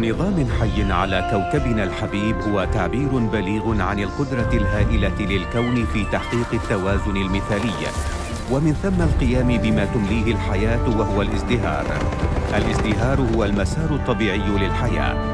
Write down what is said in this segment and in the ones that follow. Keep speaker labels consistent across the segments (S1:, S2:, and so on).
S1: نظام حي على كوكبنا الحبيب هو تعبير بليغ عن القدرة الهائلة للكون في تحقيق التوازن المثالي، ومن ثم القيام بما تمليه الحياة وهو الازدهار. الازدهار هو المسار الطبيعي للحياة.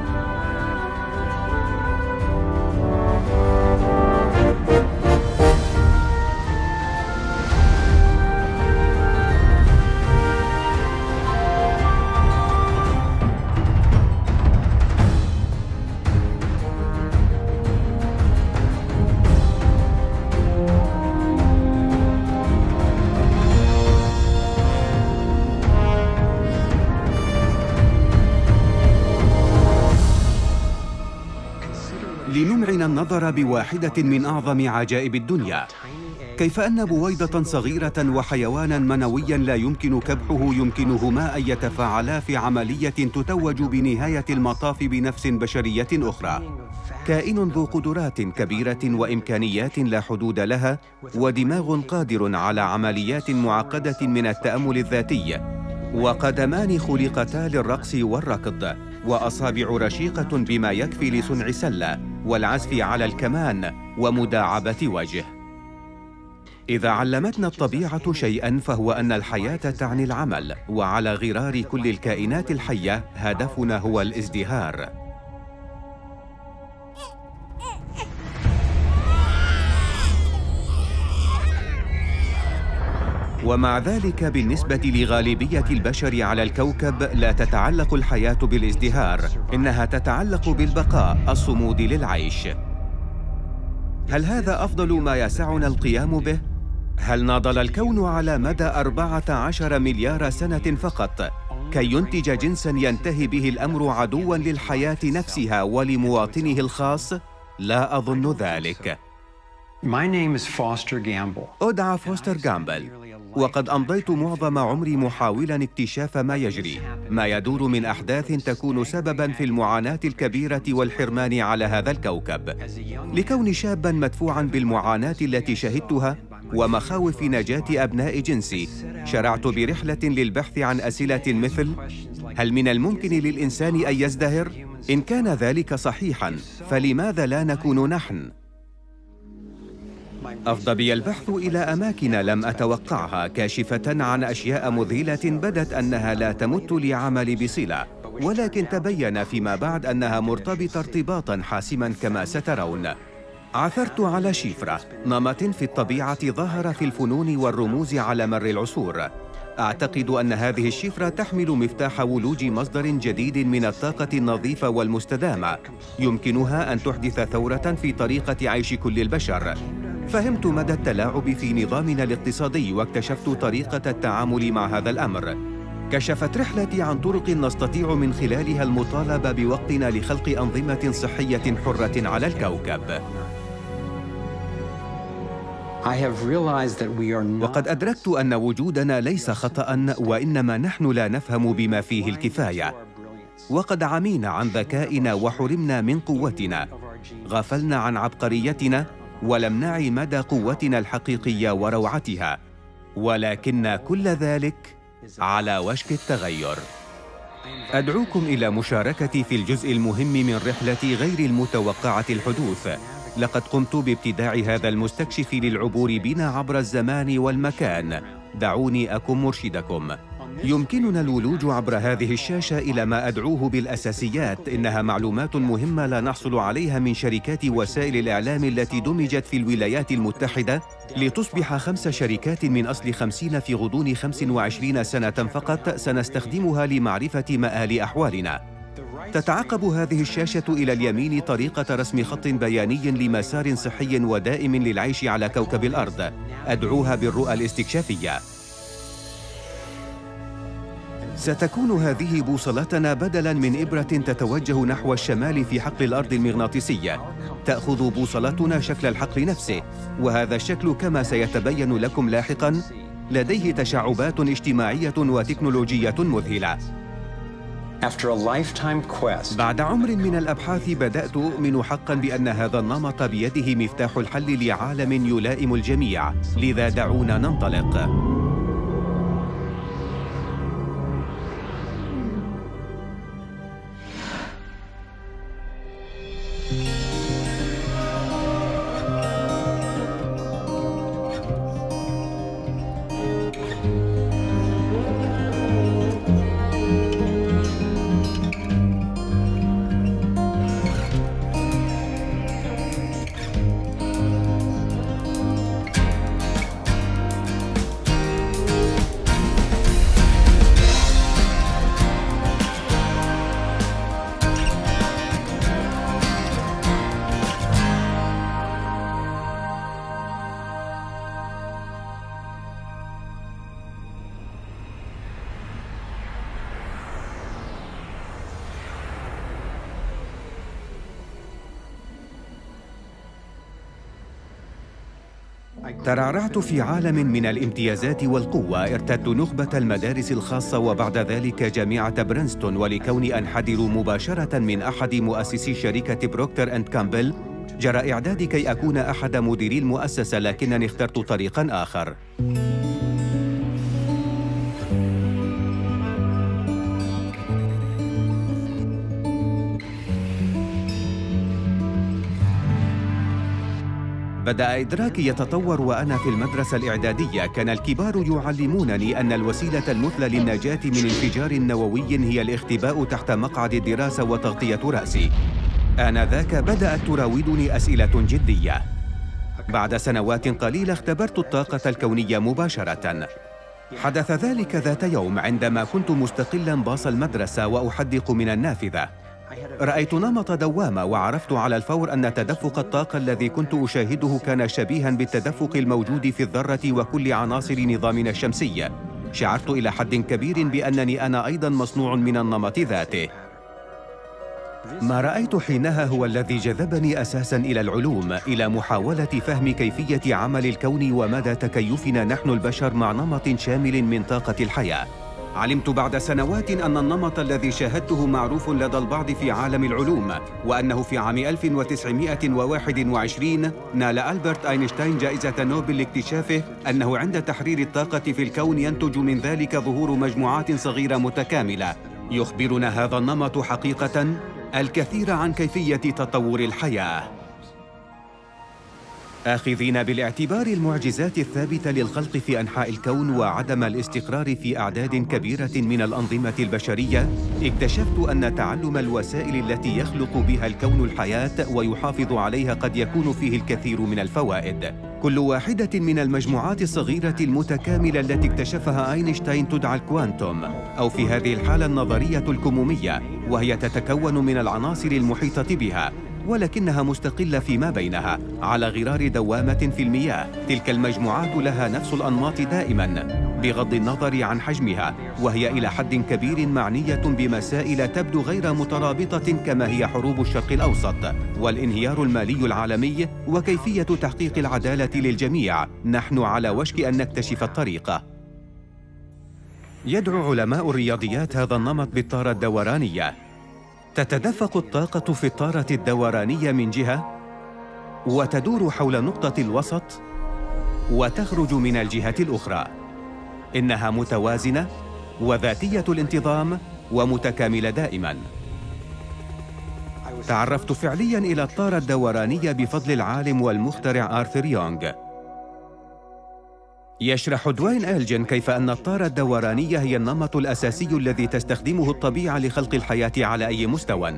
S1: لنمعن النظر بواحدة من أعظم عجائب الدنيا، كيف أن بويضة صغيرة وحيوانا منويا لا يمكن كبحه يمكنهما أن يتفاعلا في عملية تتوج بنهاية المطاف بنفس بشرية أخرى. كائن ذو قدرات كبيرة وإمكانيات لا حدود لها، ودماغ قادر على عمليات معقدة من التأمل الذاتي، وقدمان خلقتا للرقص والركض، وأصابع رشيقة بما يكفي لصنع سلة والعزف على الكمان ومداعبة وجه. إذا علمتنا الطبيعة شيئاً فهو أن الحياة تعني العمل، وعلى غرار كل الكائنات الحية هدفنا هو الازدهار. ومع ذلك بالنسبة لغالبية البشر على الكوكب لا تتعلق الحياة بالازدهار، إنها تتعلق بالبقاء، الصمود للعيش. هل هذا أفضل ما يسعنا القيام به؟ هل ناضل الكون على مدى 14 مليار سنة فقط كي ينتج جنساً ينتهي به الأمر عدواً للحياة نفسها ولمواطنه الخاص؟ لا أظن ذلك. أدعى فوستر جامبل، وقد أمضيت معظم عمري محاولاً اكتشاف ما يجري، ما يدور من أحداث تكون سبباً في المعاناة الكبيرة والحرمان على هذا الكوكب. لكوني شاباً مدفوعاً بالمعاناة التي شهدتها ومخاوف نجاة أبناء جنسي، شرعت برحلة للبحث عن أسئلة مثل: هل من الممكن للإنسان أن يزدهر؟ إن كان ذلك صحيحاً، فلماذا لا نكون نحن؟ أفضى بي البحث إلى أماكن لم أتوقعها، كاشفة عن أشياء مذهلة بدت أنها لا تمت لعمل بصلة، ولكن تبين فيما بعد أنها مرتبطة ارتباطاً حاسماً كما سترون. عثرت على شفرة، نمط في الطبيعة ظهر في الفنون والرموز على مر العصور. أعتقد أن هذه الشفرة تحمل مفتاح ولوج مصدر جديد من الطاقة النظيفة والمستدامة، يمكنها أن تحدث ثورة في طريقة عيش كل البشر. فهمت مدى التلاعب في نظامنا الاقتصادي، واكتشفت طريقة التعامل مع هذا الأمر. كشفت رحلتي عن طرق نستطيع من خلالها المطالبة بوقتنا لخلق أنظمة صحية حرة على الكوكب. وقد أدركت أن وجودنا ليس خطأ، وإنما نحن لا نفهم بما فيه الكفاية. وقد عمينا عن ذكائنا وحرمنا من قوتنا، غفلنا عن عبقريتنا، ولم نعي مدى قوتنا الحقيقية وروعتها، ولكن كل ذلك على وشك التغير. أدعوكم إلى مشاركتي في الجزء المهم من رحلتي غير المتوقعة الحدوث. لقد قمت بابتداع هذا المستكشف للعبور بنا عبر الزمان والمكان. دعوني أكن مرشدكم. يمكننا الولوج عبر هذه الشاشة إلى ما أدعوه بالأساسيات. إنها معلومات مهمة لا نحصل عليها من شركات وسائل الإعلام التي دمجت في الولايات المتحدة لتصبح 5 شركات من أصل 50 في غضون 25 سنة فقط سنستخدمها لمعرفة مآل أحوالنا. تتعقب هذه الشاشة إلى اليمين طريقة رسم خط بياني لمسار صحي ودائم للعيش على كوكب الأرض، أدعوها بالرؤى الاستكشافية. ستكون هذه بوصلتنا بدلاً من إبرة تتوجه نحو الشمال في حقل الأرض المغناطيسية. تأخذ بوصلتنا شكل الحقل نفسه، وهذا الشكل كما سيتبين لكم لاحقاً لديه تشعبات اجتماعية وتكنولوجية مذهلة. بعد عمر من الأبحاث بدأت أؤمن حقاً بأن هذا النمط بيده مفتاح الحل لعالم يلائم الجميع، لذا دعونا ننطلق. ترعرعت في عالم من الامتيازات والقوة. ارتدت نخبة المدارس الخاصة وبعد ذلك جامعة برينستون، ولكوني أنحدر مباشرة من أحد مؤسسي شركة بروكتر أند كامبل جرى إعدادي كي أكون أحد مديري المؤسسة، لكنني اخترت طريقاً آخر. بدأ إدراكي يتطور وأنا في المدرسة الإعدادية. كان الكبار يعلمونني أن الوسيلة المثلى للنجاة من انفجار نووي هي الاختباء تحت مقعد الدراسة وتغطية رأسي. آنذاك بدأت تراودني أسئلة جدية. بعد سنوات قليلة اختبرت الطاقة الكونية مباشرة. حدث ذلك ذات يوم عندما كنت مستقلاً باص المدرسة وأحدق من النافذة. رأيت نمط دوامة وعرفت على الفور أن تدفق الطاقة الذي كنت أشاهده كان شبيهاً بالتدفق الموجود في الذرة وكل عناصر نظامنا الشمسي. شعرت إلى حد كبير بأنني أنا أيضاً مصنوع من النمط ذاته. ما رأيت حينها هو الذي جذبني أساساً إلى العلوم، إلى محاولة فهم كيفية عمل الكون ومدى تكيفنا نحن البشر مع نمط شامل من طاقة الحياة. علمت بعد سنوات أن النمط الذي شاهدته معروف لدى البعض في عالم العلوم، وأنه في عام 1921 نال ألبرت أينشتاين جائزة نوبل لاكتشافه أنه عند تحرير الطاقة في الكون ينتج من ذلك ظهور مجموعات صغيرة متكاملة. يخبرنا هذا النمط حقيقة الكثير عن كيفية تطور الحياة. آخذين بالاعتبار المعجزات الثابتة للخلق في أنحاء الكون وعدم الاستقرار في أعداد كبيرة من الأنظمة البشرية، اكتشفت أن تعلم الوسائل التي يخلق بها الكون الحياة ويحافظ عليها قد يكون فيه الكثير من الفوائد. كل واحدة من المجموعات الصغيرة المتكاملة التي اكتشفها أينشتاين تدعى الكوانتوم، أو في هذه الحالة النظرية الكمومية، وهي تتكون من العناصر المحيطة بها ولكنها مستقلة فيما بينها على غرار دوامة في المياه. تلك المجموعات لها نفس الأنماط دائماً بغض النظر عن حجمها، وهي إلى حد كبير معنية بمسائل تبدو غير مترابطة كما هي حروب الشرق الأوسط والانهيار المالي العالمي وكيفية تحقيق العدالة للجميع. نحن على وشك أن نكتشف الطريقة. يدعو علماء الرياضيات هذا النمط بالطارة الدورانية. تتدفق الطاقة في الطارة الدورانية من جهة وتدور حول نقطة الوسط وتخرج من الجهة الأخرى. إنها متوازنة وذاتية الانتظام ومتكاملة دائماً. تعرفت فعلياً إلى الطارة الدورانية بفضل العالم والمخترع آرثر يونغ. يشرح دوين إلجن كيف أن الطارة الدورانية هي النمط الأساسي الذي تستخدمه الطبيعة لخلق الحياة على أي مستوى.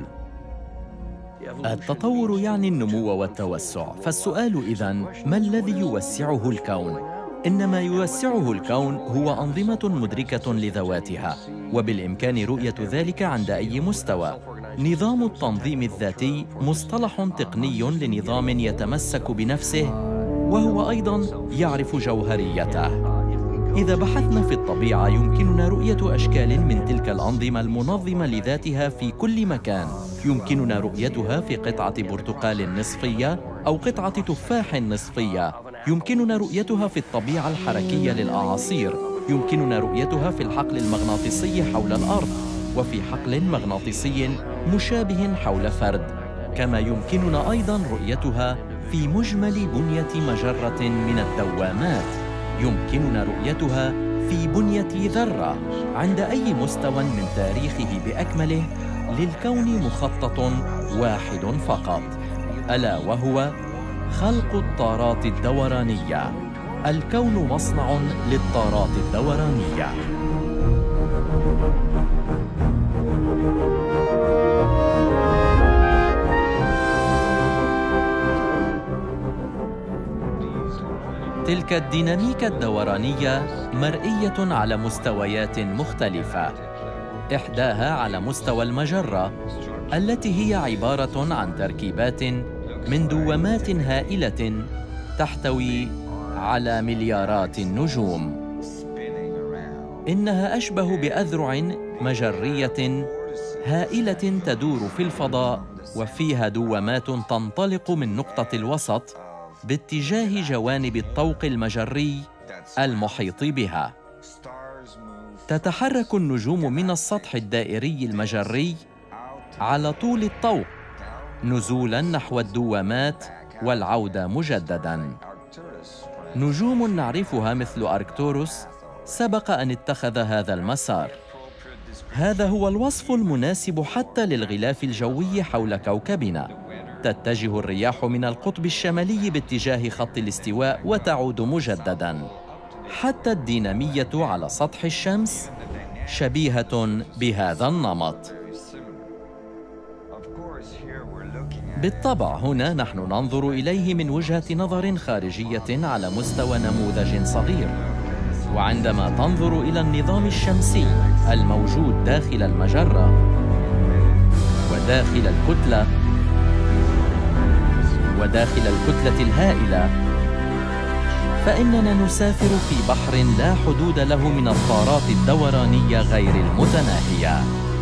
S2: التطور يعني النمو والتوسع، فالسؤال إذن ما الذي يوسعه الكون؟ إنما يوسعه الكون هو أنظمة مدركة لذواتها، وبالإمكان رؤية ذلك عند أي مستوى. نظام التنظيم الذاتي مصطلح تقني لنظام يتمسك بنفسه وهو أيضاً يعرف جوهريته. إذا بحثنا في الطبيعة يمكننا رؤية أشكال من تلك الأنظمة المنظمة لذاتها في كل مكان. يمكننا رؤيتها في قطعة برتقال نصفية أو قطعة تفاح نصفية. يمكننا رؤيتها في الطبيعة الحركية للأعاصير. يمكننا رؤيتها في الحقل المغناطيسي حول الأرض وفي حقل مغناطيسي مشابه حول فرد. كما يمكننا أيضاً رؤيتها في مجمل بنية مجرة من الدوامات. يمكننا رؤيتها في بنية ذرة. عند أي مستوى من تاريخه بأكمله للكون مخطط واحد فقط. ألا وهو خلق الطارات الدورانية. الكون مصنع للطارات الدورانية. تلك الديناميكا الدورانية مرئية على مستويات مختلفة، إحداها على مستوى المجرة التي هي عبارة عن تركيبات من دوامات هائلة تحتوي على مليارات النجوم. إنها أشبه بأذرع مجرية هائلة تدور في الفضاء، وفيها دوامات تنطلق من نقطة الوسط باتجاه جوانب الطوق المجري المحيط بها. تتحرك النجوم من السطح الدائري المجري على طول الطوق نزولاً نحو الدوامات والعودة مجدداً. نجوم نعرفها مثل أركتوروس سبق أن اتخذ هذا المسار. هذا هو الوصف المناسب حتى للغلاف الجوي حول كوكبنا. تتجه الرياح من القطب الشمالي باتجاه خط الاستواء وتعود مجدداً. حتى الدينامية على سطح الشمس شبيهة بهذا النمط. بالطبع هنا نحن ننظر إليه من وجهة نظر خارجية على مستوى نموذج صغير، وعندما تنظر إلى النظام الشمسي الموجود داخل المجرة وداخل الكتلة الهائلة، فإننا نسافر في بحر لا حدود له من الطارات الدورانية غير المتناهية.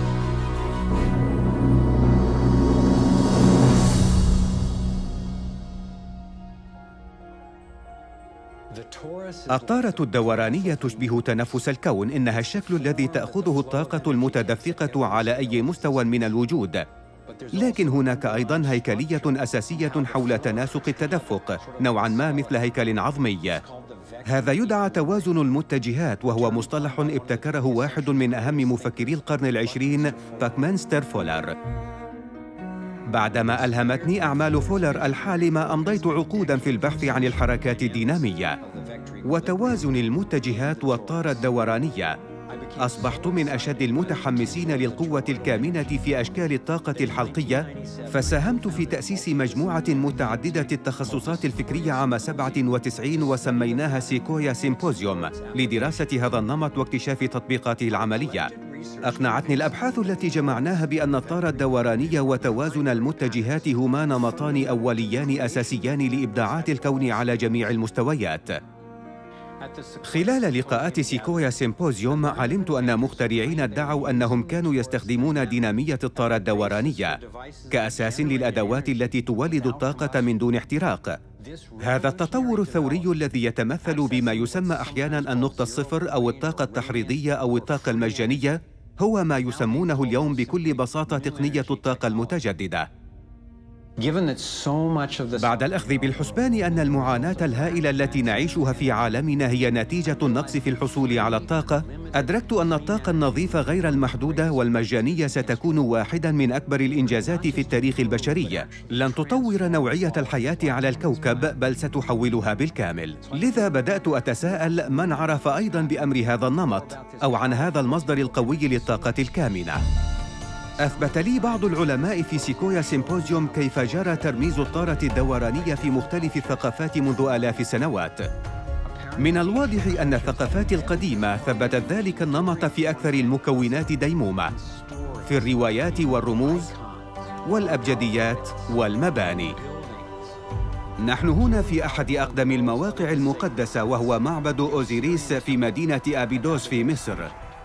S1: الطارة الدورانية تشبه تنفس الكون، إنها الشكل الذي تأخذه الطاقة المتدفقة على أي مستوى من الوجود. لكن هناك أيضاً هيكلية أساسية حول تناسق التدفق، نوعاً ما مثل هيكل عظمي. هذا يدعى توازن المتجهات، وهو مصطلح ابتكره واحد من أهم مفكري القرن العشرين، باكمانستر فولر. بعدما ألهمتني أعمال فولر الحالمة، أمضيت عقوداً في البحث عن الحركات الدينامية وتوازن المتجهات والطارة الدورانية. أصبحت من أشد المتحمسين للقوة الكامنة في أشكال الطاقة الحلقية، فساهمت في تأسيس مجموعة متعددة التخصصات الفكرية عام 97 وسميناها سيكويا سيمبوزيوم لدراسة هذا النمط واكتشاف تطبيقاته العملية. أقنعتني الأبحاث التي جمعناها بأن الطارة الدورانية وتوازن المتجهات هما نمطان أوليان أساسيان لإبداعات الكون على جميع المستويات. خلال لقاءات سيكويا سيمبوزيوم علمت أن مخترعين ادعوا أنهم كانوا يستخدمون دينامية الطارة الدورانية كأساس للأدوات التي تولد الطاقة من دون احتراق. هذا التطور الثوري الذي يتمثل بما يسمى أحياناً النقطة الصفر أو الطاقة التحريضية أو الطاقة المجانية هو ما يسمونه اليوم بكل بساطة تقنية الطاقة المتجددة. بعد الأخذ بالحسبان أن المعاناة الهائلة التي نعيشها في عالمنا هي نتيجة النقص في الحصول على الطاقة، أدركت أن الطاقة النظيفة غير المحدودة والمجانية ستكون واحداً من أكبر الإنجازات في التاريخ البشري. لن تطور نوعية الحياة على الكوكب، بل ستحولها بالكامل. لذا بدأت أتساءل، من عرف أيضاً بأمر هذا النمط أو عن هذا المصدر القوي للطاقة الكامنة؟ أثبت لي بعض العلماء في سيكويا سيمبوزيوم كيف جرى ترميز الطارة الدورانية في مختلف الثقافات منذ آلاف السنوات. من الواضح أن الثقافات القديمة ثبتت ذلك النمط في أكثر المكونات ديمومة، في الروايات والرموز والأبجديات والمباني. نحن هنا في أحد أقدم المواقع المقدسة، وهو معبد أوزيريس في مدينة أبيدوس في مصر.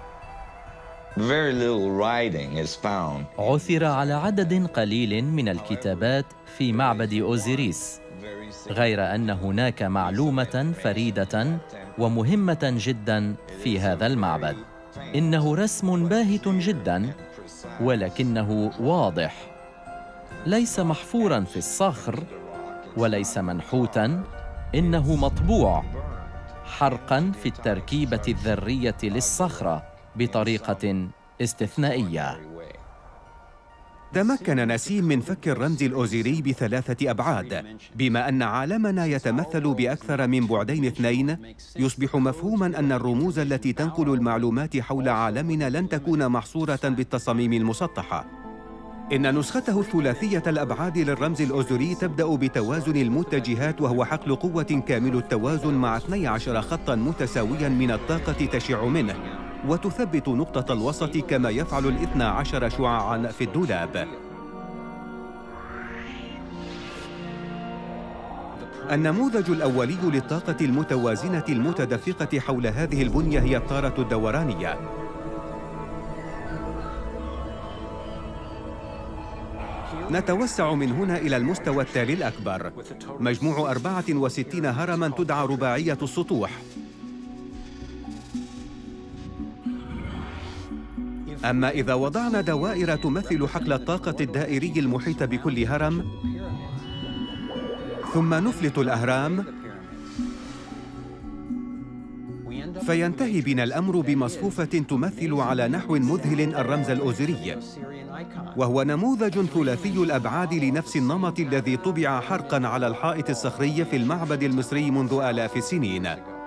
S2: عثر على عدد قليل من الكتابات في معبد أوزيريس، غير أن هناك معلومة فريدة ومهمة جدا في هذا المعبد. إنه رسم باهت جدا، ولكنه واضح، ليس محفوراً في الصخر وليس منحوتاً، إنه مطبوع حرقاً في التركيبة الذرية للصخرة بطريقة استثنائية.
S1: تمكن نسيم من فك الرمز الأوزيري بثلاثة أبعاد. بما أن عالمنا يتمثل بأكثر من بعدين اثنين، يصبح مفهوماً أن الرموز التي تنقل المعلومات حول عالمنا لن تكون محصورة بالتصاميم المسطحة. إن نسخته الثلاثية الأبعاد للرمز الأوزيري تبدأ بتوازن المتجهات، وهو حقل قوة كامل التوازن مع 12 خطاً متساوياً من الطاقة تشع منه، وتثبت نقطة الوسط كما يفعل 12 شعاعاً في الدولاب. النموذج الأولي للطاقة المتوازنة المتدفقة حول هذه البنية هي الطارة الدورانية. نتوسع من هنا إلى المستوى التالي الأكبر، مجموع 64 هرماً تدعى رباعية السطوح. أما إذا وضعنا دوائر تمثل حقل الطاقة الدائري المحيط بكل هرم، ثم نفلت الأهرام، فينتهي بنا الأمر بمصفوفة تمثل على نحو مذهل الرمز الأوزيري، وهو نموذج ثلاثي الأبعاد لنفس النمط الذي طبع حرقاً على الحائط الصخري في المعبد المصري منذ آلاف السنين.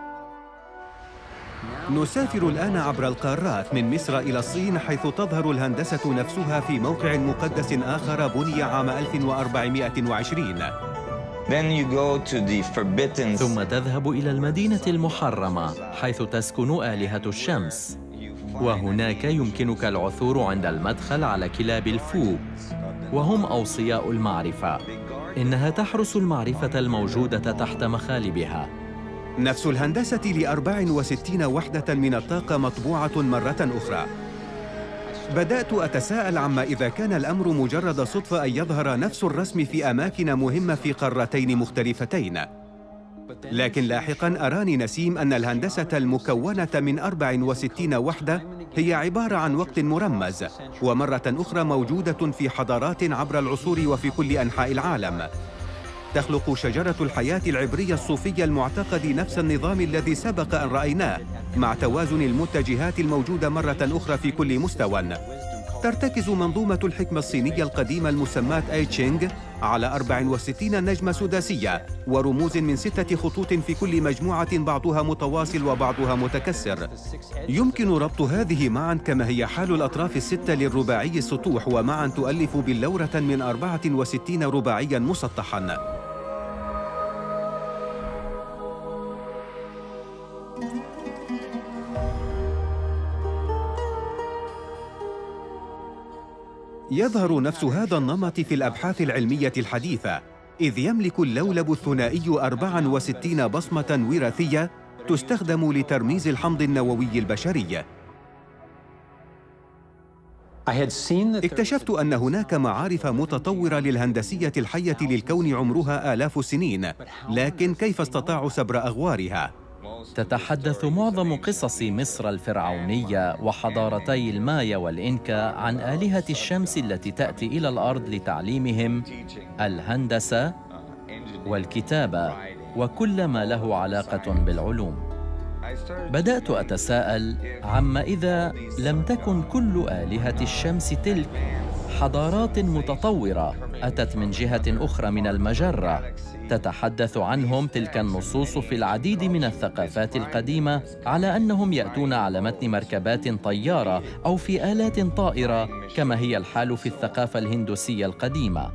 S1: نسافر الآن عبر القارات من مصر إلى الصين، حيث تظهر الهندسة نفسها في موقع مقدس آخر بني عام 1420.
S2: ثم تذهب إلى المدينة المحرمة حيث تسكن آلهة الشمس، وهناك يمكنك العثور عند المدخل على كلاب الفو، وهم أوصياء المعرفة. إنها تحرس المعرفة الموجودة تحت مخالبها.
S1: نفس الهندسة ل64 وحدة من الطاقة مطبوعة مرة أخرى. بدأت أتساءل عما إذا كان الأمر مجرد صدفة أن يظهر نفس الرسم في أماكن مهمة في قارتين مختلفتين. لكن لاحقاً أراني نسيم أن الهندسة المكونة من 64 وحدة هي عبارة عن وقت مرمز، ومرة أخرى موجودة في حضارات عبر العصور وفي كل أنحاء العالم. تخلق شجرة الحياة العبرية الصوفية المعتقد نفس النظام الذي سبق أن رأيناه، مع توازن المتجهات الموجودة مرة أخرى في كل مستوى. ترتكز منظومة الحكمة الصينية القديمة المسماة آي تشينغ على 64 نجمة سداسية ورموز من 6 خطوط في كل مجموعة، بعضها متواصل وبعضها متكسر. يمكن ربط هذه معاً كما هي حال الأطراف الستة للرباعي السطوح، ومعاً تؤلف بلورة من 64 رباعياً مسطحاً. يظهر نفس هذا النمط في الأبحاث العلمية الحديثة، إذ يملك اللولب الثنائي 64 بصمة وراثية تستخدم لترميز الحمض النووي البشري. اكتشفت أن هناك معارف متطورة للهندسية الحية للكون عمرها آلاف السنين، لكن كيف استطاعوا سبر أغوارها؟
S2: تتحدث معظم قصص مصر الفرعونية وحضارتي المايا والإنكا عن آلهة الشمس التي تأتي إلى الأرض لتعليمهم الهندسة والكتابة وكل ما له علاقة بالعلوم. بدأت أتساءل عما إذا لم تكن كل آلهة الشمس تلك حضارات متطورة أتت من جهة أخرى من المجرة. تتحدث عنهم تلك النصوص في العديد من الثقافات القديمة على أنهم يأتون على متن مركبات طيارة أو في آلات طائرة، كما هي الحال في الثقافة الهندوسية القديمة.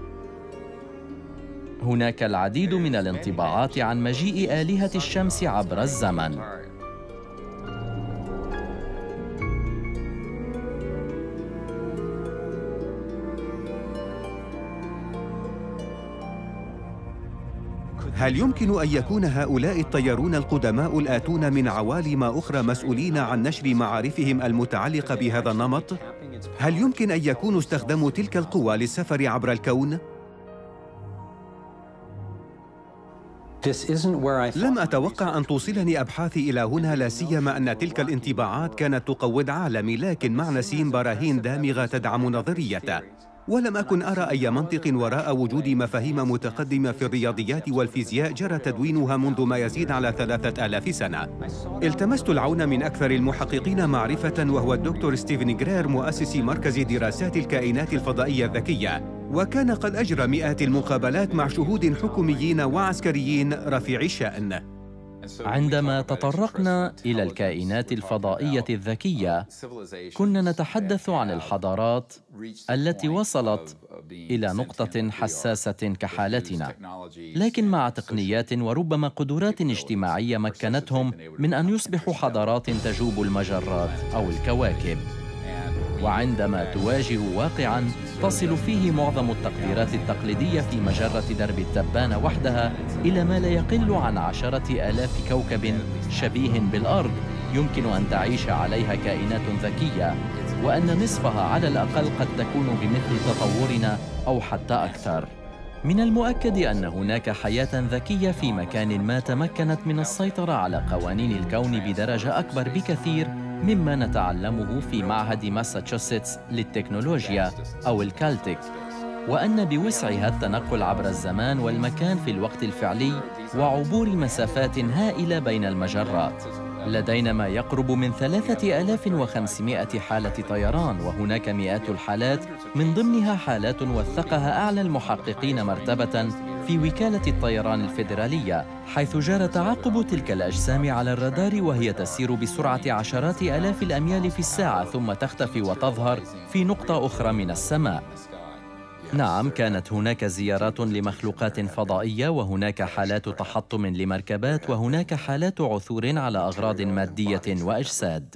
S2: هناك العديد من الانطباعات عن مجيء آلهة الشمس عبر الزمن.
S1: هل يمكن أن يكون هؤلاء الطيارون القدماء الآتون من عوالم أخرى مسؤولين عن نشر معارفهم المتعلقة بهذا النمط؟ هل يمكن أن يكونوا استخدموا تلك القوى للسفر عبر الكون؟ لم أتوقع أن توصلني أبحاثي إلى هنا، لا سيما أن تلك الانطباعات كانت تقوض عالمي، لكن مع نسيم براهين دامغة تدعم نظريته. ولم أكن أرى أي منطق وراء وجود مفاهيم متقدمة في الرياضيات والفيزياء جرى تدوينها منذ ما يزيد على 3000 سنة. التمست العون من أكثر المحققين معرفة، وهو الدكتور ستيفن غرير مؤسس مركز دراسات الكائنات الفضائية الذكية، وكان قد أجرى مئات المقابلات مع شهود حكوميين وعسكريين رفيعي الشأن.
S2: عندما تطرقنا إلى الكائنات الفضائية الذكية، كنا نتحدث عن الحضارات التي وصلت إلى نقطة حساسة كحالتنا، لكن مع تقنيات وربما قدرات اجتماعية مكنتهم من أن يصبحوا حضارات تجوب المجرات أو الكواكب. وعندما تواجه واقعاً تصل فيه معظم التقديرات التقليدية في مجرة درب التبانة وحدها إلى ما لا يقل عن 10,000 كوكب شبيه بالأرض يمكن أن تعيش عليها كائنات ذكية، وأن نصفها على الأقل قد تكون بمثل تطورنا أو حتى أكثر. من المؤكد أن هناك حياة ذكية في مكان ما تمكنت من السيطرة على قوانين الكون بدرجة أكبر بكثير مما نتعلمه في معهد ماساتشوستس للتكنولوجيا أو الكالتك، وأن بوسعها التنقل عبر الزمان والمكان في الوقت الفعلي وعبور مسافات هائلة بين المجرات. لدينا ما يقرب من 3500 حالة طيران، وهناك مئات الحالات من ضمنها حالات وثقها أعلى المحققين مرتبة في وكالة الطيران الفيدرالية، حيث جرى تعاقب تلك الأجسام على الرادار وهي تسير بسرعة عشرات آلاف الأميال في الساعة ثم تختفي وتظهر في نقطة أخرى من السماء. نعم، كانت هناك زيارات لمخلوقات فضائية، وهناك حالات تحطم لمركبات، وهناك حالات عثور على أغراض مادية وأجساد.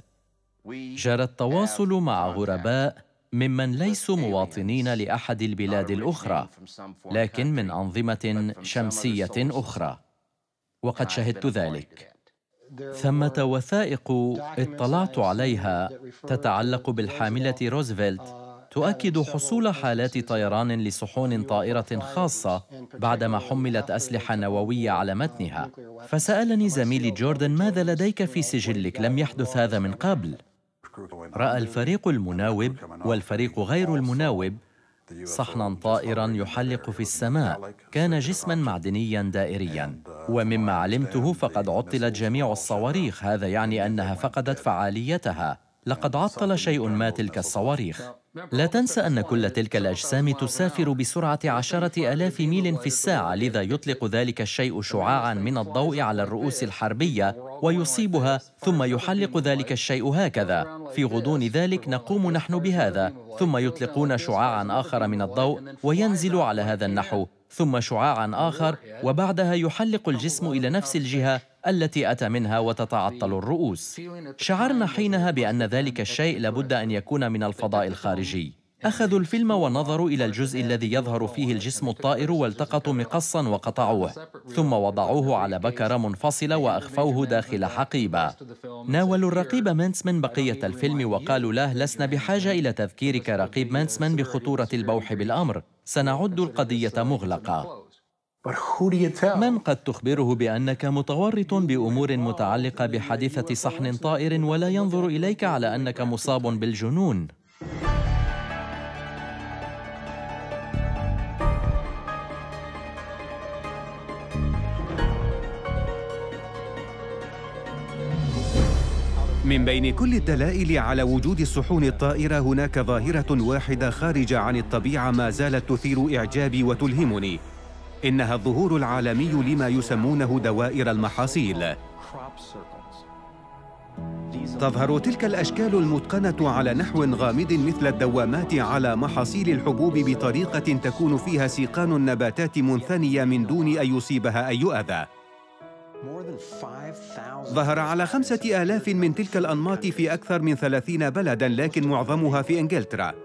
S2: جرى التواصل مع غرباء ممن ليسوا مواطنين لأحد البلاد الأخرى، لكن من أنظمة شمسية أخرى، وقد شهدت ذلك. ثمة وثائق اطلعت عليها تتعلق بالحاملة روزفلت تؤكد حصول حالات طيران لصحون طائرة خاصة بعدما حملت أسلحة نووية على متنها. فسألني زميلي جوردن: ماذا لديك في سجلك؟ لم يحدث هذا من قبل. رأى الفريق المناوب والفريق غير المناوب صحناً طائراً يحلق في السماء، كان جسماً معدنياً دائرياً، ومما علمته فقد عطلت جميع الصواريخ. هذا يعني أنها فقدت فعاليتها. لقد عطل شيء ما تلك الصواريخ. لا تنسى أن كل تلك الأجسام تسافر بسرعة 10,000 ميل في الساعة، لذا يطلق ذلك الشيء شعاعاً من الضوء على الرؤوس الحربية ويصيبها، ثم يحلق ذلك الشيء هكذا. في غضون ذلك نقوم نحن بهذا، ثم يطلقون شعاعاً آخر من الضوء وينزل على هذا النحو، ثم شعاعاً آخر، وبعدها يحلق الجسم إلى نفس الجهة التي أتى منها وتتعطل الرؤوس. شعرنا حينها بأن ذلك الشيء لابد أن يكون من الفضاء الخارجي. أخذوا الفيلم ونظروا إلى الجزء الذي يظهر فيه الجسم الطائر والتقطوا مقصاً وقطعوه، ثم وضعوه على بكرة منفصلة وأخفوه داخل حقيبة. ناولوا الرقيب مانسمان بقية الفيلم وقالوا له: لسنا بحاجة إلى تذكيرك رقيب مانسمان بخطورة البوح بالأمر، سنعد القضية مغلقة. من قد تخبره بأنك متورط بأمور متعلقة بحادثة صحن طائر ولا ينظر إليك على أنك مصاب بالجنون؟
S1: من بين كل الدلائل على وجود الصحون الطائرة هناك ظاهرة واحدة خارجة عن الطبيعة ما زالت تثير إعجابي وتلهمني، إنها الظهور العالمي لما يسمونه دوائر المحاصيل. تظهر تلك الأشكال المتقنة على نحو غامض مثل الدوامات على محاصيل الحبوب بطريقة تكون فيها سيقان النباتات منثنية من دون أن يصيبها أي أذى. ظهر على 5,000 من تلك الأنماط في أكثر من 30 بلداً، لكن معظمها في إنجلترا.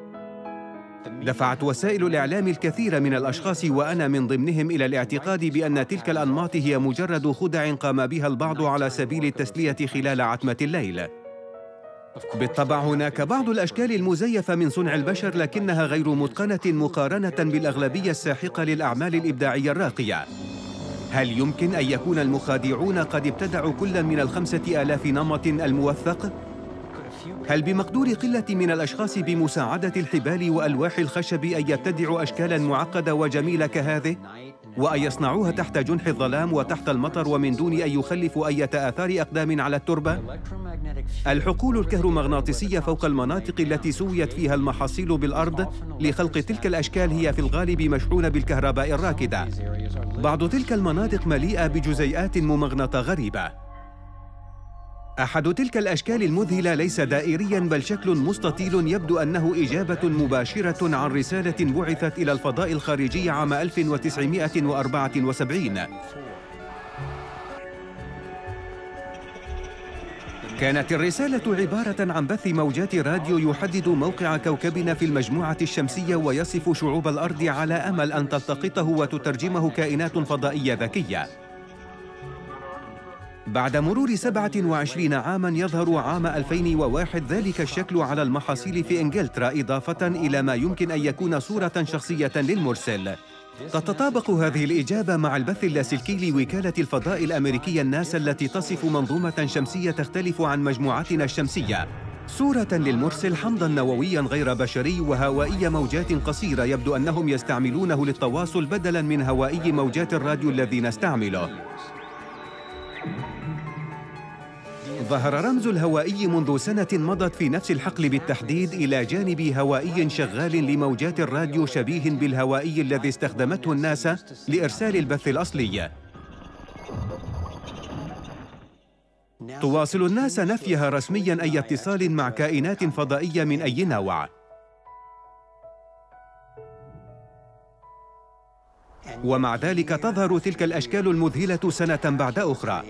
S1: دفعت وسائل الإعلام الكثير من الأشخاص وأنا من ضمنهم إلى الاعتقاد بأن تلك الأنماط هي مجرد خدع قام بها البعض على سبيل التسلية خلال عتمة الليل. بالطبع هناك بعض الأشكال المزيفة من صنع البشر، لكنها غير متقنة مقارنة بالأغلبية الساحقة للأعمال الإبداعية الراقية. هل يمكن أن يكون المخادعون قد ابتدعوا كل من 5,000 نمط الموثق؟ هل بمقدور قلة من الأشخاص بمساعدة الحبال وألواح الخشب أن يبتدعوا أشكالاً معقدة وجميلة كهذه؟ وأن يصنعوها تحت جنح الظلام وتحت المطر ومن دون أن يخلفوا أي آثار أقدام على التربة؟ الحقول الكهرومغناطيسية فوق المناطق التي سويت فيها المحاصيل بالأرض لخلق تلك الأشكال هي في الغالب مشحونة بالكهرباء الراكدة. بعض تلك المناطق مليئة بجزيئات ممغنطة غريبة. أحد تلك الأشكال المذهلة ليس دائرياً بل شكل مستطيل يبدو أنه إجابة مباشرة عن رسالة بعثت إلى الفضاء الخارجي عام 1974. كانت الرسالة عبارة عن بث موجات راديو يحدد موقع كوكبنا في المجموعة الشمسية ويصف شعوب الأرض على أمل أن تلتقطه وتترجمه كائنات فضائية ذكية. بعد مرور 27 عاماً يظهر عام 2001 ذلك الشكل على المحاصيل في إنجلترا، إضافة إلى ما يمكن أن يكون صورة شخصية للمرسل. تتطابق هذه الإجابة مع البث اللاسلكي لوكالة الفضاء الأمريكية ناسا التي تصف منظومة شمسية تختلف عن مجموعتنا الشمسية، صورة للمرسل حمضاً نووياً غير بشري وهوائي موجات قصيرة يبدو أنهم يستعملونه للتواصل بدلاً من هوائي موجات الراديو الذي نستعمله. ظهر رمز الهوائي منذ سنة مضت في نفس الحقل بالتحديد إلى جانب هوائي شغال لموجات الراديو شبيه بالهوائي الذي استخدمته الناسا لإرسال البث الأصلي. تواصل الناسا نفيها رسمياً أي اتصال مع كائنات فضائية من أي نوع. ومع ذلك تظهر تلك الأشكال المذهلة سنة بعد أخرى.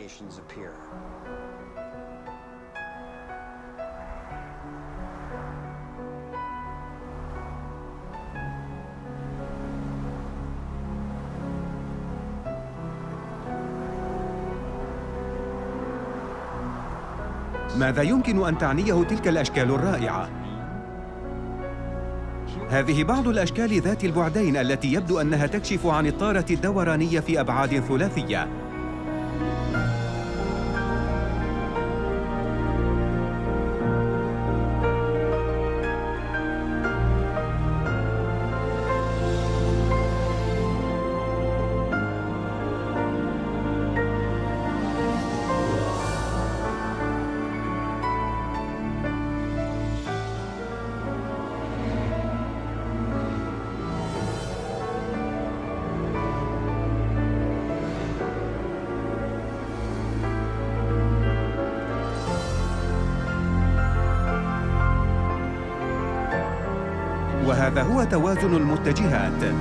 S1: ماذا يمكن أن تعنيه تلك الأشكال الرائعة؟ هذه بعض الأشكال ذات البعدين التي يبدو أنها تكشف عن الطارة الدورانية في أبعاد ثلاثية. وهذا هو توازن المتجهات.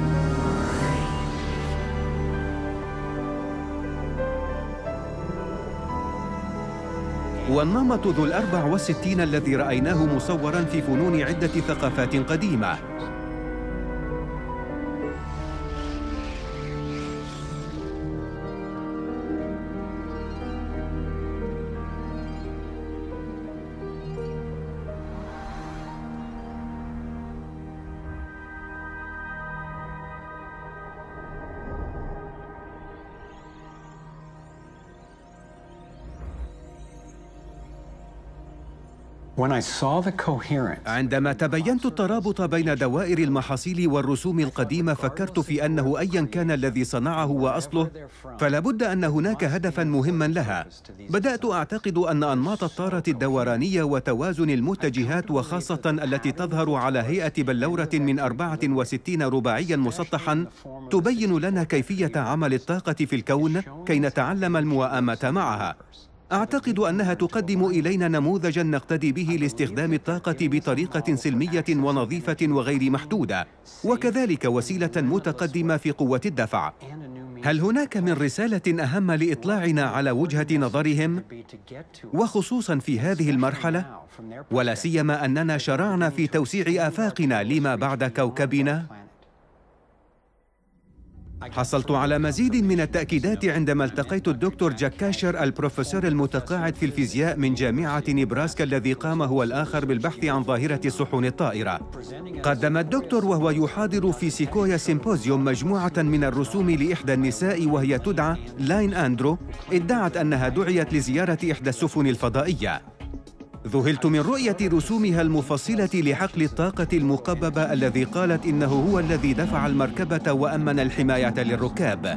S1: والنمط ذو 64 الذي رأيناه مصوراً في فنون عدة ثقافات قديمة. عندما تبينت الترابط بين دوائر المحاصيل والرسوم القديمة فكرت في أنه أياً كان الذي صنعه وأصله فلا بد أن هناك هدفاً مهماً لها. بدأت أعتقد أن أنماط الطارة الدورانية وتوازن المتجهات وخاصة التي تظهر على هيئة بلورة من 64 رباعياً مسطحاً تبين لنا كيفية عمل الطاقة في الكون كي نتعلم المواءمة معها. أعتقد أنها تقدم إلينا نموذجاً نقتدي به لاستخدام الطاقة بطريقة سلمية ونظيفة وغير محدودة، وكذلك وسيلة متقدمة في قوة الدفع. هل هناك من رسالة أهم لإطلاعنا على وجهة نظرهم؟ وخصوصاً في هذه المرحلة، ولا سيما أننا شرعنا في توسيع آفاقنا لما بعد كوكبنا؟ حصلت على مزيد من التأكيدات عندما التقيت الدكتور جاك كاشر البروفيسور المتقاعد في الفيزياء من جامعة نيبراسكا الذي قام هو الآخر بالبحث عن ظاهرة الصحون الطائرة. قدم الدكتور وهو يحاضر في سيكويا سيمبوزيوم مجموعة من الرسوم لإحدى النساء وهي تدعى لاين أندرو، ادعت أنها دعيت لزيارة إحدى السفن الفضائية. ذهلت من رؤية رسومها المفصلة لحقل الطاقة المقببة الذي قالت إنه هو الذي دفع المركبة وأمن الحماية للركاب.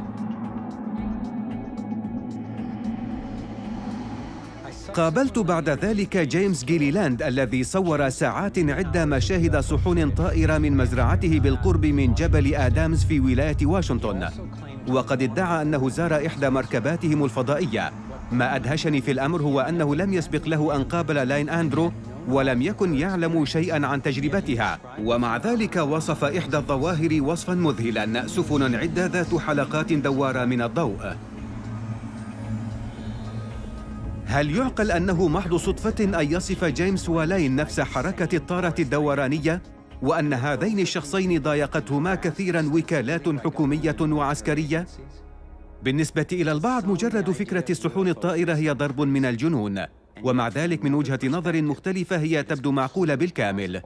S1: قابلت بعد ذلك جيمس جيليلاند الذي صور ساعات عدة مشاهد صحون طائرة من مزرعته بالقرب من جبل آدامز في ولاية واشنطن، وقد ادعى أنه زار إحدى مركباتهم الفضائية. ما أدهشني في الأمر هو أنه لم يسبق له أن قابل لاين أندرو ولم يكن يعلم شيئاً عن تجربتها، ومع ذلك وصف إحدى الظواهر وصفاً مذهلاً: سفن عدة ذات حلقات دوارة من الضوء. هل يعقل أنه محض صدفة أن يصف جيمس ولاين نفس حركة الطارة الدورانية، وأن هذين الشخصين ضايقتهما كثيراً وكالات حكومية وعسكرية؟ بالنسبة إلى البعض مجرد فكرة الصحون الطائرة هي ضرب من الجنون، ومع ذلك من وجهة نظر مختلفة هي تبدو معقولة بالكامل.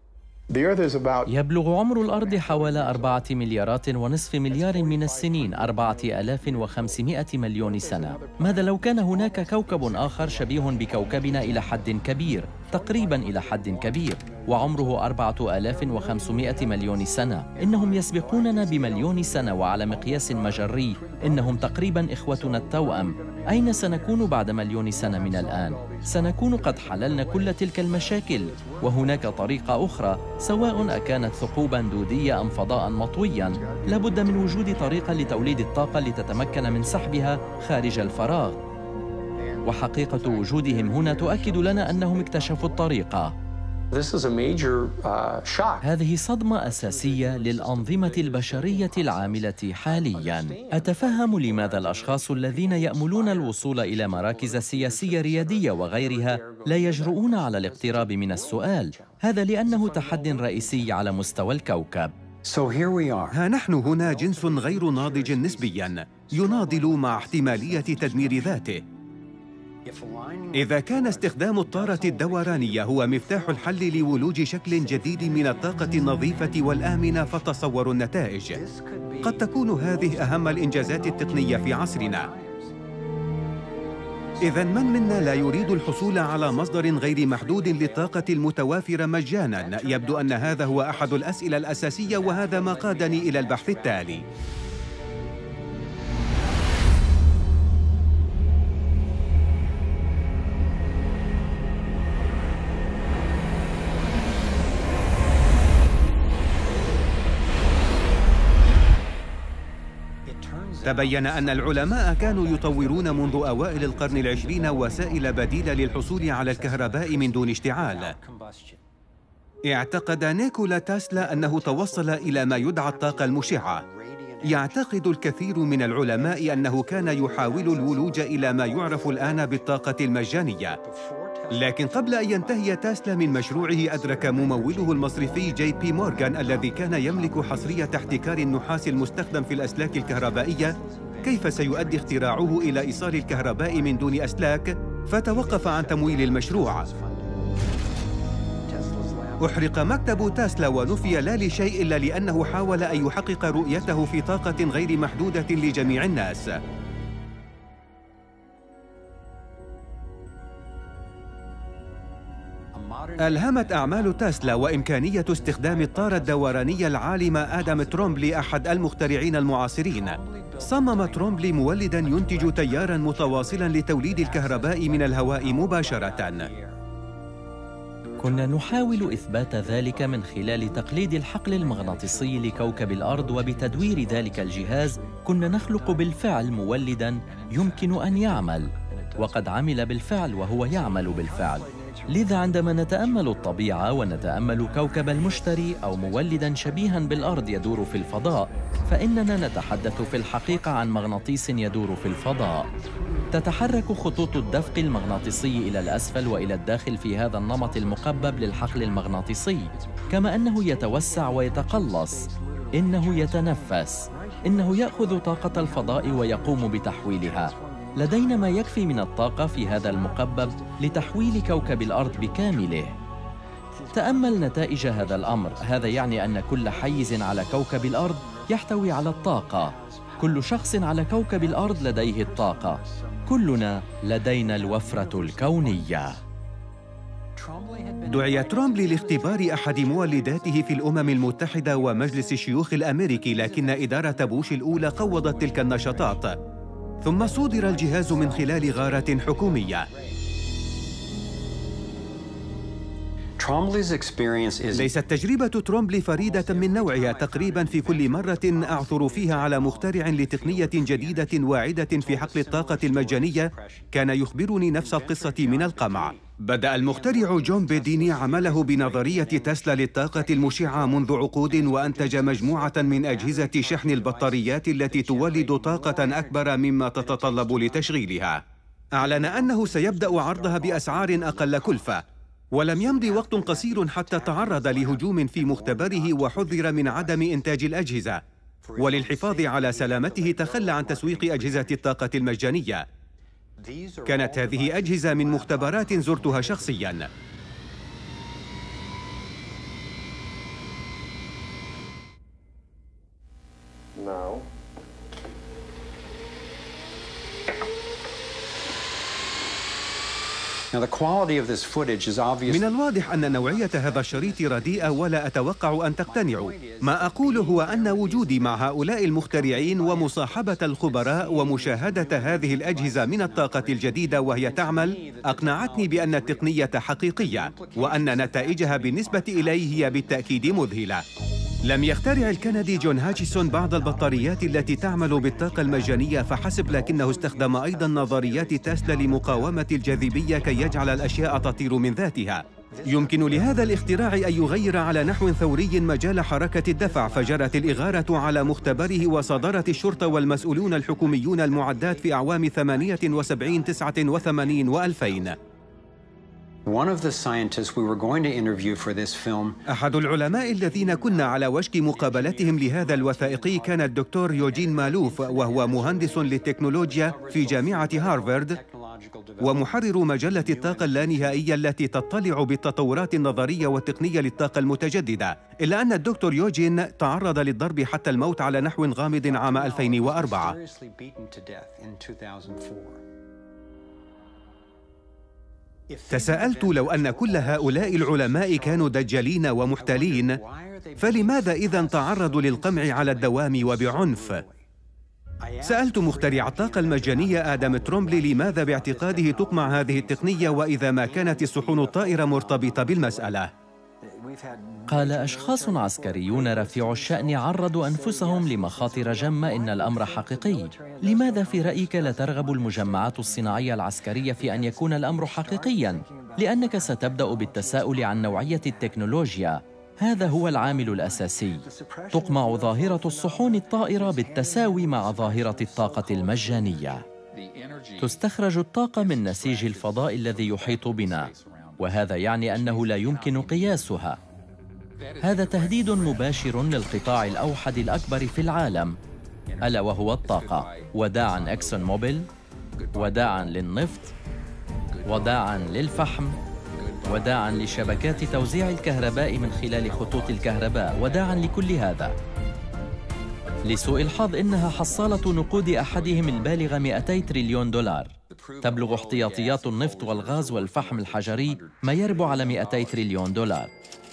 S2: يبلغ عمر الأرض حوالي 4.5 مليار من السنين، 4500 مليون سنة. ماذا لو كان هناك كوكب آخر شبيه بكوكبنا إلى حد كبير، تقريباً إلى حد كبير، وعمره 4500 مليون سنة؟ إنهم يسبقوننا بمليون سنة، وعلى مقياس مجري إنهم تقريباً إخوتنا التوأم. أين سنكون بعد مليون سنة من الآن؟ سنكون قد حللنا كل تلك المشاكل، وهناك طريقة أخرى، سواء أكانت ثقوباً دودية أم فضاء مطوياً. لابد من وجود طريقة لتوليد الطاقة لتتمكن من سحبها خارج الفراغ، وحقيقة وجودهم هنا تؤكد لنا أنهم اكتشفوا الطريقة. هذه صدمة أساسية للأنظمة البشرية العاملة حالياً. أتفهم لماذا الأشخاص الذين يأملون الوصول إلى مراكز سياسية ريادية وغيرها لا يجرؤون على الاقتراب من السؤال. هذا لأنه تحدي رئيسي على مستوى الكوكب.
S1: ها نحن هنا جنس غير ناضج نسبياً يناضل مع احتمالية تدمير ذاته. إذا كان استخدام الطارة الدورانية هو مفتاح الحل لولوج شكل جديد من الطاقة النظيفة والآمنة، فتصوروا النتائج. قد تكون هذه أهم الإنجازات التقنية في عصرنا. إذن من منا لا يريد الحصول على مصدر غير محدود للطاقة المتوافرة مجاناً؟ يبدو أن هذا هو أحد الأسئلة الأساسية، وهذا ما قادني إلى البحث التالي. تبين أن العلماء كانوا يطورون منذ أوائل القرن العشرين وسائل بديلة للحصول على الكهرباء من دون اشتعال. اعتقد نيكولا تسلا أنه توصل إلى ما يدعى الطاقة المشعة. يعتقد الكثير من العلماء أنه كان يحاول الولوج إلى ما يعرف الآن بالطاقة المجانية. لكن قبل أن ينتهي تسلا من مشروعه، أدرك مموله المصرفي جي بي مورغان الذي كان يملك حصرية احتكار النحاس المستخدم في الأسلاك الكهربائية كيف سيؤدي اختراعه إلى إيصال الكهرباء من دون أسلاك، فتوقف عن تمويل المشروع. أحرق مكتب تسلا ونفي لا لشيء إلا لأنه حاول أن يحقق رؤيته في طاقة غير محدودة لجميع الناس. ألهمت أعمال تسلا وإمكانية استخدام الطارة الدورانية العالم آدم ترومبلي أحد المخترعين المعاصرين. صمم ترومبلي مولداً ينتج تياراً متواصلاً لتوليد الكهرباء من الهواء مباشرة.
S2: كنا نحاول إثبات ذلك من خلال تقليد الحقل المغناطيسي لكوكب الأرض، وبتدوير ذلك الجهاز كنا نخلق بالفعل مولداً يمكن أن يعمل، وقد عمل بالفعل وهو يعمل بالفعل. لذا عندما نتأمل الطبيعة ونتأمل كوكب المشتري أو مولداً شبيهاً بالأرض يدور في الفضاء، فإننا نتحدث في الحقيقة عن مغناطيس يدور في الفضاء. تتحرك خطوط الدفق المغناطيسي إلى الأسفل وإلى الداخل في هذا النمط المقبب للحقل المغناطيسي، كما أنه يتوسع ويتقلص، إنه يتنفس، إنه يأخذ طاقة الفضاء ويقوم بتحويلها. لدينا ما يكفي من الطاقة في هذا المقبب لتحويل كوكب الأرض بكامله. تأمل نتائج هذا الأمر. هذا يعني أن كل حيز على كوكب الأرض يحتوي على الطاقة. كل شخص على كوكب الأرض لديه الطاقة. كلنا لدينا الوفرة الكونية.
S1: دعي ترومبلي لاختبار أحد مولداته في الأمم المتحدة ومجلس الشيوخ الأمريكي، لكن إدارة بوش الأولى قوضت تلك النشاطات، ثم صودر الجهاز من خلال غارة حكومية. ليست تجربة ترومبلي فريدة من نوعها، تقريبا في كل مرة أعثر فيها على مخترع لتقنية جديدة واعدة في حقل الطاقة المجانية كان يخبرني نفس القصة من القمع. بدأ المخترع جون بيديني عمله بنظرية تسلا للطاقة المشعة منذ عقود، وأنتج مجموعة من أجهزة شحن البطاريات التي تولد طاقة أكبر مما تتطلب لتشغيلها. أعلن أنه سيبدأ عرضها بأسعار أقل كلفة، ولم يمض وقت قصير حتى تعرض لهجوم في مختبره وحذر من عدم إنتاج الأجهزة، وللحفاظ على سلامته تخلى عن تسويق أجهزة الطاقة المجانية. كانت هذه أجهزة من مختبرات زرتها شخصياً. من الواضح أن نوعية هذا الشريط رديئة ولا أتوقع أن تقتنعوا. ما أقوله هو أن وجودي مع هؤلاء المخترعين ومصاحبة الخبراء ومشاهدة هذه الأجهزة من الطاقة الجديدة وهي تعمل أقنعتني بأن التقنية حقيقية، وأن نتائجها بالنسبة إلي هي بالتأكيد مذهلة. لم يخترع الكندي جون هاتشيسون بعض البطاريات التي تعمل بالطاقة المجانية فحسب، لكنه استخدم أيضاً نظريات تسلا لمقاومة الجاذبية كي يجعل الأشياء تطير من ذاتها. يمكن لهذا الاختراع أن يغير على نحو ثوري مجال حركة الدفع، فجرت الإغارة على مختبره وصادرت الشرطة والمسؤولون الحكوميون المعدات في أعوام 78 89 و2000. أحد العلماء الذين كنا على وشك مقابلتهم لهذا الوثائقي كان الدكتور يوجين مالوف، وهو مهندس للتكنولوجيا في جامعة هارفارد ومحرر مجلة الطاقة اللانهائية التي تطلع بالتطورات النظرية والتقنية للطاقة المتجددة. إلا أن الدكتور يوجين تعرض للضرب حتى الموت على نحو غامض عام 2004. تساءلت لو أن كل هؤلاء العلماء كانوا دجالين ومحتالين، فلماذا إذن تعرضوا للقمع على الدوام وبعنف؟ سألت مخترع الطاقة المجانية آدم ترومبلي لماذا باعتقاده تقمع هذه التقنية وإذا ما كانت الصحون الطائرة مرتبطة بالمسألة.
S2: قال: أشخاص عسكريون رفيعو الشأن عرضوا أنفسهم لمخاطر جمة. إن الأمر حقيقي. لماذا في رأيك لا ترغب المجمعات الصناعية العسكرية في أن يكون الأمر حقيقياً؟ لأنك ستبدأ بالتساؤل عن نوعية التكنولوجيا. هذا هو العامل الأساسي. تقمع ظاهرة الصحون الطائرة بالتساوي مع ظاهرة الطاقة المجانية. تستخرج الطاقة من نسيج الفضاء الذي يحيط بنا، وهذا يعني أنه لا يمكن قياسها. هذا تهديد مباشر للقطاع الأوحد الأكبر في العالم، ألا وهو الطاقة. وداعاً إكسون موبيل، وداعاً للنفط، وداعاً للفحم، وداعاً لشبكات توزيع الكهرباء من خلال خطوط الكهرباء، وداعاً لكل هذا. لسوء الحظ إنها حصالة نقود أحدهم البالغة 200 تريليون دولار. تبلغ احتياطيات النفط والغاز والفحم الحجري ما يربو على 200 تريليون دولار.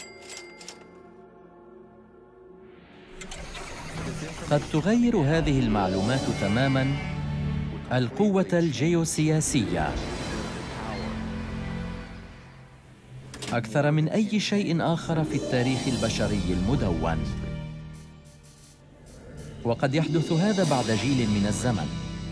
S2: قد تغير هذه المعلومات تماماً القوة الجيوسياسية أكثر من أي شيء آخر في التاريخ البشري المدون. وقد يحدث هذا بعد جيل من الزمن.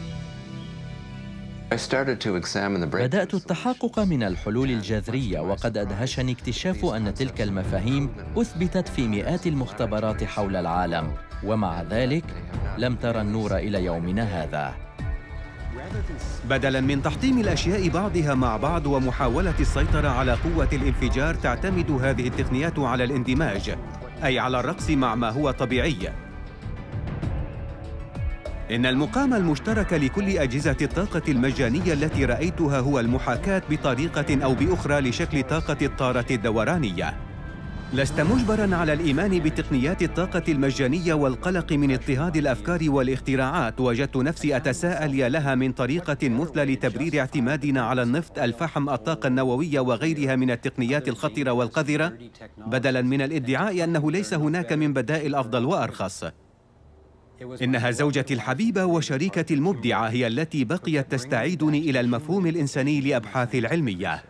S2: بدأت التحقق من الحلول الجذرية، وقد أدهشني اكتشاف أن تلك المفاهيم أثبتت في مئات المختبرات حول العالم، ومع ذلك لم ترى النور إلى يومنا هذا.
S1: بدلاً من تحطيم الأشياء بعضها مع بعض ومحاولة السيطرة على قوة الانفجار، تعتمد هذه التقنيات على الاندماج، أي على الرقص مع ما هو طبيعي. إن المقام المشترك لكل أجهزة الطاقة المجانية التي رأيتها هو المحاكاة بطريقة أو بأخرى لشكل طاقة الطارة الدورانية. لست مجبراً على الإيمان بتقنيات الطاقة المجانية والقلق من اضطهاد الأفكار والاختراعات. وجدت نفسي أتساءل يا لها من طريقة مثلى لتبرير اعتمادنا على النفط، الفحم، الطاقة النووية وغيرها من التقنيات الخطرة والقذرة، بدلاً من الادعاء أنه ليس هناك من بدائل أفضل وأرخص. إنها زوجتي الحبيبة وشريكتي المبدعة هي التي بقيت تستعيدني إلى المفهوم الإنساني لأبحاثي العلمية.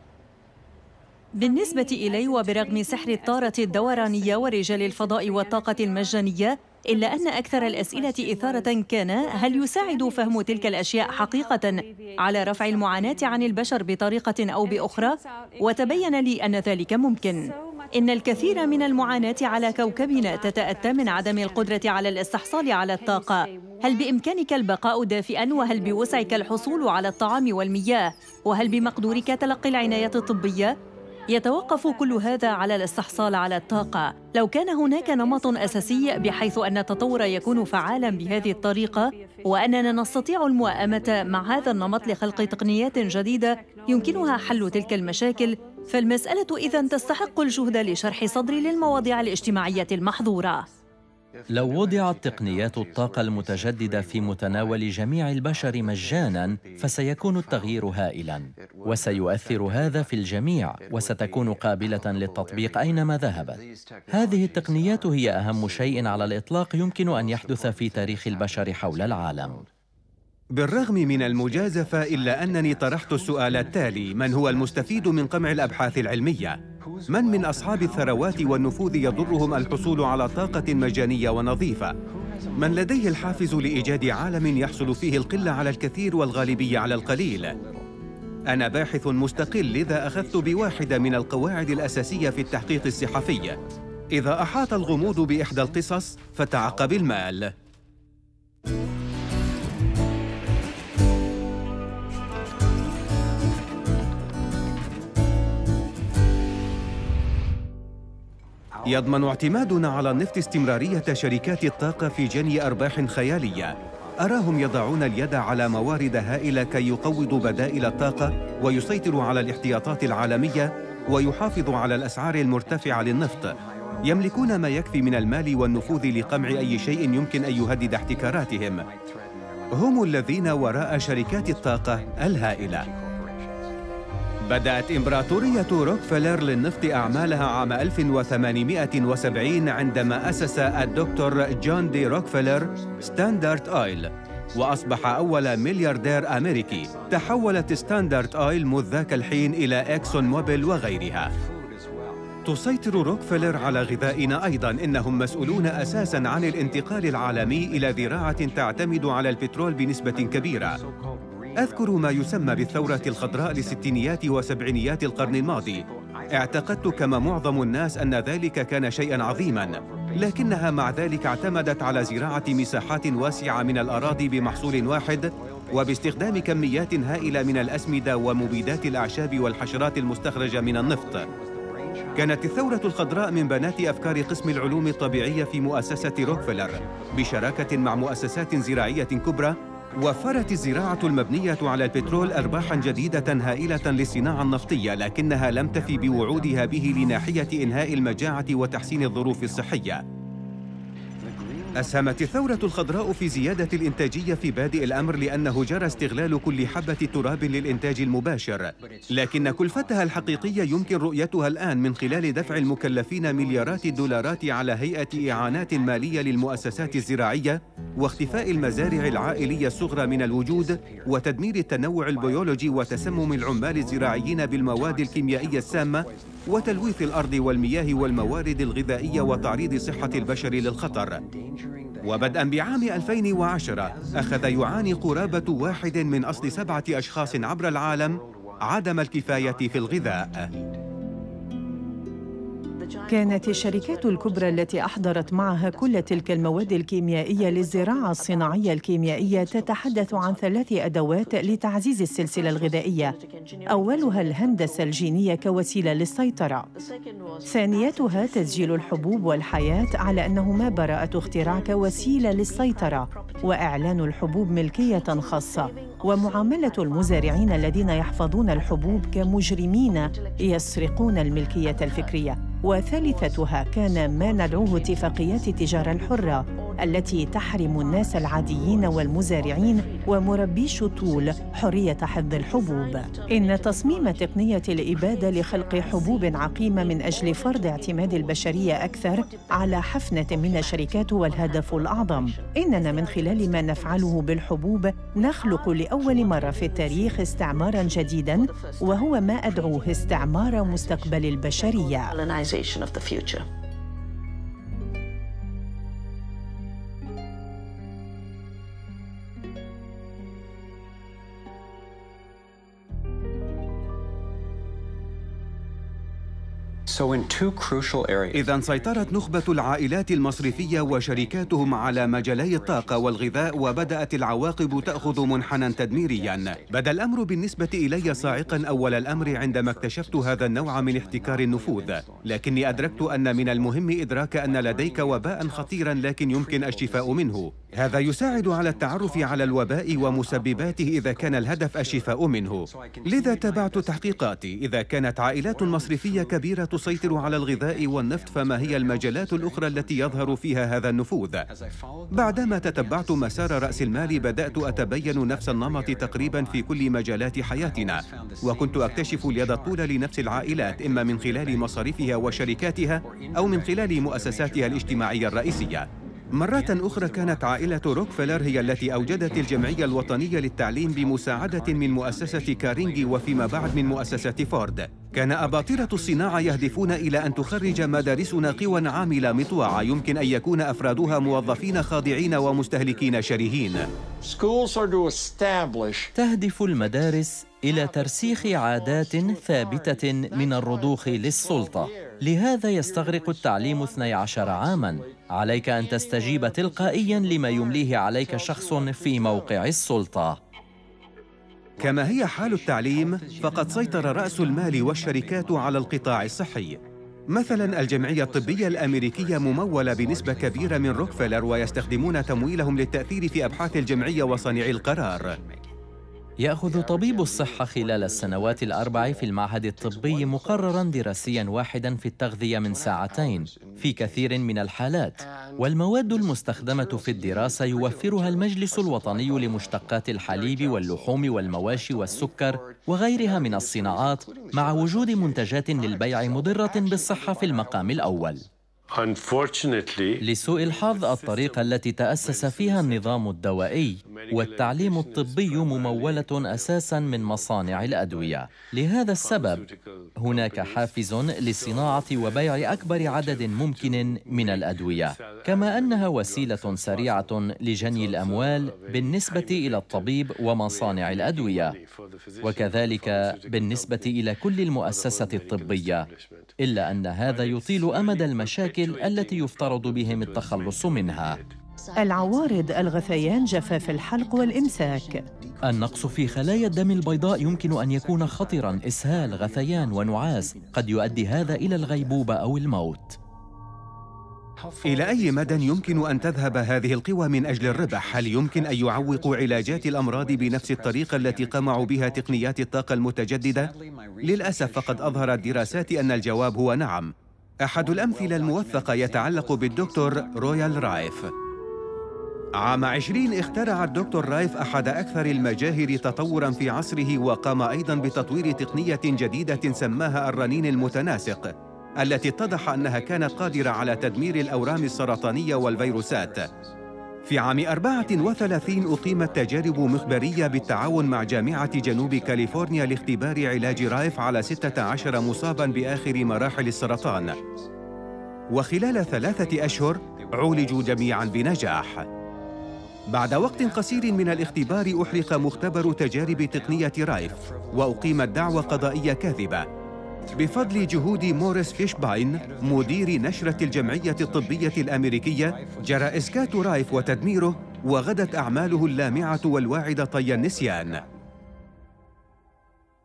S3: بالنسبة إلي، وبرغم سحر الطارة الدورانية ورجال الفضاء والطاقة المجانية، إلا أن أكثر الأسئلة إثارة كان: هل يساعد فهم تلك الأشياء حقيقة على رفع المعاناة عن البشر بطريقة أو بأخرى؟ وتبين لي أن ذلك ممكن. إن الكثير من المعاناة على كوكبنا تتأتى من عدم القدرة على الاستحصال على الطاقة. هل بإمكانك البقاء دافئاً؟ وهل بوسعك الحصول على الطعام والمياه؟ وهل بمقدورك تلقي العناية الطبية؟ يتوقف كل هذا على الاستحصال على الطاقة. لو كان هناك نمط أساسي بحيث أن التطور يكون فعالاً بهذه الطريقة، وأننا نستطيع الموائمة مع هذا النمط لخلق تقنيات جديدة يمكنها حل تلك المشاكل، فالمسألة إذن تستحق الجهد لشرح صدري للمواضيع الاجتماعية المحظورة.
S2: لو وضعت تقنيات الطاقة المتجددة في متناول جميع البشر مجاناً، فسيكون التغيير هائلاً، وسيؤثر هذا في الجميع، وستكون قابلة للتطبيق أينما ذهبت. هذه التقنيات هي أهم شيء على الإطلاق يمكن أن يحدث في تاريخ البشر حول العالم.
S1: بالرغم من المجازفة، إلا أنني طرحت السؤال التالي: من هو المستفيد من قمع الأبحاث العلمية؟ من أصحاب الثروات والنفوذ يضرهم الحصول على طاقة مجانية ونظيفة؟ من لديه الحافز لإيجاد عالم يحصل فيه القلة على الكثير والغالبية على القليل؟ أنا باحث مستقل، لذا أخذت بواحدة من القواعد الأساسية في التحقيق الصحفي: إذا أحاط الغموض بإحدى القصص فتعقب المال. يضمن اعتمادنا على النفط استمرارية شركات الطاقة في جني أرباح خيالية. أراهم يضعون اليد على موارد هائلة كي يقوضوا بدائل الطاقة ويسيطروا على الاحتياطات العالمية ويحافظوا على الأسعار المرتفعة للنفط. يملكون ما يكفي من المال والنفوذ لقمع أي شيء يمكن أن يهدد احتكاراتهم. هم الذين وراء شركات الطاقة الهائلة. بدأت إمبراطورية روكفيلر للنفط أعمالها عام 1870 عندما أسس الدكتور جون دي روكفيلر ستاندرد أويل، وأصبح أول ملياردير أمريكي. تحولت ستاندرد أويل منذ ذاك الحين إلى إكسون موبيل وغيرها. تسيطر روكفيلر على غذائنا أيضاً. إنهم مسؤولون أساساً عن الانتقال العالمي إلى زراعة تعتمد على البترول بنسبة كبيرة. أذكر ما يسمى بالثورة الخضراء لستينيات وسبعينيات القرن الماضي. اعتقدت كما معظم الناس أن ذلك كان شيئاً عظيماً، لكنها مع ذلك اعتمدت على زراعة مساحات واسعة من الأراضي بمحصول واحد، وباستخدام كميات هائلة من الأسمدة ومبيدات الأعشاب والحشرات المستخرجة من النفط. كانت الثورة الخضراء من بنات أفكار قسم العلوم الطبيعية في مؤسسة روكفيلر بشراكة مع مؤسسات زراعية كبرى. وفرت الزراعة المبنية على البترول أرباحاً جديدة هائلة للصناعة النفطية، لكنها لم تفي بوعودها به لناحية إنهاء المجاعة وتحسين الظروف الصحية. أسهمت الثورة الخضراء في زيادة الإنتاجية في بادئ الأمر، لأنه جرى استغلال كل حبة تراب للإنتاج المباشر، لكن كلفتها الحقيقية يمكن رؤيتها الآن من خلال دفع المكلفين مليارات الدولارات على هيئة إعانات مالية للمؤسسات الزراعية، واختفاء المزارع العائلية الصغرى من الوجود، وتدمير التنوع البيولوجي، وتسمم العمال الزراعيين بالمواد الكيميائية السامة، وتلويث الأرض والمياه والموارد الغذائية، وتعريض صحة البشر للخطر. وبدءاً بعام 2010 أخذ يعاني قرابة 1 من أصل 7 أشخاص عبر العالم عدم الكفاية في الغذاء.
S4: كانت الشركات الكبرى التي أحضرت معها كل تلك المواد الكيميائية للزراعة الصناعية الكيميائية تتحدث عن 3 أدوات لتعزيز السلسلة الغذائية. أولها الهندسة الجينية كوسيلة للسيطرة، ثانيتها تسجيل الحبوب والحياة على أنهما براءة اختراع كوسيلة للسيطرة، وإعلان الحبوب ملكية خاصة، ومعاملة المزارعين الذين يحفظون الحبوب كمجرمين يسرقون الملكية الفكرية. وثالثتها كان ما ندعوه اتفاقيات التجارة الحرة التي تحرم الناس العاديين والمزارعين ومربي شطول حرية حفظ الحبوب. إن تصميم تقنية الإبادة لخلق حبوب عقيمة من أجل فرض اعتماد البشرية أكثر على حفنة من الشركات هو الهدف الأعظم. إننا من خلال ما نفعله بالحبوب نخلق لأول مرة في التاريخ استعماراً جديداً، وهو ما أدعوه استعمار مستقبل البشرية.
S1: إذن سيطرت نخبة العائلات المصرفية وشركاتهم على مجالي الطاقة والغذاء، وبدأت العواقب تأخذ منحنى تدميرياً. بدا الأمر بالنسبة إلي صاعقاً أول الأمر عندما اكتشفت هذا النوع من احتكار النفوذ، لكني أدركت أن من المهم إدراك أن لديك وباءً خطيراً لكن يمكن الشفاء منه. هذا يساعد على التعرف على الوباء ومسبباته إذا كان الهدف الشفاء منه. لذا تابعت تحقيقاتي. إذا كانت عائلات مصرفية كبيرة تسيطر على الغذاء والنفط، فما هي المجالات الأخرى التي يظهر فيها هذا النفوذ؟ بعدما تتبعت مسار رأس المال بدأت أتبين نفس النمط تقريبا في كل مجالات حياتنا، وكنت أكتشف اليد الطولى لنفس العائلات، إما من خلال مصاريفها وشركاتها أو من خلال مؤسساتها الاجتماعية الرئيسية. مرة أخرى كانت عائلة روكفيلر هي التي أوجدت الجمعية الوطنية للتعليم بمساعدة من مؤسسة كارينجي وفيما بعد من مؤسسة فورد. كان أباطرة الصناعة يهدفون إلى أن تخرج مدارسنا قوى عاملة مطوعة يمكن أن يكون أفرادها موظفين خاضعين ومستهلكين شرهين.
S2: تهدف المدارس إلى ترسيخ عادات ثابتة من الرضوخ للسلطة. لهذا يستغرق التعليم 12 عاماً. عليك أن تستجيب تلقائياً لما يمليه عليك شخص في موقع السلطة.
S1: كما هي حال التعليم، فقد سيطر رأس المال والشركات على القطاع الصحي. مثلاً الجمعية الطبية الأمريكية ممولة بنسبة كبيرة من روكفيلر، ويستخدمون تمويلهم للتأثير في أبحاث الجمعية وصانعي القرار.
S2: يأخذ طبيب الصحة خلال السنوات ال4 في المعهد الطبي مقرراً دراسياً واحداً في التغذية من 2 ساعات في كثير من الحالات، والمواد المستخدمة في الدراسة يوفرها المجلس الوطني لمشتقات الحليب واللحوم والمواشي والسكر وغيرها من الصناعات، مع وجود منتجات للبيع مضرة بالصحة في المقام الأول. لسوء الحظ، الطريقة التي تأسس فيها النظام الدوائي والتعليم الطبي ممولة أساساً من مصانع الأدوية. لهذا السبب هناك حافز لصناعة وبيع أكبر عدد ممكن من الأدوية، كما أنها وسيلة سريعة لجني الأموال بالنسبة إلى الطبيب ومصانع الأدوية، وكذلك بالنسبة إلى كل المؤسسة الطبية، إلا أن هذا يطيل أمد المشاكل التي يفترض بهم التخلص منها.
S4: العوارض، الغثيان، جفاف الحلق والإمساك.
S2: النقص في خلايا الدم البيضاء يمكن أن يكون خطراً. إسهال، غثيان ونعاس، قد يؤدي هذا إلى الغيبوبة أو الموت.
S1: إلى أي مدى يمكن أن تذهب هذه القوى من أجل الربح؟ هل يمكن أن يعوقوا علاجات الأمراض بنفس الطريقة التي قمعوا بها تقنيات الطاقة المتجددة؟ للأسف فقد أظهرت دراسات أن الجواب هو نعم. أحد الأمثلة الموثقة يتعلق بالدكتور رويال رايف. عام 20 اخترع الدكتور رايف أحد أكثر المجاهر تطوراً في عصره، وقام أيضاً بتطوير تقنية جديدة سماها الرنين المتناسق، التي اتضح أنها كانت قادرة على تدمير الأورام السرطانية والفيروسات. في عام 34 أقيمت تجارب مخبرية بالتعاون مع جامعة جنوب كاليفورنيا لاختبار علاج رايف على 16 مصاباً بآخر مراحل السرطان، وخلال 3 أشهر عولجوا جميعاً بنجاح. بعد وقت قصير من الاختبار أحرق مختبر تجارب تقنية رايف، وأقيمت دعوى قضائية كاذبة. بفضل جهود موريس فيشباين مدير نشرة الجمعية الطبية الأمريكية، جرى إسكات رايف وتدميره، وغدت أعماله اللامعة والواعدة طي النسيان.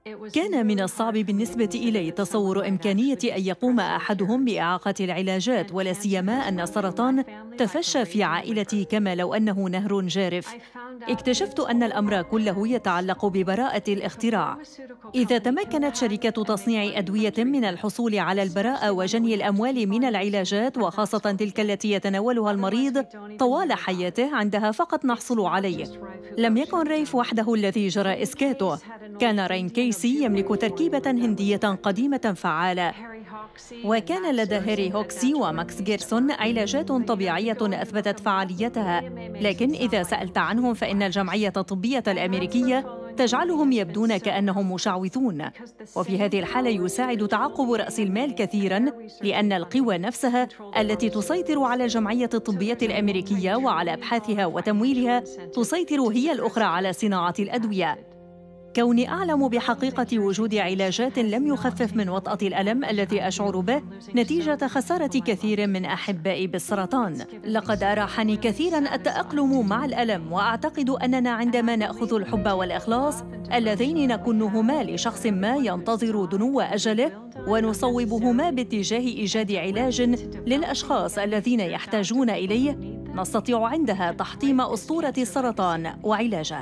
S3: كان من الصعب بالنسبة إلي تصور إمكانية أن يقوم أحدهم بإعاقة العلاجات، ولا سيما أن السرطان تفشى في عائلتي كما لو أنه نهر جارف. اكتشفت أن الأمر كله يتعلق ببراءة الاختراع. إذا تمكنت شركة تصنيع أدوية من الحصول على البراءة وجني الأموال من العلاجات، وخاصة تلك التي يتناولها المريض طوال حياته، عندها فقط نحصل عليه. لم يكن ريف وحده الذي جرى إسكاته، كان رين كيسي يملك تركيبة هندية قديمة فعالة، وكان لدى هاري هوكسي وماكس جيرسون علاجات طبيعية أثبتت فعاليتها، لكن إذا سألت عنهم فإن الجمعية الطبية الأمريكية تجعلهم يبدون كأنهم مشعوذون. وفي هذه الحالة يساعد تعقب رأس المال كثيراً، لأن القوى نفسها التي تسيطر على الجمعية الطبية الأمريكية وعلى أبحاثها وتمويلها تسيطر هي الأخرى على صناعة الأدوية. كوني أعلم بحقيقة وجود علاجات لم يخفف من وطأة الألم الذي أشعر به نتيجة خسارة كثير من أحبائي بالسرطان. لقد أراحني كثيراً التأقلم مع الألم، وأعتقد أننا عندما نأخذ الحب والإخلاص اللذين نكنهما لشخص ما ينتظر دنو أجله ونصوبهما باتجاه إيجاد علاج للأشخاص الذين يحتاجون إليه، نستطيع عندها تحطيم أسطورة السرطان وعلاجه.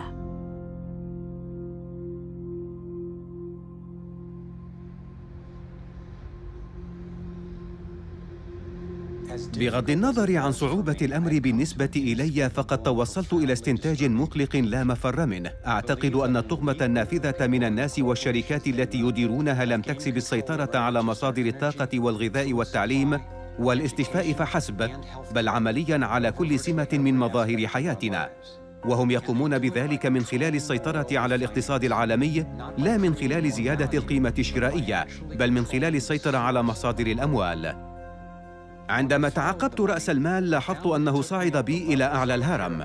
S1: بغض النظر عن صعوبة الأمر بالنسبة إلي، فقد توصلت إلى استنتاج مقلق لا مفر منه. أعتقد أن التهمة النافذة من الناس والشركات التي يديرونها لم تكسب السيطرة على مصادر الطاقة والغذاء والتعليم والاستشفاء فحسب، بل عملياً على كل سمة من مظاهر حياتنا، وهم يقومون بذلك من خلال السيطرة على الاقتصاد العالمي، لا من خلال زيادة القيمة الشرائية، بل من خلال السيطرة على مصادر الأموال. عندما تعقبت رأس المال لاحظت أنه صعد بي إلى أعلى الهرم.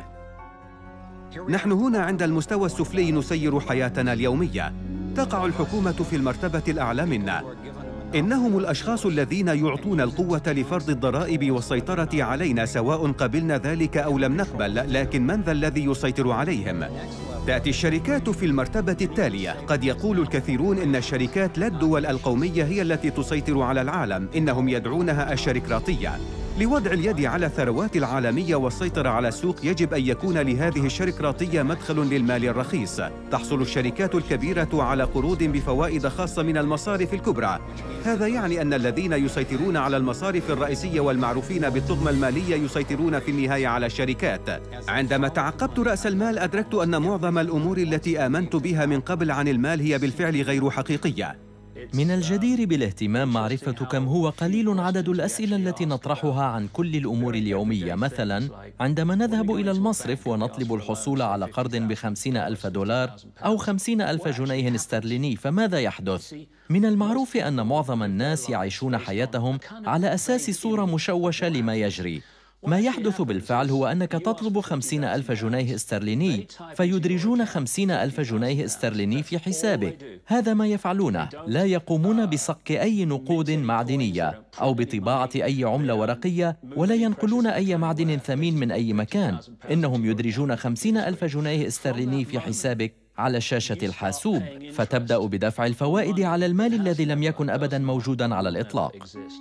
S1: نحن هنا عند المستوى السفلي نسير حياتنا اليومية. تقع الحكومة في المرتبة الأعلى منا. إنهم الأشخاص الذين يعطون القوة لفرض الضرائب والسيطرة علينا، سواء قبلنا ذلك أو لم نقبل. لكن من ذا الذي يسيطر عليهم؟ تأتي الشركات في المرتبة التالية. قد يقول الكثيرون إن الشركات لا الدول القومية هي التي تسيطر على العالم، إنهم يدعونها الشركراتية. لوضع اليد على الثروات العالمية والسيطرة على السوق يجب أن يكون لهذه الشركراتية مدخل للمال الرخيص. تحصل الشركات الكبيرة على قروض بفوائد خاصة من المصارف الكبرى. هذا يعني أن الذين يسيطرون على المصارف الرئيسية والمعروفين بالتهمة المالية يسيطرون في النهاية على الشركات. عندما تعقبت رأس المال أدركت أن معظم الأمور التي آمنت بها من قبل عن المال هي بالفعل غير حقيقية.
S2: من الجدير بالاهتمام معرفة كم هو قليل عدد الأسئلة التي نطرحها عن كل الأمور اليومية. مثلاً، عندما نذهب إلى المصرف ونطلب الحصول على قرض ب50,000 دولار أو 50,000 جنيه استرليني، فماذا يحدث؟ من المعروف أن معظم الناس يعيشون حياتهم على أساس صورة مشوشة لما يجري. ما يحدث بالفعل هو أنك تطلب 50,000 جنيه استرليني، فيدرجون 50,000 جنيه استرليني في حسابك. هذا ما يفعلونه. لا يقومون بصك أي نقود معدنية أو بطباعة أي عملة ورقية، ولا ينقلون أي معدن ثمين من أي مكان. إنهم يدرجون 50,000 جنيه استرليني في حسابك على شاشة الحاسوب، فتبدأ بدفع الفوائد على المال الذي لم يكن أبداً موجوداً على الإطلاق.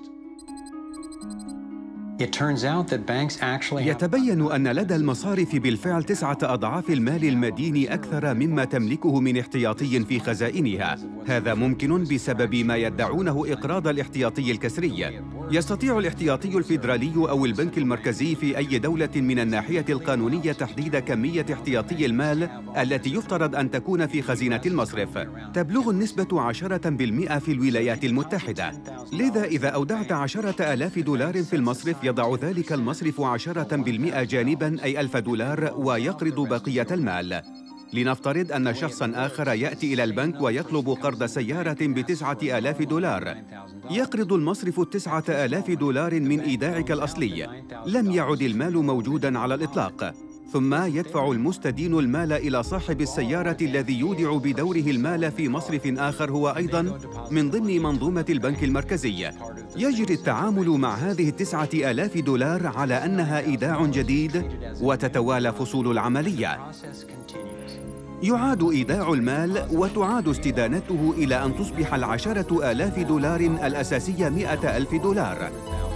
S1: يتبين أن لدى المصارف بالفعل 9 أضعاف المال المدين أكثر مما تملكه من احتياطي في خزائنها. هذا ممكن بسبب ما يدعونه إقراض الاحتياطي الكسري. يستطيع الاحتياطي الفيدرالي أو البنك المركزي في أي دولة من الناحية القانونية تحديد كمية احتياطي المال التي يفترض أن تكون في خزينة المصرف. تبلغ النسبة 10% في الولايات المتحدة. لذا إذا أودعت 10,000 دولار في المصرف، يضع ذلك المصرف 10% جانباً، أي 1,000 دولار، ويقرض بقية المال. لنفترض أن شخصاً آخر يأتي إلى البنك ويطلب قرض سيارة ب9,000 دولار. يقرض المصرف 9,000 دولار من إيداعك الأصلي. لم يعد المال موجوداً على الإطلاق. ثم يدفع المستدين المال إلى صاحب السيارة الذي يودع بدوره المال في مصرف آخر هو أيضاً من ضمن منظومة البنك المركزي. يجري التعامل مع هذه 9,000 دولار على أنها إيداع جديد، وتتوالى فصول العملية. يعاد إيداع المال وتعاد استدانته إلى أن تصبح $10,000 الأساسية $100,000.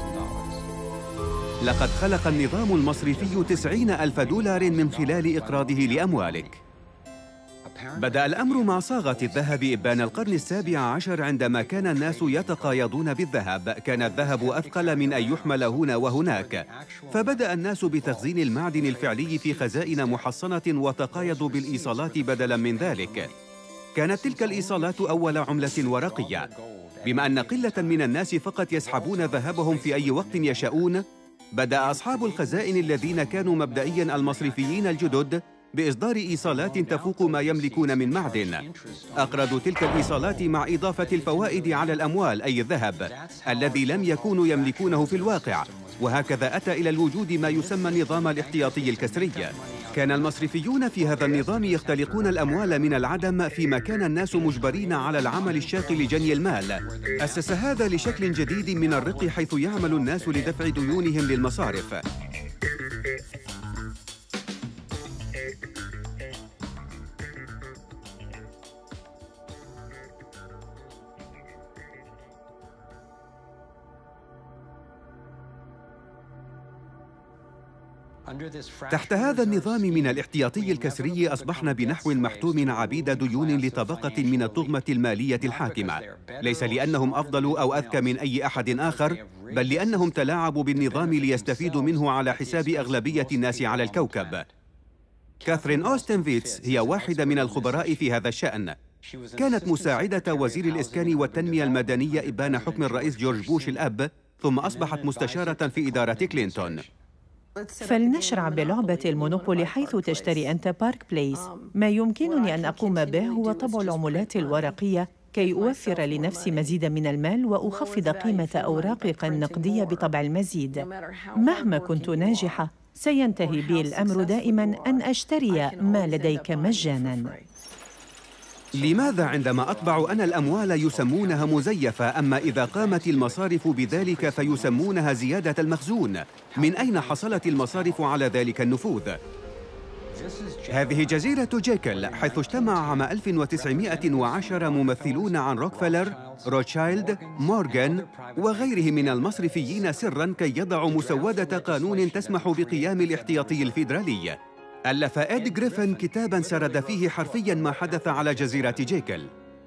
S1: لقد خلق النظام المصرفي $90,000 من خلال إقراضه لأموالك. بدأ الأمر مع صاغة الذهب إبان القرن ال17 عندما كان الناس يتقايضون بالذهب. كان الذهب أثقل من أن يحمل هنا وهناك، فبدأ الناس بتخزين المعدن الفعلي في خزائن محصنة وتقايضوا بالإيصالات بدلاً من ذلك. كانت تلك الإيصالات أول عملة ورقية. بما أن قلة من الناس فقط يسحبون ذهبهم في أي وقت يشاءون، بدأ أصحاب الخزائن الذين كانوا مبدئياً المصرفيين الجدد بإصدار إيصالات تفوق ما يملكون من معدن. أقرضوا تلك الإيصالات مع إضافة الفوائد على الأموال، أي الذهب الذي لم يكونوا يملكونه في الواقع. وهكذا أتى إلى الوجود ما يسمى النظام الاحتياطي الكسري. كان المصرفيون في هذا النظام يختلقون الأموال من العدم، فيما كان الناس مجبرين على العمل الشاق لجني المال. أسس هذا لشكل جديد من الرق، حيث يعمل الناس لدفع ديونهم للمصارف. تحت هذا النظام من الاحتياطي الكسري أصبحنا بنحو محتوم عبيد ديون لطبقة من الطغمة المالية الحاكمة، ليس لأنهم أفضل أو أذكى من أي أحد آخر، بل لأنهم تلاعبوا بالنظام ليستفيدوا منه على حساب أغلبية الناس على الكوكب. كاثرين أوستنفيتس هي واحدة من الخبراء في هذا الشأن. كانت مساعدة وزير الإسكان والتنمية المدنية إبان حكم الرئيس جورج بوش الأب، ثم أصبحت مستشارة في إدارة كلينتون.
S4: فلنشرع بلعبة المونوبولي، حيث تشتري أنت بارك بليس. ما يمكنني أن أقوم به هو طبع العملات الورقية كي أوفر لنفسي مزيدا من المال وأخفض قيمة أوراقك النقدية بطبع المزيد. مهما كنت ناجحة، سينتهي بي الأمر دائما أن أشتري ما لديك مجانا.
S1: لماذا عندما أطبع أنا الأموال يسمونها مزيفة، أما إذا قامت المصارف بذلك فيسمونها زيادة المخزون؟ من أين حصلت المصارف على ذلك النفوذ؟ هذه جزيرة جيكل، حيث اجتمع عام 1910 ممثلون عن روكفيلر، روتشايلد، مورغان وغيرهم من المصرفيين سراً كي يضعوا مسودة قانون تسمح بقيام الاحتياطي الفيدرالي. ألف إد غريفن كتاباً سرد فيه حرفياً ما حدث على جزيرة جيكل.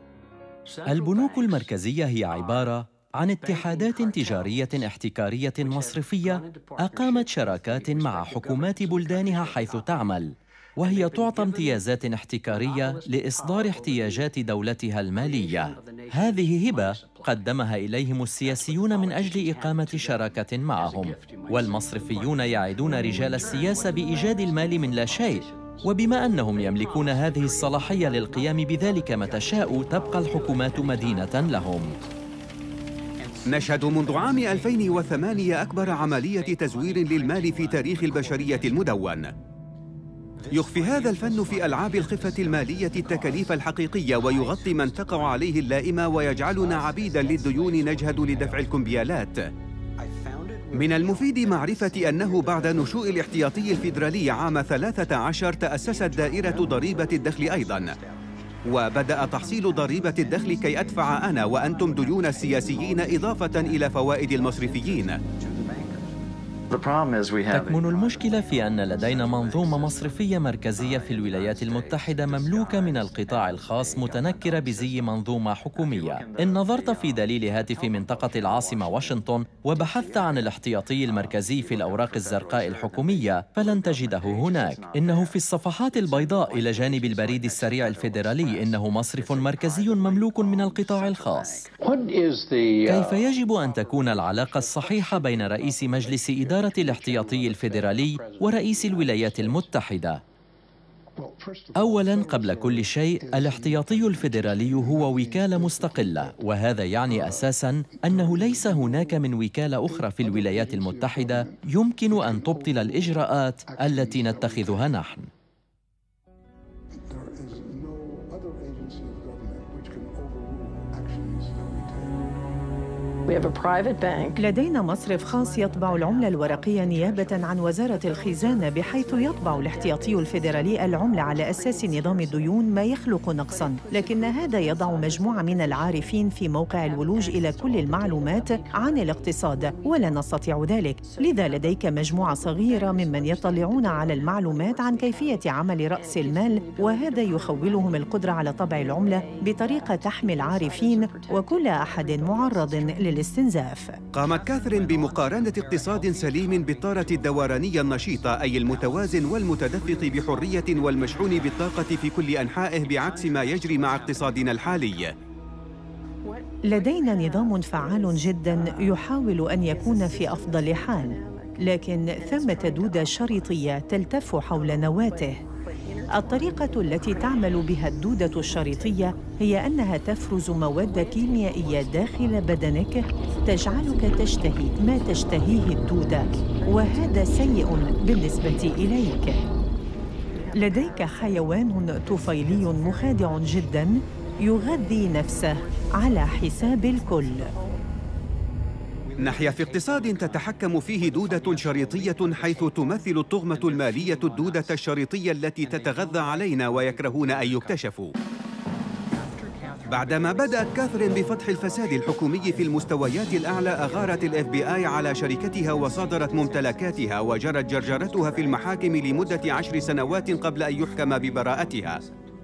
S2: البنوك المركزية هي عبارة عن اتحادات تجارية احتكارية مصرفية أقامت شراكات مع حكومات بلدانها حيث تعمل، وهي تعطى امتيازات احتكارية لإصدار احتياجات دولتها المالية. هذه هبة قدمها إليهم السياسيون من أجل إقامة شراكة معهم، والمصرفيون يعدون رجال السياسة بإيجاد المال من لا شيء. وبما أنهم يملكون هذه الصلاحية للقيام بذلك متى شاءوا، تبقى الحكومات مدينة لهم.
S1: نشهد منذ عام 2008 أكبر عملية تزوير للمال في تاريخ البشرية المدون. يخفي هذا الفن في ألعاب الخفة المالية التكاليف الحقيقية، ويغطي من تقع عليه اللائمة ويجعلنا عبيداً للديون نجهد لدفع الكمبيالات. من المفيد معرفة أنه بعد نشوء الاحتياطي الفيدرالي عام 13 تأسست دائرة ضريبة الدخل أيضاً، وبدأ تحصيل ضريبة الدخل كي أدفع أنا وأنتم ديون السياسيين إضافة إلى فوائد المصرفيين.
S2: تكمن المشكلة في أن لدينا منظومة مصرفية مركزية في الولايات المتحدة مملوكة من القطاع الخاص، متنكرة بزي منظومة حكومية. إن نظرت في دليل هاتف منطقة العاصمة واشنطن وبحثت عن الاحتياطي المركزي في الأوراق الزرقاء الحكومية فلن تجده هناك. إنه في الصفحات البيضاء إلى جانب البريد السريع الفيدرالي. إنه مصرف مركزي مملوك من القطاع الخاص. كيف يجب أن تكون العلاقة الصحيحة بين رئيس مجلس إدارة الاحتياطي الفيدرالي ورئيس الولايات المتحدة؟ أولاً قبل كل شيء، الاحتياطي الفيدرالي هو وكالة مستقلة، وهذا يعني أساساً أنه ليس هناك من وكالة أخرى في الولايات المتحدة يمكن أن تبطل الإجراءات التي نتخذها نحن.
S4: لدينا مصرف خاص يطبع العملة الورقية نيابة عن وزارة الخزانة، بحيث يطبع الاحتياطي الفيدرالي العملة على أساس نظام الديون، ما يخلق نقصاً. لكن هذا يضع مجموعة من العارفين في موقع الولوج إلى كل المعلومات عن الاقتصاد، ولا نستطيع ذلك. لذا لديك مجموعة صغيرة ممن يطلعون على المعلومات عن كيفية عمل رأس المال، وهذا يخولهم القدرة على طبع العملة بطريقة تحمي العارفين، وكل أحد معرض للاستنزاف.
S1: قامت كاثرين بمقارنة اقتصاد سليم بالطارة الدورانية النشيطة، أي المتوازن والمتدفق بحرية والمشحون بالطاقة في كل أنحائه، بعكس ما يجري مع اقتصادنا الحالي.
S4: لدينا نظام فعال جداً يحاول أن يكون في أفضل حال، لكن ثمة دودة شريطية تلتف حول نواته. الطريقة التي تعمل بها الدودة الشريطية هي أنها تفرز مواد كيميائية داخل بدنك تجعلك تشتهي ما تشتهيه الدودة، وهذا سيء بالنسبة إليك. لديك حيوان طفيلي مخادع جداً يغذي نفسه على حساب الكل.
S1: نحيا في اقتصاد تتحكم فيه دودة شريطية، حيث تمثل الطغمة المالية الدودة الشريطية التي تتغذى علينا ويكرهون أن يكتشفوا. بعدما بدأت كاثرين بفتح الفساد الحكومي في المستويات الأعلى، أغارت الFBI على شركتها وصادرت ممتلكاتها، وجرت جرجرتها في المحاكم لمدة 10 سنوات قبل أن يحكم ببراءتها.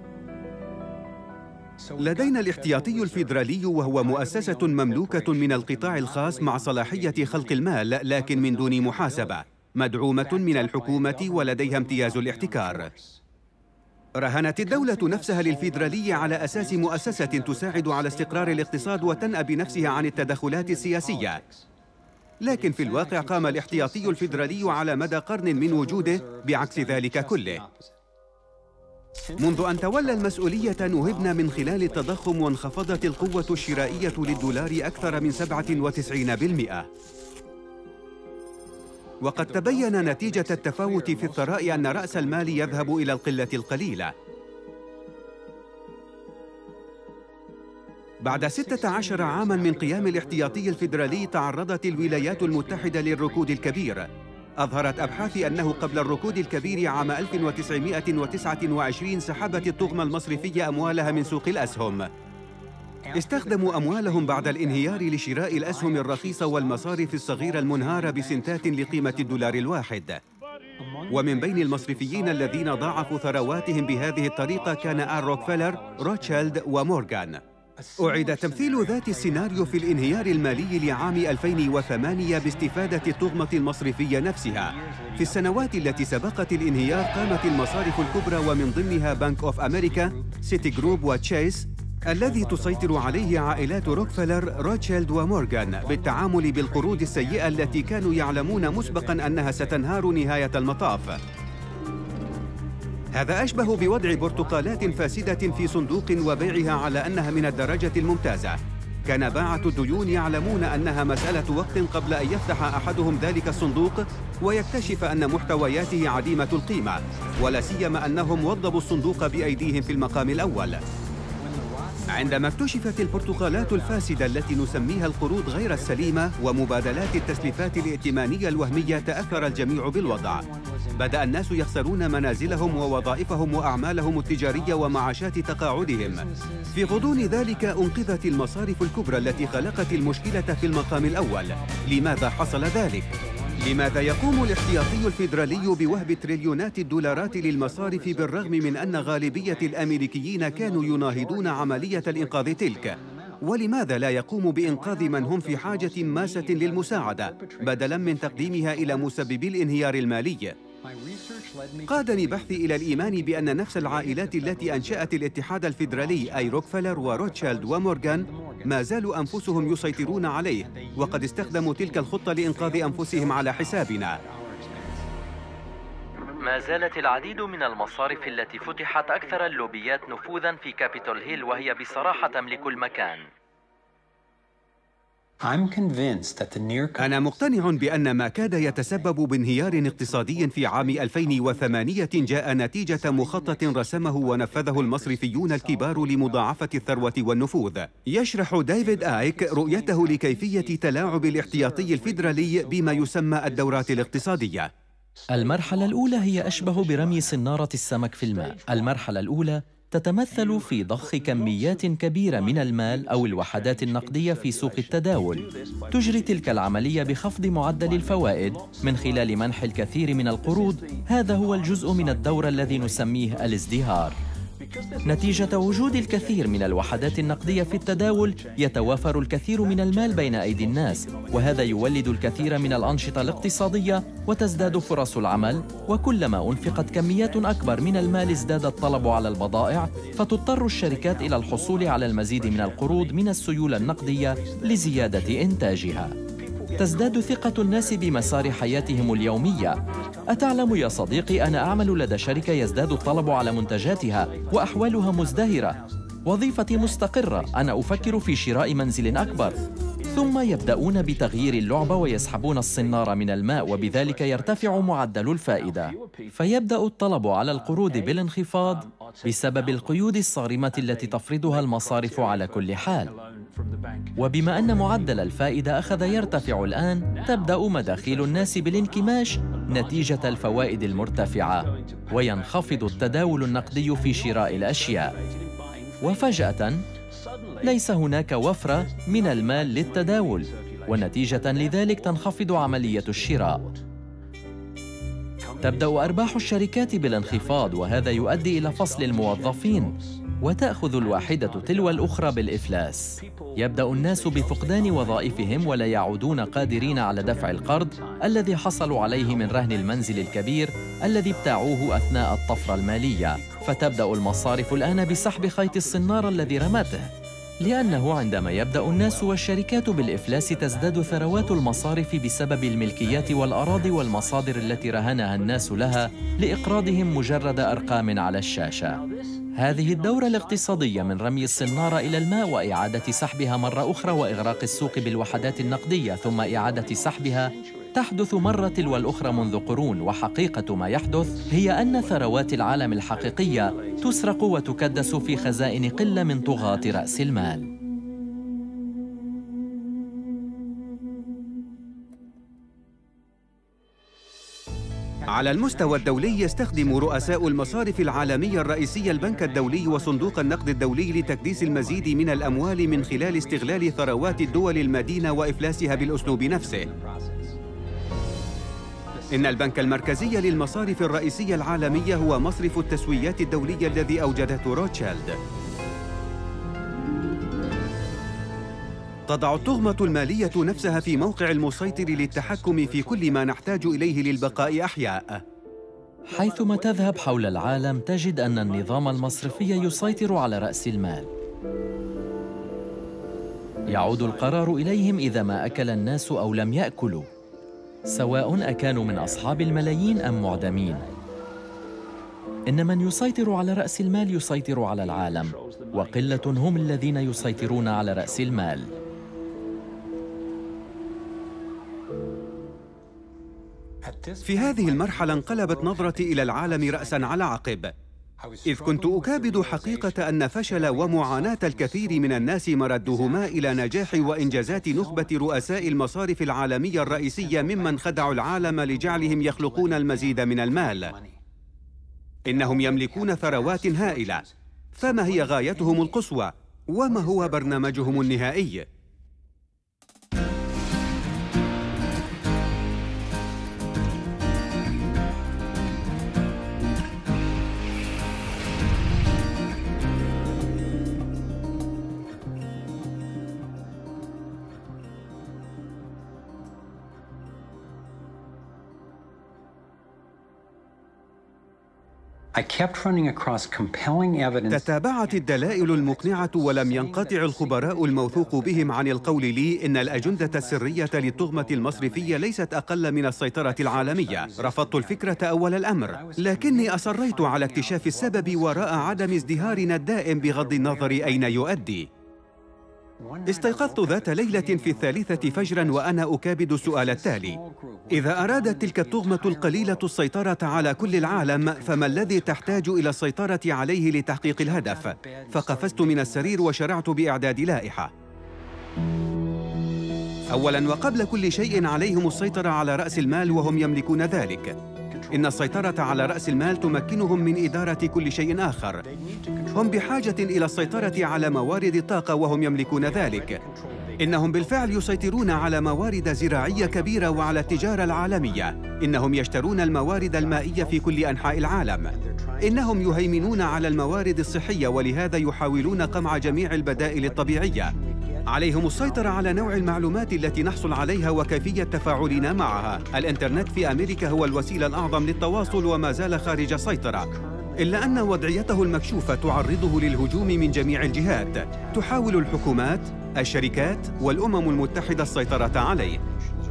S1: لدينا الاحتياطي الفيدرالي، وهو مؤسسة مملوكة من القطاع الخاص مع صلاحية خلق المال، لكن من دون محاسبة، مدعومة من الحكومة ولديها امتياز الاحتكار. رهنت الدولة نفسها للفيدرالي على أساس مؤسسة تساعد على استقرار الاقتصاد وتنأى بنفسها عن التدخلات السياسية. لكن في الواقع قام الاحتياطي الفيدرالي على مدى قرن من وجوده بعكس ذلك كله. منذ أن تولى المسؤولية نهبنا من خلال التضخم، وانخفضت القوة الشرائية للدولار أكثر من 97%. وقد تبين نتيجة التفاوت في الثراء أن رأس المال يذهب إلى القلة القليلة. بعد 16 عاماً من قيام الاحتياطي الفيدرالي، تعرضت الولايات المتحدة للركود الكبير. أظهرت أبحاث أنه قبل الركود الكبير عام 1929 سحبت الطغمة المصرفية أموالها من سوق الأسهم. استخدموا أموالهم بعد الانهيار لشراء الأسهم الرخيصة والمصارف الصغيرة المنهارة بسنتات لقيمة الدولار الواحد. ومن بين المصرفيين الذين ضاعفوا ثرواتهم بهذه الطريقة كان آل روكفيلر، روتشيلد ومورغان. أعيد تمثيل ذات السيناريو في الانهيار المالي لعام 2008 باستفادة الطغمة المصرفية نفسها. في السنوات التي سبقت الانهيار قامت المصارف الكبرى، ومن ضمنها بنك أوف أمريكا، سيتي جروب وتشيس، الذي تسيطر عليه عائلات روكفيلر، روتشيلد ومورغان، بالتعامل بالقروض السيئة التي كانوا يعلمون مسبقاً أنها ستنهار نهاية المطاف. هذا أشبه بوضع برتقالات فاسدة في صندوق وبيعها على أنها من الدرجة الممتازة. كان باعة الديون يعلمون أنها مسألة وقت قبل أن يفتح أحدهم ذلك الصندوق ويكتشف أن محتوياته عديمة القيمة، ولا سيما أنهم وضبوا الصندوق بأيديهم في المقام الأول. عندما اكتشفت البرتقالات الفاسدة التي نسميها القروض غير السليمة ومبادلات التسليفات الائتمانية الوهمية، تأثر الجميع بالوضع. بدأ الناس يخسرون منازلهم ووظائفهم وأعمالهم التجارية ومعاشات تقاعدهم. في غضون ذلك أنقذت المصارف الكبرى التي خلقت المشكلة في المقام الأول. لماذا حصل ذلك؟ لماذا يقوم الاحتياطي الفيدرالي بوهب تريليونات الدولارات للمصارف بالرغم من أن غالبية الأمريكيين كانوا يناهضون عملية الإنقاذ تلك؟ ولماذا لا يقوم بإنقاذ من هم في حاجة ماسة للمساعدة بدلاً من تقديمها إلى مسببي الانهيار المالي؟ قادني بحثي إلى الإيمان بأن نفس العائلات التي أنشأت الاتحاد الفيدرالي، أي روكفيلر وروتشيلد ومورغان، ما زالوا أنفسهم يسيطرون عليه، وقد استخدموا تلك الخطة لإنقاذ أنفسهم على حسابنا.
S2: ما زالت العديد من المصارف التي فتحت أكثر اللوبيات نفوذاً في كابيتول هيل، وهي بصراحة تملك المكان.
S1: أنا مقتنع بأن ما كاد يتسبب بانهيار اقتصادي في عام 2008 جاء نتيجة مخطط رسمه ونفذه المصرفيون الكبار لمضاعفة الثروة والنفوذ. يشرح ديفيد آيك رؤيته لكيفية تلاعب الاحتياطي الفيدرالي بما يسمى الدورات الاقتصادية.
S2: المرحلة الأولى هي أشبه برمي صنارة السمك في الماء. المرحلة الأولى تتمثل في ضخ كميات كبيرة من المال أو الوحدات النقدية في سوق التداول. تجري تلك العملية بخفض معدل الفوائد من خلال منح الكثير من القروض. هذا هو الجزء من الدورة الذي نسميه الازدهار. نتيجة وجود الكثير من الوحدات النقدية في التداول يتوافر الكثير من المال بين أيدي الناس، وهذا يولد الكثير من الأنشطة الاقتصادية وتزداد فرص العمل. وكلما أنفقت كميات أكبر من المال ازداد الطلب على البضائع، فتضطر الشركات إلى الحصول على المزيد من القروض من السيولة النقدية لزيادة إنتاجها. تزداد ثقة الناس بمسار حياتهم اليومية. أتعلم يا صديقي، أنا أعمل لدى شركة يزداد الطلب على منتجاتها وأحوالها مزدهرة. وظيفتي مستقرة، أنا أفكر في شراء منزل أكبر. ثم يبدأون بتغيير اللعبة ويسحبون الصنارة من الماء، وبذلك يرتفع معدل الفائدة. فيبدأ الطلب على القروض بالانخفاض بسبب القيود الصارمة التي تفرضها المصارف على كل حال. وبما أن معدل الفائدة أخذ يرتفع الآن، تبدأ مداخيل الناس بالانكماش نتيجة الفوائد المرتفعة، وينخفض التداول النقدي في شراء الأشياء. وفجأة ليس هناك وفرة من المال للتداول، ونتيجة لذلك تنخفض عملية الشراء. تبدأ أرباح الشركات بالانخفاض، وهذا يؤدي إلى فصل الموظفين، وتأخذ الواحدة تلو الأخرى بالإفلاس. يبدأ الناس بفقدان وظائفهم ولا يعودون قادرين على دفع القرض الذي حصلوا عليه من رهن المنزل الكبير الذي ابتاعوه أثناء الطفرة المالية. فتبدأ المصارف الآن بسحب خيط الصنارة الذي رمته، لأنه عندما يبدأ الناس والشركات بالإفلاس تزداد ثروات المصارف بسبب الملكيات والأراضي والمصادر التي رهنها الناس لها لإقراضهم مجرد أرقام على الشاشة. هذه الدورة الاقتصادية من رمي الصنارة إلى الماء وإعادة سحبها مرة أخرى وإغراق السوق بالوحدات النقدية ثم إعادة سحبها تحدث مرة تلو الأخرى منذ قرون. وحقيقة ما يحدث هي أن ثروات العالم الحقيقية تسرق وتكدس في خزائن قلة من طغاة رأس المال.
S1: على المستوى الدولي يستخدم رؤساء المصارف العالمية الرئيسية البنك الدولي وصندوق النقد الدولي لتكديس المزيد من الأموال من خلال استغلال ثروات الدول المدينة وإفلاسها بالأسلوب نفسه. إن البنك المركزي للمصارف الرئيسية العالمية هو مصرف التسويات الدولي الذي أوجدته روتشيلد. تضع الطغمة المالية نفسها في موقع المسيطر للتحكم في كل ما نحتاج إليه للبقاء أحياء.
S2: حيثما تذهب حول العالم تجد أن النظام المصرفي يسيطر على رأس المال. يعود القرار إليهم إذا ما أكل الناس أو لم يأكلوا، سواء أكانوا من أصحاب الملايين أم معدمين. إن من يسيطر على رأس المال يسيطر على العالم، وقلة هم الذين يسيطرون على رأس المال.
S1: في هذه المرحلة انقلبت نظرتي إلى العالم رأساً على عقب، إذ كنت أكابد حقيقة أن فشل ومعاناة الكثير من الناس مردهما إلى نجاح وإنجازات نخبة رؤساء المصارف العالمية الرئيسية ممن خدعوا العالم لجعلهم يخلقون المزيد من المال. إنهم يملكون ثروات هائلة، فما هي غايتهم القصوى؟ وما هو برنامجهم النهائي؟ تتابعت الدلائل المقنعة ولم ينقطع الخبراء الموثوق بهم عن القول لي إن الأجندة السرية للطغمة المصرفية ليست أقل من السيطرة العالمية. رفضت الفكرة أول الأمر، لكني أصريت على اكتشاف السبب وراء عدم ازدهارنا الدائم بغض النظر أين يؤدي. استيقظت ذات ليلة في 3 فجراً وأنا أكابد السؤال التالي: إذا أرادت تلك الطغمة القليلة السيطرة على كل العالم، فما الذي تحتاج إلى السيطرة عليه لتحقيق الهدف؟ فقفزت من السرير وشرعت بإعداد لائحة. أولاً وقبل كل شيء عليهم السيطرة على رأس المال وهم يملكون ذلك. إن السيطرة على رأس المال تمكنهم من إدارة كل شيء آخر. هم بحاجة إلى السيطرة على موارد الطاقة وهم يملكون ذلك. إنهم بالفعل يسيطرون على موارد زراعية كبيرة وعلى التجارة العالمية. إنهم يشترون الموارد المائية في كل أنحاء العالم. إنهم يهيمنون على الموارد الصحية ولهذا يحاولون قمع جميع البدائل الطبيعية. عليهم السيطرة على نوع المعلومات التي نحصل عليها وكيفية تفاعلنا معها. الإنترنت في أمريكا هو الوسيلة الأعظم للتواصل وما زال خارج السيطرة، إلا أن وضعيته المكشوفة تعرضه للهجوم من جميع الجهات. تحاول الحكومات، الشركات والأمم المتحدة السيطرة عليه.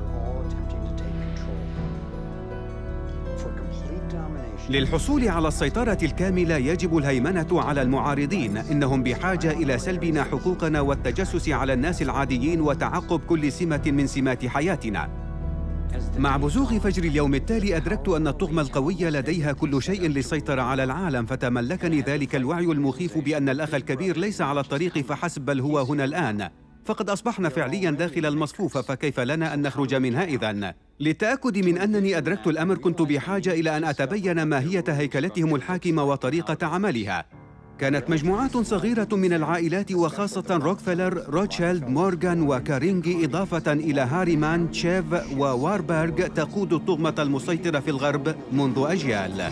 S1: للحصول على السيطرة الكاملة يجب الهيمنة على المعارضين. إنهم بحاجة إلى سلبنا حقوقنا والتجسس على الناس العاديين وتعقب كل سمة من سمات حياتنا. مع بزوغ فجر اليوم التالي أدركت أن الطغمة القوية لديها كل شيء للسيطرة على العالم، فتملكني ذلك الوعي المخيف بأن الأخ الكبير ليس على الطريق فحسب بل هو هنا الآن. فقد أصبحنا فعلياً داخل المصفوفة، فكيف لنا أن نخرج منها إذن؟ للتأكد من أنني أدركت الأمر كنت بحاجة إلى أن أتبين ماهية هيكلتهم الحاكمة وطريقة عملها. كانت مجموعات صغيرة من العائلات وخاصة روكفيلر، روتشيلد، مورغان وكارينغي إضافة إلى هاريمان، تشيف وواربرغ تقود الطغمة المسيطرة في الغرب منذ أجيال.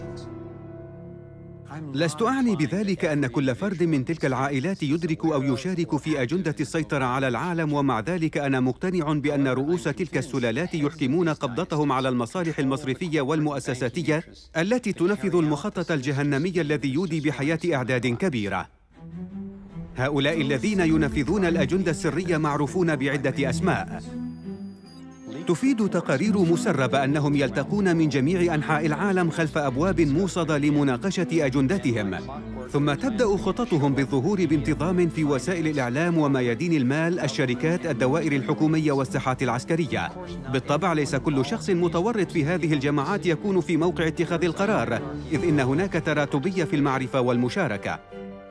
S1: لست أعني بذلك أن كل فرد من تلك العائلات يدرك أو يشارك في أجندة السيطرة على العالم، ومع ذلك أنا مقتنع بأن رؤوس تلك السلالات يحكمون قبضتهم على المصالح المصرفية والمؤسساتية التي تنفذ المخطط الجهنمي الذي يودي بحياة أعداد كبيرة. هؤلاء الذين ينفذون الأجندة السرية معروفون بعدة أسماء. تفيد تقارير مسربة أنهم يلتقون من جميع أنحاء العالم خلف أبواب موصدة لمناقشة أجندتهم، ثم تبدأ خططهم بالظهور بانتظام في وسائل الإعلام وميادين المال، الشركات، الدوائر الحكومية والساحات العسكرية. بالطبع ليس كل شخص متورط في هذه الجماعات يكون في موقع اتخاذ القرار، إذ إن هناك تراتبية في المعرفة والمشاركة.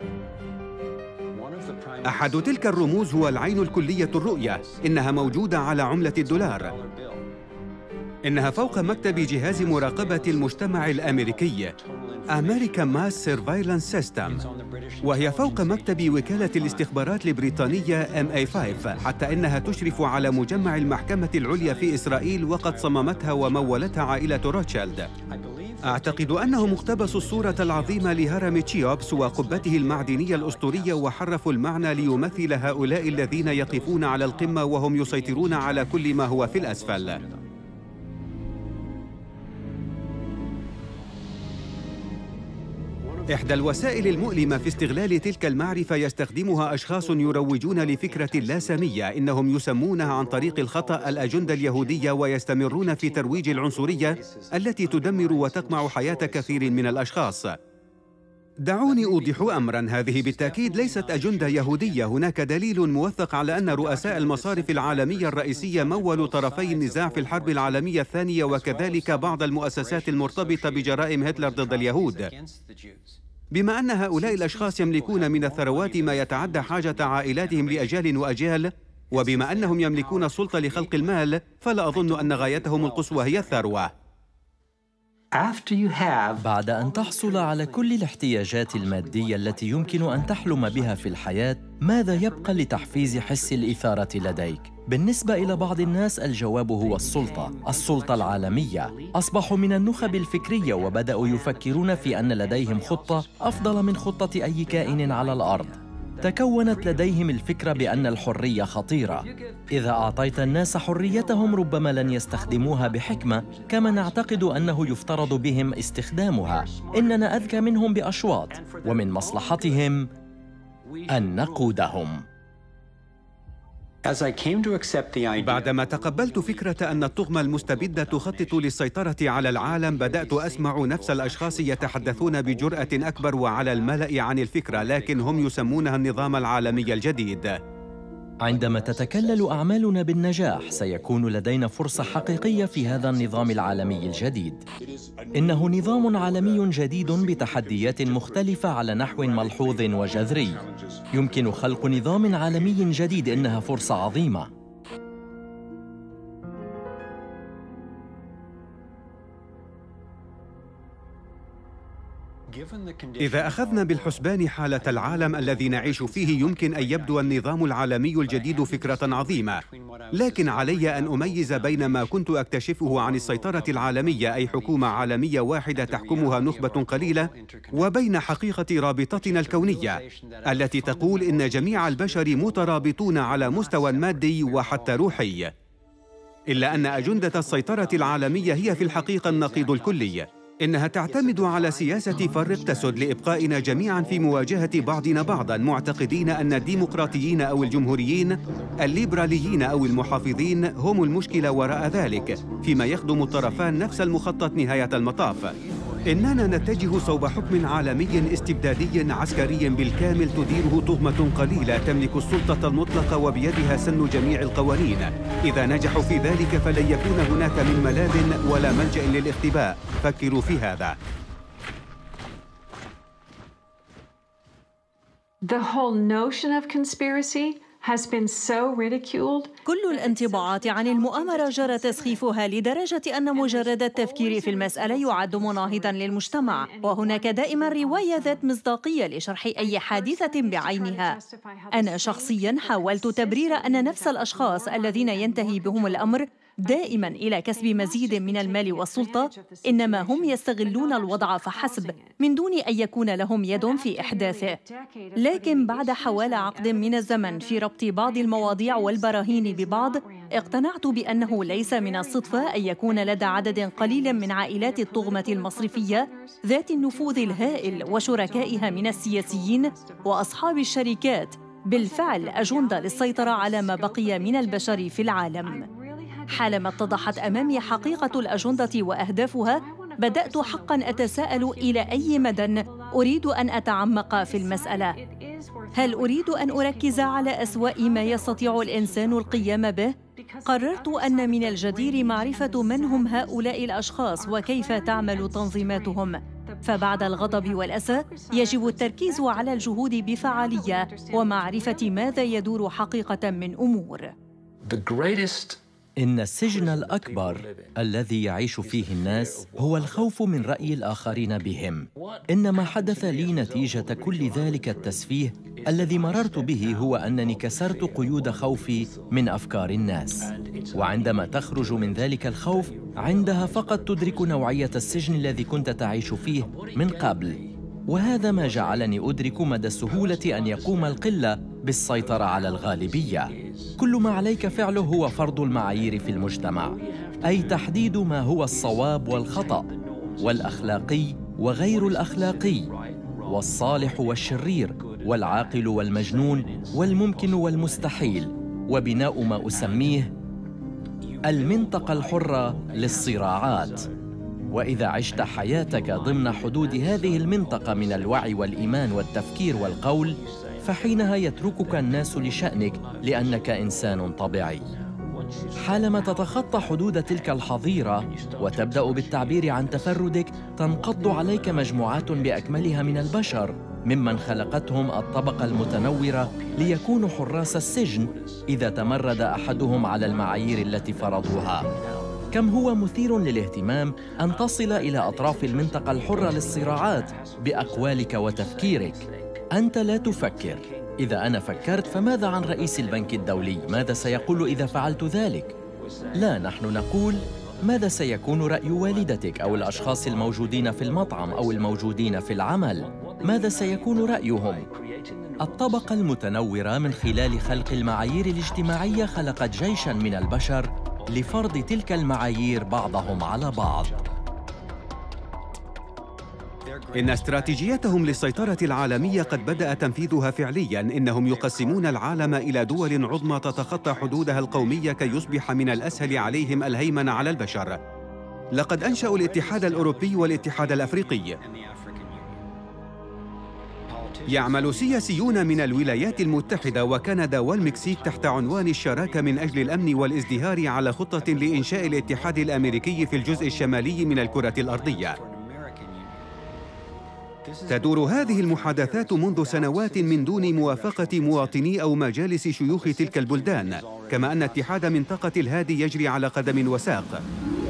S1: أحد تلك الرموز هو العين الكلية الرؤية. إنها موجودة على عملة $. إنها فوق مكتب جهاز مراقبة المجتمع الأمريكي American Mass Surveillance System، وهي فوق مكتب وكالة الاستخبارات البريطانية MI5، حتى إنها تشرف على مجمع المحكمة العليا في إسرائيل، وقد صممتها ومولتها عائلة روتشيلد. أعتقد أنهم اقتبسوا الصورة العظيمة لهرم تشيوبس وقبته المعدنية الأسطورية وحرفوا المعنى ليمثل هؤلاء الذين يقفون على القمة وهم يسيطرون على كل ما هو في الأسفل. إحدى الوسائل المؤلمة في استغلال تلك المعرفة يستخدمها أشخاص يروجون لفكرة لا سامية. إنهم يسمونها عن طريق الخطأ الأجندة اليهودية، ويستمرون في ترويج العنصرية التي تدمر وتقمع حياة كثير من الأشخاص. دعوني أوضح أمراً، هذه بالتأكيد ليست أجندة يهودية. هناك دليل موثق على أن رؤساء المصارف العالمية الرئيسية مولوا طرفي النزاع في الحرب العالمية الثانية، وكذلك بعض المؤسسات المرتبطة بجرائم هتلر ضد اليهود. بما أن هؤلاء الأشخاص يملكون من الثروات ما يتعدى حاجة عائلاتهم لأجيال وأجيال، وبما أنهم يملكون السلطة لخلق المال، فلا أظن أن غايتهم القصوى هي الثروة.
S2: بعد أن تحصل على كل الاحتياجات المادية التي يمكن أن تحلم بها في الحياة، ماذا يبقى لتحفيز حس الإثارة لديك؟ بالنسبة إلى بعض الناس الجواب هو السلطة العالمية. أصبحوا من النخب الفكرية وبدأوا يفكرون في أن لديهم خطة أفضل من خطة أي كائن على الأرض. تكونت لديهم الفكرة بأن الحرية خطيرة. إذا أعطيت الناس حريتهم ربما لن يستخدموها بحكمة كما نعتقد أنه يفترض بهم استخدامها. إننا أذكى منهم بأشواط، ومن مصلحتهم أن نقودهم.
S1: بعدما تقبلت فكرة أن الطغمة المستبدة تخطط للسيطرة على العالم، بدأت أسمع نفس الأشخاص يتحدثون بجرأة أكبر وعلى الملأ عن الفكرة، لكن هم يسمونها النظام العالمي الجديد.
S2: عندما تتكلل أعمالنا بالنجاح سيكون لدينا فرصة حقيقية في هذا النظام العالمي الجديد. إنه نظام عالمي جديد بتحديات مختلفة على نحو ملحوظ وجذري. يمكن خلق نظام عالمي جديد، إنها فرصة عظيمة.
S1: إذا أخذنا بالحسبان حالة العالم الذي نعيش فيه، يمكن أن يبدو النظام العالمي الجديد فكرة عظيمة، لكن علي أن أميز بين ما كنت أكتشفه عن السيطرة العالمية، أي حكومة عالمية واحدة تحكمها نخبة قليلة، وبين حقيقة رابطتنا الكونية التي تقول إن جميع البشر مترابطون على مستوى مادي وحتى روحي. إلا أن أجندة السيطرة العالمية هي في الحقيقة النقيض الكلي. إنها تعتمد على سياسة فرق تسد لإبقائنا جميعاً في مواجهة بعضنا بعضاً، معتقدين أن الديمقراطيين أو الجمهوريين، الليبراليين أو المحافظين هم المشكلة وراء ذلك، فيما يخدم الطرفان نفس المخطط نهاية المطاف. إننا نتجه صوب حكم عالمي استبدادي عسكري بالكامل تديره طغمة قليلة تملك السلطة المطلقة وبيدها سن جميع القوانين. إذا نجحوا في ذلك فلن يكون هناك من ملاذ ولا ملجأ للاختباء. فكروا في هذا.
S5: The whole notion of conspiracy has been so ridiculed.
S3: كل الانطباعات عن المؤامرة جرى تسخيفها لدرجة أن مجرد التفكير في المسألة يعد مناهضاً للمجتمع، وهناك دائماً رواية ذات مصداقية لشرح أي حادثة بعينها. أنا شخصياً حاولت تبرير أن نفس الأشخاص الذين ينتهي بهم الأمر دائماً إلى كسب مزيد من المال والسلطة إنما هم يستغلون الوضع فحسب، من دون أن يكون لهم يد في إحداثه. لكن بعد حوالي عقد من الزمن في ربط بعض المواضيع والبراهين ببعض، اقتنعت بأنه ليس من الصدفة أن يكون لدى عدد قليل من عائلات الطغمة المصرفية ذات النفوذ الهائل وشركائها من السياسيين وأصحاب الشركات بالفعل أجندة للسيطرة على ما بقي من البشر في العالم. حالما اتضحت أمامي حقيقة الأجندة وأهدافها، بدأت حقاً أتساءل إلى أي مدى أريد أن أتعمق في المسألة. هل أريد أن أركز على أسوأ ما يستطيع الإنسان القيام به؟ قررت أن من الجدير معرفة من هم هؤلاء الأشخاص وكيف تعمل تنظيماتهم. فبعد الغضب والأسى يجب التركيز على الجهود بفعالية ومعرفة ماذا يدور حقيقة من أمور.
S2: إن السجن الأكبر الذي يعيش فيه الناس هو الخوف من رأي الآخرين بهم. إن ما حدث لي نتيجة كل ذلك التسفيه الذي مررت به هو أنني كسرت قيود خوفي من أفكار الناس. وعندما تخرج من ذلك الخوف، عندها فقط تدرك نوعية السجن الذي كنت تعيش فيه من قبل. وهذا ما جعلني أدرك مدى السهولة أن يقوم القلة بالسيطرة على الغالبية. كل ما عليك فعله هو فرض المعايير في المجتمع، أي تحديد ما هو الصواب والخطأ، والأخلاقي وغير الأخلاقي، والصالح والشرير، والعاقل والمجنون، والممكن والمستحيل، وبناء ما أسميه المنطقة الحرة للصراعات. وإذا عشت حياتك ضمن حدود هذه المنطقة من الوعي والإيمان والتفكير والقول، فحينها يتركك الناس لشأنك لأنك إنسان طبيعي. حالما تتخطى حدود تلك الحظيرة وتبدأ بالتعبير عن تفردك، تنقض عليك مجموعات بأكملها من البشر ممن خلقتهم الطبقة المتنورة ليكونوا حراس السجن إذا تمرد أحدهم على المعايير التي فرضوها. كم هو مثير للاهتمام أن تصل إلى أطراف المنطقة الحرة للصراعات بأقوالك وتفكيرك. أنت لا تفكر. إذا أنا فكرت فماذا عن رئيس البنك الدولي؟ ماذا سيقول إذا فعلت ذلك؟ لا، نحن نقول ماذا سيكون رأي والدتك أو الأشخاص الموجودين في المطعم أو الموجودين في العمل؟ ماذا سيكون رأيهم؟ الطبقة المتنورة من خلال خلق المعايير الاجتماعية خلقت جيشاً من البشر لفرض تلك المعايير بعضهم على بعض.
S1: إن استراتيجيتهم للسيطرة العالمية قد بدأ تنفيذها فعلياً. إنهم يقسمون العالم إلى دول عظمى تتخطى حدودها القومية كي يصبح من الأسهل عليهم الهيمنة على البشر. لقد أنشأوا الاتحاد الأوروبي والاتحاد الأفريقي. يعمل سياسيون من الولايات المتحدة وكندا والمكسيك تحت عنوان الشراكة من أجل الأمن والازدهار على خطة لإنشاء الاتحاد الأمريكي في الجزء الشمالي من الكرة الأرضية. تدور هذه المحادثات منذ سنوات من دون موافقة مواطني أو مجالس شيوخ تلك البلدان، كما أن اتحاد منطقة الهادي يجري على قدم وساق.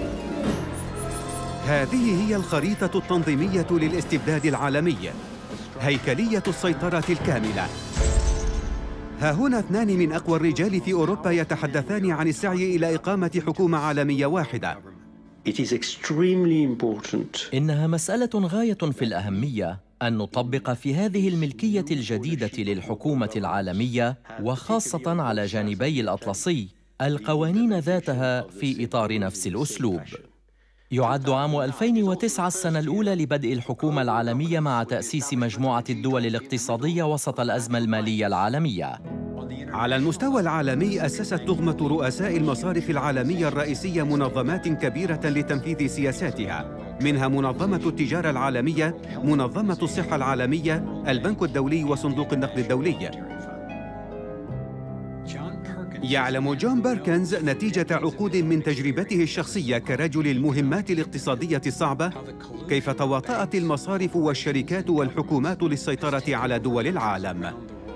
S1: هذه هي الخريطة التنظيمية للاستبداد العالمي، هيكلية السيطرة الكاملة. ها هنا اثنان من أقوى الرجال في أوروبا يتحدثان عن السعي إلى إقامة حكومة عالمية واحدة.
S2: إنها مسألة غاية في الأهمية أن نطبق في هذه الملكية الجديدة للحكومة العالمية، وخاصة على جانبي الأطلسي، القوانين ذاتها في إطار نفس الأسلوب. يعد عام 2009 السنة الأولى لبدء الحكومة العالمية مع تأسيس مجموعة الدول الاقتصادية وسط الأزمة المالية العالمية.
S1: على المستوى العالمي أسست طغمة رؤساء المصارف العالمية الرئيسية منظمات كبيرة لتنفيذ سياساتها، منها منظمة التجارة العالمية، منظمة الصحة العالمية، البنك الدولي وصندوق النقد الدولي. يعلم جون بيركنز نتيجة عقود من تجربته الشخصية كرجل المهمات الاقتصادية الصعبة كيف تواطأت المصارف والشركات والحكومات للسيطرة على دول العالم.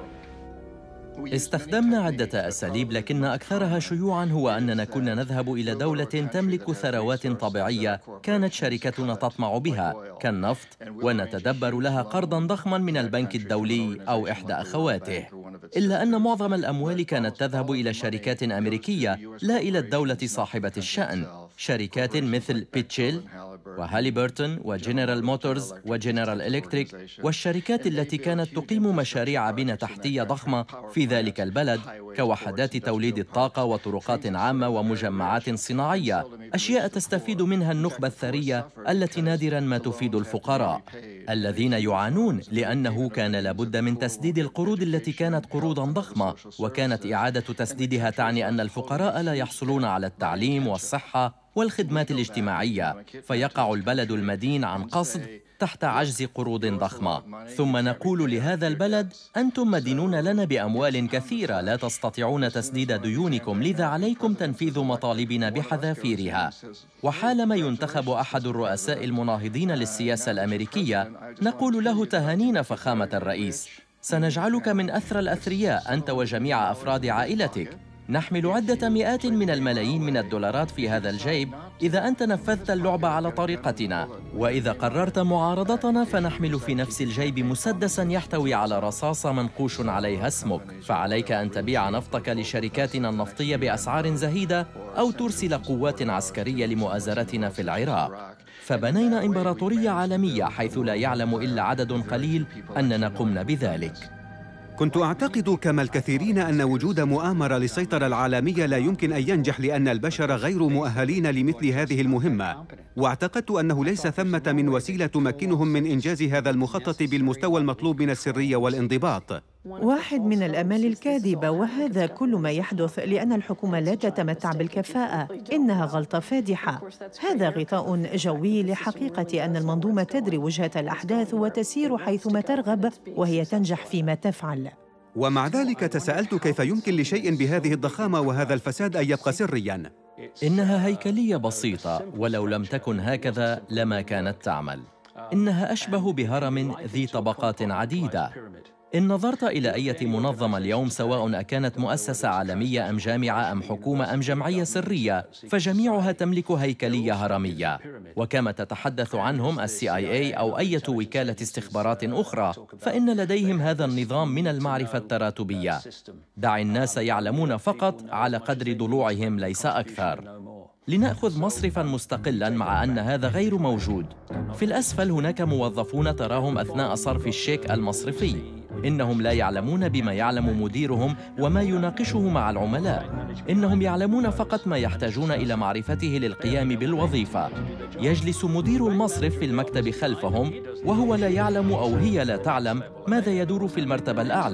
S2: استخدمنا عدة أساليب، لكن أكثرها شيوعاً هو أننا كنا نذهب إلى دولة تملك ثروات طبيعية كانت شركتنا تطمع بها كالنفط، ونتدبر لها قرضاً ضخماً من البنك الدولي أو إحدى أخواته. إلا أن معظم الأموال كانت تذهب إلى شركات أمريكية لا إلى الدولة صاحبة الشأن، شركات مثل بيتشيل وهاليبرتون وجنرال موتورز وجنرال إلكتريك، والشركات التي كانت تقيم مشاريع بنى تحتية ضخمة في ذلك البلد كوحدات توليد الطاقة وطرقات عامة ومجمعات صناعية، أشياء تستفيد منها النخبة الثرية التي نادراً ما تفيد الفقراء الذين يعانون، لأنه كان لابد من تسديد القروض التي كانت قروضاً ضخمة، وكانت إعادة تسديدها تعني أن الفقراء لا يحصلون على التعليم والصحة والخدمات الاجتماعية، فيقع البلد المدين عن قصد تحت عجز قروض ضخمة. ثم نقول لهذا البلد: أنتم مدينون لنا بأموال كثيرة لا تستطيعون تسديد ديونكم، لذا عليكم تنفيذ مطالبنا بحذافيرها. وحالما ينتخب أحد الرؤساء المناهضين للسياسة الأمريكية نقول له: تهانينا فخامة الرئيس، سنجعلك من أثرى الأثرياء أنت وجميع أفراد عائلتك. نحمل عدة مئات من الملايين من الدولارات في هذا الجيب إذا أنت نفذت اللعبة على طريقتنا، وإذا قررت معارضتنا فنحمل في نفس الجيب مسدساً يحتوي على رصاصة منقوش عليها اسمك، فعليك أن تبيع نفطك لشركاتنا النفطية بأسعار زهيدة أو ترسل قوات عسكرية لمؤازرتنا في العراق. فبنينا إمبراطورية عالمية حيث لا يعلم إلا عدد قليل أننا قمنا بذلك.
S1: كنت أعتقد كما الكثيرين أن وجود مؤامرة للسيطرة العالمية لا يمكن أن ينجح لأن البشر غير مؤهلين لمثل هذه المهمة، واعتقدت أنه ليس ثمة من وسيلة تمكنهم من إنجاز هذا المخطط بالمستوى المطلوب من السرية والانضباط.
S4: واحد من الآمال الكاذبة، وهذا كل ما يحدث لأن الحكومة لا تتمتع بالكفاءة. إنها غلطة فادحة. هذا غطاء جوي لحقيقة أن المنظومة تدري وجهة الأحداث وتسير حيثما ترغب، وهي تنجح فيما تفعل.
S1: ومع ذلك تساءلت كيف يمكن لشيء بهذه الضخامة وهذا الفساد أن يبقى سرياً؟
S2: إنها هيكلية بسيطة، ولو لم تكن هكذا لما كانت تعمل. إنها أشبه بهرم ذي طبقات عديدة. إن نظرت إلى أي منظمة اليوم، سواء أكانت مؤسسة عالمية أم جامعة أم حكومة أم جمعية سرية، فجميعها تملك هيكلية هرمية، وكما تتحدث عنهم CIA أو أي وكالة استخبارات أخرى، فإن لديهم هذا النظام من المعرفة التراتبية. دع الناس يعلمون فقط على قدر ضلوعهم ليس أكثر. لنأخذ مصرفاً مستقلاً، مع أن هذا غير موجود. في الأسفل هناك موظفون تراهم أثناء صرف الشيك المصرفي، إنهم لا يعلمون بما يعلم مديرهم وما يناقشه مع العملاء. إنهم يعلمون فقط ما يحتاجون إلى معرفته للقيام بالوظيفة. يجلس مدير المصرف في المكتب خلفهم، وهو لا يعلم أو هي لا تعلم ماذا يدور في المرتبة الأعلى،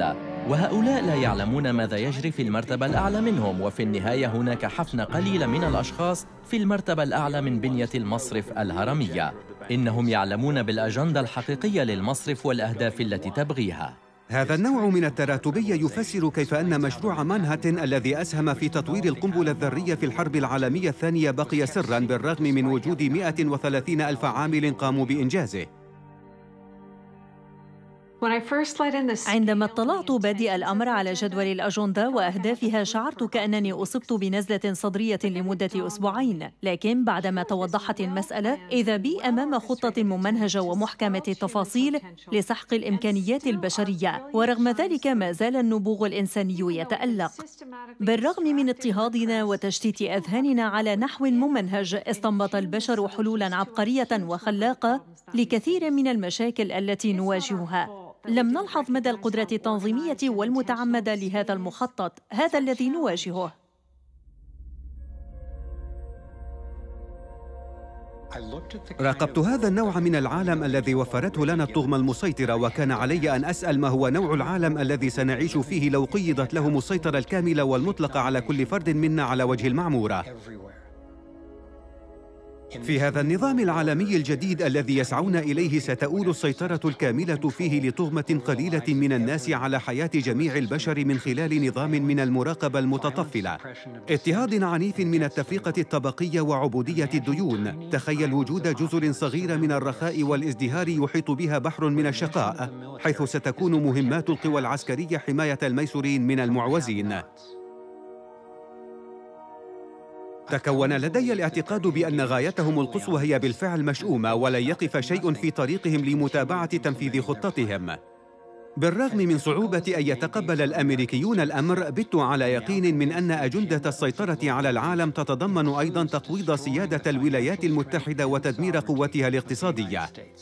S2: وهؤلاء لا يعلمون ماذا يجري في المرتبة الأعلى منهم، وفي النهاية هناك حفنة قليلة من الأشخاص في المرتبة الأعلى من بنية المصرف الهرمية. إنهم يعلمون بالأجندة الحقيقية للمصرف والأهداف التي تبغيها.
S1: هذا النوع من التراتبية يفسر كيف أن مشروع مانهاتن الذي أسهم في تطوير القنبلة الذرية في الحرب العالمية الثانية بقي سراً بالرغم من وجود 130 ألف عامل قاموا بإنجازه.
S3: عندما اطلعت بادئ الأمر على جدول الأجندة وأهدافها، شعرت كأنني أصبت بنزلة صدرية لمدة أسبوعين، لكن بعدما توضحت المسألة إذا بي أمام خطة ممنهجة ومحكمة التفاصيل لسحق الإمكانيات البشرية. ورغم ذلك ما زال النبوغ الإنساني يتألق. بالرغم من اضطهادنا وتشتيت أذهاننا على نحو ممنهج، استنبط البشر حلولاً عبقرية وخلاقة لكثير من المشاكل التي نواجهها. لم نلحظ مدى القدرة التنظيمية والمتعمدة لهذا المخطط، هذا الذي نواجهه.
S1: راقبت هذا النوع من العالم الذي وفرته لنا الطغمة المسيطرة، وكان علي أن أسأل ما هو نوع العالم الذي سنعيش فيه لو قيدت لهم السيطرة الكاملة والمطلقة على كل فرد منا على وجه المعمورة. في هذا النظام العالمي الجديد الذي يسعون إليه ستؤول السيطرة الكاملة فيه لطغمة قليلة من الناس على حياة جميع البشر من خلال نظام من المراقبة المتطفلة، اضطهاد عنيف من التفرقة الطبقية وعبودية الديون. تخيل وجود جزر صغيرة من الرخاء والازدهار يحيط بها بحر من الشقاء، حيث ستكون مهمات القوى العسكرية حماية الميسورين من المعوزين. تكون لدي الاعتقاد بأن غايتهم القصوى هي بالفعل مشؤومة، ولن يقف شيء في طريقهم لمتابعة تنفيذ خطتهم. بالرغم من صعوبة أن يتقبل الأمريكيون الأمر، بت على يقين من أن أجندة السيطرة على العالم تتضمن أيضاً تقويض سيادة الولايات المتحدة وتدمير قوتها الاقتصادية.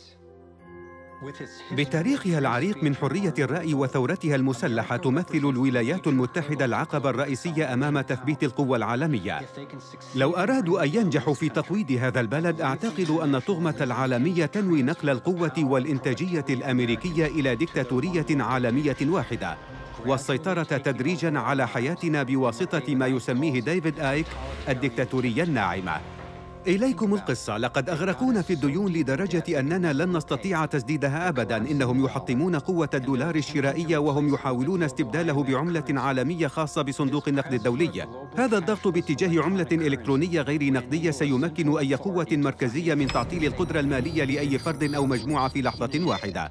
S1: بتاريخها العريق من حرية الرأي وثورتها المسلحة، تمثل الولايات المتحدة العقبة الرئيسية أمام تثبيت القوى العالمية. لو أرادوا أن ينجحوا في تقويض هذا البلد، أعتقد أن الطغمة العالمية تنوي نقل القوة والإنتاجية الأمريكية إلى ديكتاتورية عالمية واحدة، والسيطرة تدريجاً على حياتنا بواسطة ما يسميه ديفيد آيك الديكتاتورية الناعمة. إليكم القصة. لقد أغرقونا في الديون لدرجة أننا لن نستطيع تسديدها أبداً. إنهم يحطمون قوة الدولار الشرائية وهم يحاولون استبداله بعملة عالمية خاصة بصندوق النقد الدولي. هذا الضغط باتجاه عملة إلكترونية غير نقدية سيمكن أي قوة مركزية من تعطيل القدرة المالية لأي فرد أو مجموعة في لحظة واحدة.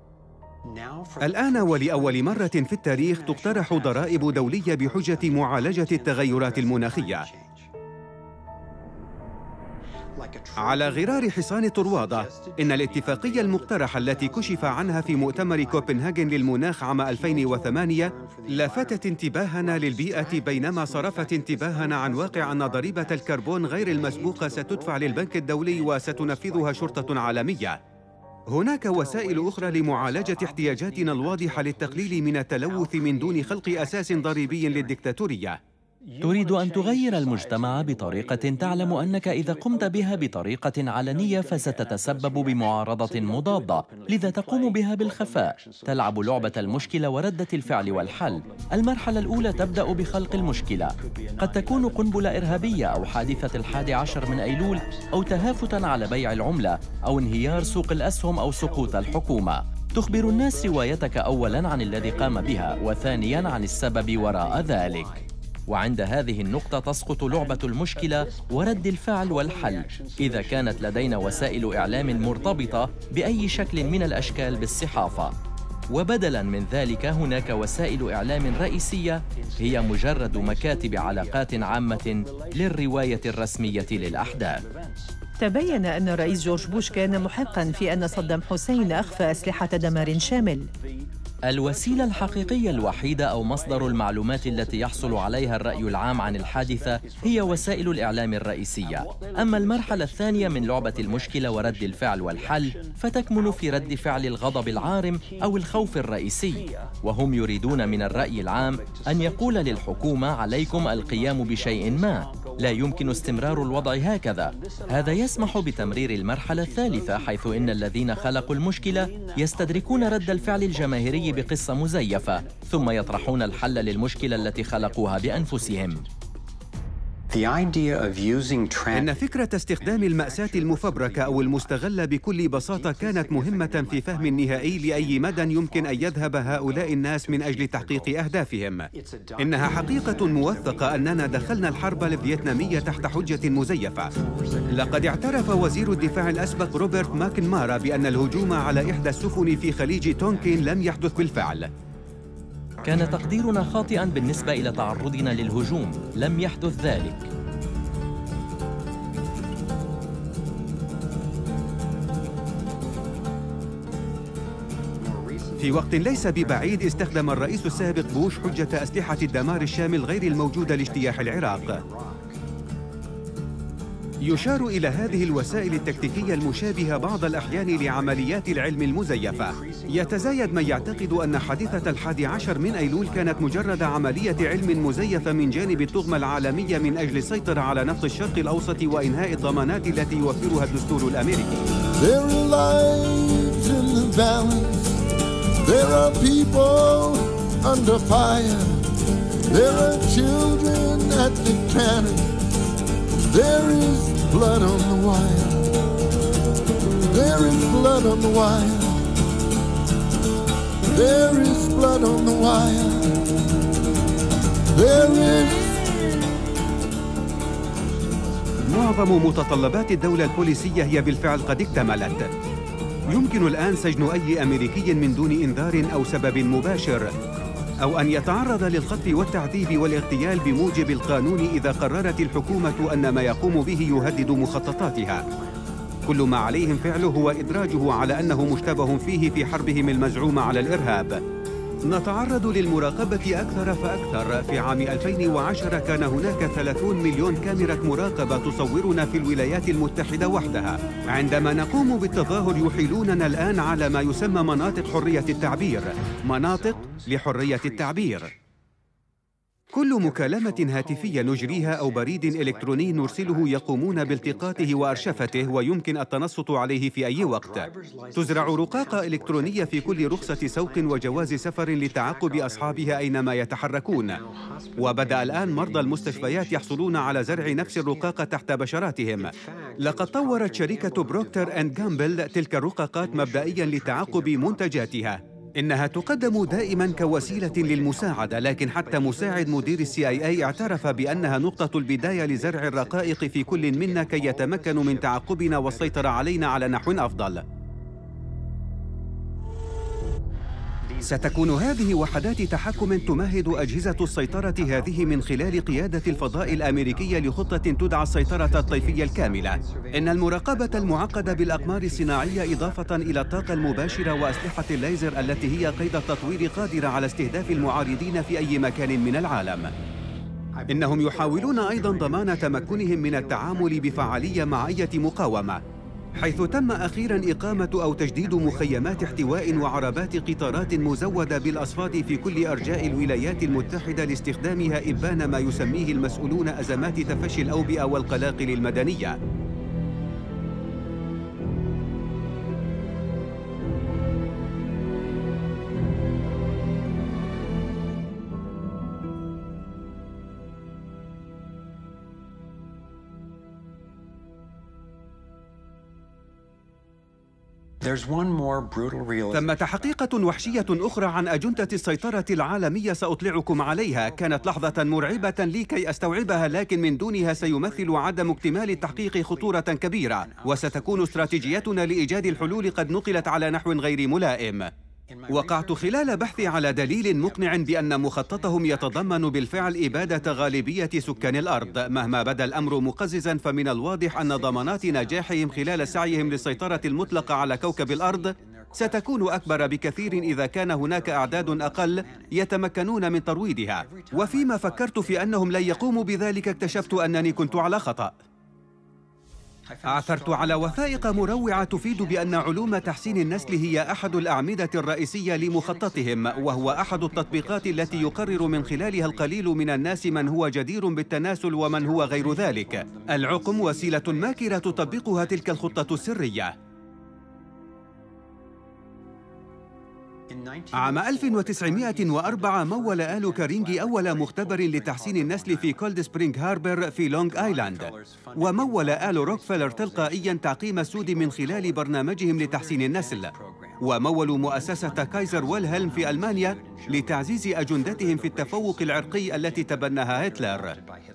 S1: الآن ولأول مرة في التاريخ تقترح ضرائب دولية بحجة معالجة التغيرات المناخية. على غرار حصان طروادة، إن الاتفاقية المقترحة التي كشف عنها في مؤتمر كوبنهاجن للمناخ عام 2008 لفتت انتباهنا للبيئة، بينما صرفت انتباهنا عن واقع أن ضريبة الكربون غير المسبوقة ستدفع للبنك الدولي وستنفذها شرطة عالمية. هناك وسائل أخرى لمعالجة احتياجاتنا الواضحة للتقليل من التلوث من دون خلق أساس ضريبي للديكتاتورية.
S2: تريد أن تغير المجتمع بطريقة تعلم أنك إذا قمت بها بطريقة علنية فستتسبب بمعارضة مضادة، لذا تقوم بها بالخفاء. تلعب لعبة المشكلة وردة الفعل والحل. المرحلة الأولى تبدأ بخلق المشكلة، قد تكون قنبلة إرهابية أو حادثة 11 من أيلول أو تهافتا على بيع العملة أو انهيار سوق الأسهم أو سقوط الحكومة. تخبر الناس روايتك أولاً عن الذي قام بها، وثانياً عن السبب وراء ذلك. وعند هذه النقطة تسقط لعبة المشكلة ورد الفعل والحل، إذا كانت لدينا وسائل إعلام مرتبطة بأي شكل من الأشكال بالصحافة. وبدلاً من ذلك هناك وسائل إعلام رئيسية هي مجرد مكاتب علاقات عامة للرواية الرسمية للأحداث.
S4: تبين أن الرئيس جورج بوش كان محقاً في أن صدام حسين أخفى أسلحة دمار شامل.
S2: الوسيلة الحقيقية الوحيدة أو مصدر المعلومات التي يحصل عليها الرأي العام عن الحادثة هي وسائل الإعلام الرئيسية. أما المرحلة الثانية من لعبة المشكلة ورد الفعل والحل فتكمن في رد فعل الغضب العارم أو الخوف الرئيسي، وهم يريدون من الرأي العام أن يقول للحكومة عليكم القيام بشيء ما، لا يمكن استمرار الوضع هكذا. هذا يسمح بتمرير المرحلة الثالثة، حيث إن الذين خلقوا المشكلة يستدركون رد الفعل الجماهيري السيناريو بقصة مزيفة، ثم يطرحون الحل للمشكلة التي خلقوها بأنفسهم.
S1: إن فكرة استخدام المأساة المفبركة أو المستغلة بكل بساطة كانت مهمة في فهم النهائي لأي مدى يمكن أن يذهب هؤلاء الناس من أجل تحقيق أهدافهم. إنها حقيقة موثقة أننا دخلنا الحرب الفيتنامية تحت حجة مزيفة. لقد اعترف وزير الدفاع الأسبق روبرت ماكنمارا بأن الهجوم على إحدى السفن في خليج تونكين لم يحدث بالفعل.
S2: كان تقديرنا خاطئاً بالنسبة إلى تعرضنا للهجوم، لم يحدث ذلك.
S1: في وقت ليس ببعيد استخدم الرئيس السابق بوش حجة أسلحة الدمار الشامل غير الموجودة لاجتياح العراق. يشار إلى هذه الوسائل التكتيكية المشابهة بعض الأحيان لعمليات العلم المزيفة. يتزايد من يعتقد أن حادثة 11 من أيلول كانت مجرد عملية علم مزيفة من جانب الطغمة العالمية من أجل السيطرة على نفط الشرق الأوسط وإنهاء الضمانات التي يوفرها الدستور الأمريكي.
S6: There is blood on the wire. There is blood on the wire. There is blood on the wire. There is.
S1: معظم متطلبات الدولة البوليسية هي بالفعل قد اكتملت. يمكن الآن سجن أي أمريكي من دون إنذار أو سبب مباشر، أو أن يتعرض للخطف والتعذيب والاغتيال بموجب القانون إذا قررت الحكومة أن ما يقوم به يهدد مخططاتها. كل ما عليهم فعله هو إدراجه على أنه مشتبه فيه في حربهم المزعومة على الإرهاب. نتعرض للمراقبة أكثر فأكثر. في عام 2010 كان هناك 30 مليون كاميرا مراقبة تصورنا في الولايات المتحدة وحدها. عندما نقوم بالتظاهر يحيلوننا الآن على ما يسمى مناطق حرية التعبير، مناطق لحرية التعبير. كل مكالمة هاتفية نجريها أو بريد إلكتروني نرسله يقومون بالتقاطه وأرشفته، ويمكن التنصت عليه في أي وقت. تزرع رقاقة إلكترونية في كل رخصة سوق وجواز سفر لتعقب أصحابها أينما يتحركون. وبدأ الآن مرضى المستشفيات يحصلون على زرع نفس الرقاقة تحت بشراتهم. لقد طورت شركة بروكتر أند جامبل تلك الرقاقات مبدئياً لتعقب منتجاتها. إنها تقدم دائماً كوسيلة للمساعدة، لكن حتى مساعد مدير CIA اعترف بأنها نقطة البداية لزرع الرقائق في كل منا كي يتمكنوا من تعقبنا والسيطرة علينا على نحو أفضل. ستكون هذه وحدات تحكم تمهد أجهزة السيطرة هذه من خلال قيادة الفضاء الأمريكية لخطة تدعى السيطرة الطيفية الكاملة. إن المراقبة المعقدة بالأقمار الصناعية إضافة إلى الطاقة المباشرة وأسلحة الليزر التي هي قيد التطوير قادرة على استهداف المعارضين في أي مكان من العالم. إنهم يحاولون أيضاً ضمان تمكنهم من التعامل بفعالية مع أي مقاومة، حيث تم أخيراً إقامة أو تجديد مخيمات احتواء وعربات قطارات مزودة بالأصفاد في كل أرجاء الولايات المتحدة لاستخدامها إبان ما يسميه المسؤولون أزمات تفشي الأوبئة والقلاقل المدنية. ثمة حقيقة وحشية أخرى عن أجندة السيطرة العالمية سأطلعكم عليها. كانت لحظة مرعبة لي كي أستوعبها، لكن من دونها سيمثل عدم اكتمال التحقيق خطورة كبيرة، وستكون استراتيجيتنا لإيجاد الحلول قد نقلت على نحو غير ملائم. وقعت خلال بحثي على دليل مقنع بأن مخططهم يتضمن بالفعل إبادة غالبية سكان الأرض. مهما بدا الأمر مقززا، فمن الواضح أن ضمانات نجاحهم خلال سعيهم للسيطرة المطلقة على كوكب الأرض ستكون أكبر بكثير إذا كان هناك أعداد أقل يتمكنون من ترويضها. وفيما فكرت في أنهم لن يقوموا بذلك، اكتشفت أنني كنت على خطأ. عثرت على وثائق مروعة تفيد بأن علوم تحسين النسل هي أحد الأعمدة الرئيسية لمخططهم، وهو أحد التطبيقات التي يقرر من خلالها القليل من الناس من هو جدير بالتناسل ومن هو غير ذلك. العقم وسيلة ماكرة تطبقها تلك الخطة السرية. عام 1904 مول آل كارينجي أول مختبر لتحسين النسل في كولد سبرينغ هاربر في لونغ آيلاند، ومول آل روكفيلر تلقائياً تعقيم السود من خلال برنامجهم لتحسين النسل، ومولوا مؤسسة كايزر ويلهلم في ألمانيا لتعزيز أجندتهم في التفوق العرقي التي تبناها هتلر.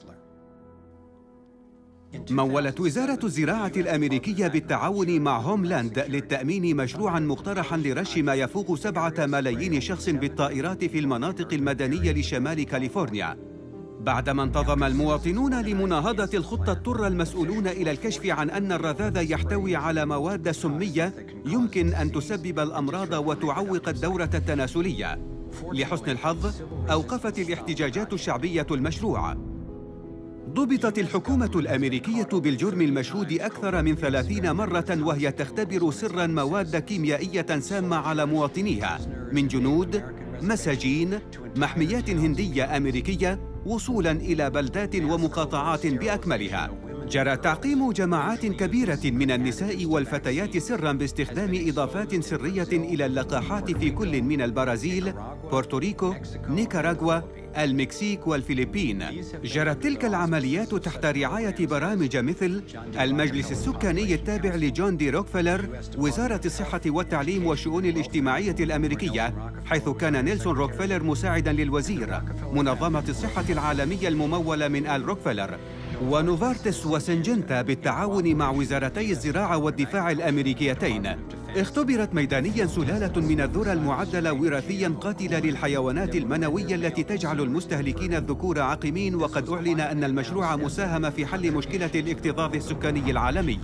S1: مولت وزارة الزراعة الأمريكية بالتعاون مع هوملاند للتأمين مشروعاً مقترحاً لرش ما يفوق 7 ملايين شخص بالطائرات في المناطق المدنية لشمال كاليفورنيا. بعدما انتظم المواطنون لمناهضة الخطة، اضطر المسؤولون إلى الكشف عن أن الرذاذ يحتوي على مواد سمية يمكن أن تسبب الأمراض وتعوق الدورة التناسلية. لحسن الحظ أوقفت الاحتجاجات الشعبية المشروع. ضبطت الحكومة الأمريكية بالجرم المشهود أكثر من 30 مرة وهي تختبر سراً مواد كيميائية سامة على مواطنيها من جنود، مساجين، محميات هندية أمريكية، وصولاً إلى بلدات ومقاطعات بأكملها. جرى تعقيم جماعات كبيرة من النساء والفتيات سراً باستخدام إضافات سرية إلى اللقاحات في كل من البرازيل، بورتوريكو، نيكاراغوا، المكسيك والفلبين. جرت تلك العمليات تحت رعاية برامج مثل المجلس السكاني التابع لجون دي روكفيلر، وزارة الصحة والتعليم والشؤون الاجتماعية الأمريكية، حيث كان نيلسون روكفيلر مساعداً للوزير، منظمة الصحة العالمية الممولة من آل روكفيلر، ونوفارتس وسنجنتا بالتعاون مع وزارتي الزراعة والدفاع الأمريكيتين. اختبرت ميدانياً سلالة من الذرة المعدلة وراثياً قاتلة للحيوانات المنوية التي تجعل المستهلكين الذكور عقيمين، وقد أعلن أن المشروع مساهم في حل مشكلة الاكتظاظ السكاني العالمي.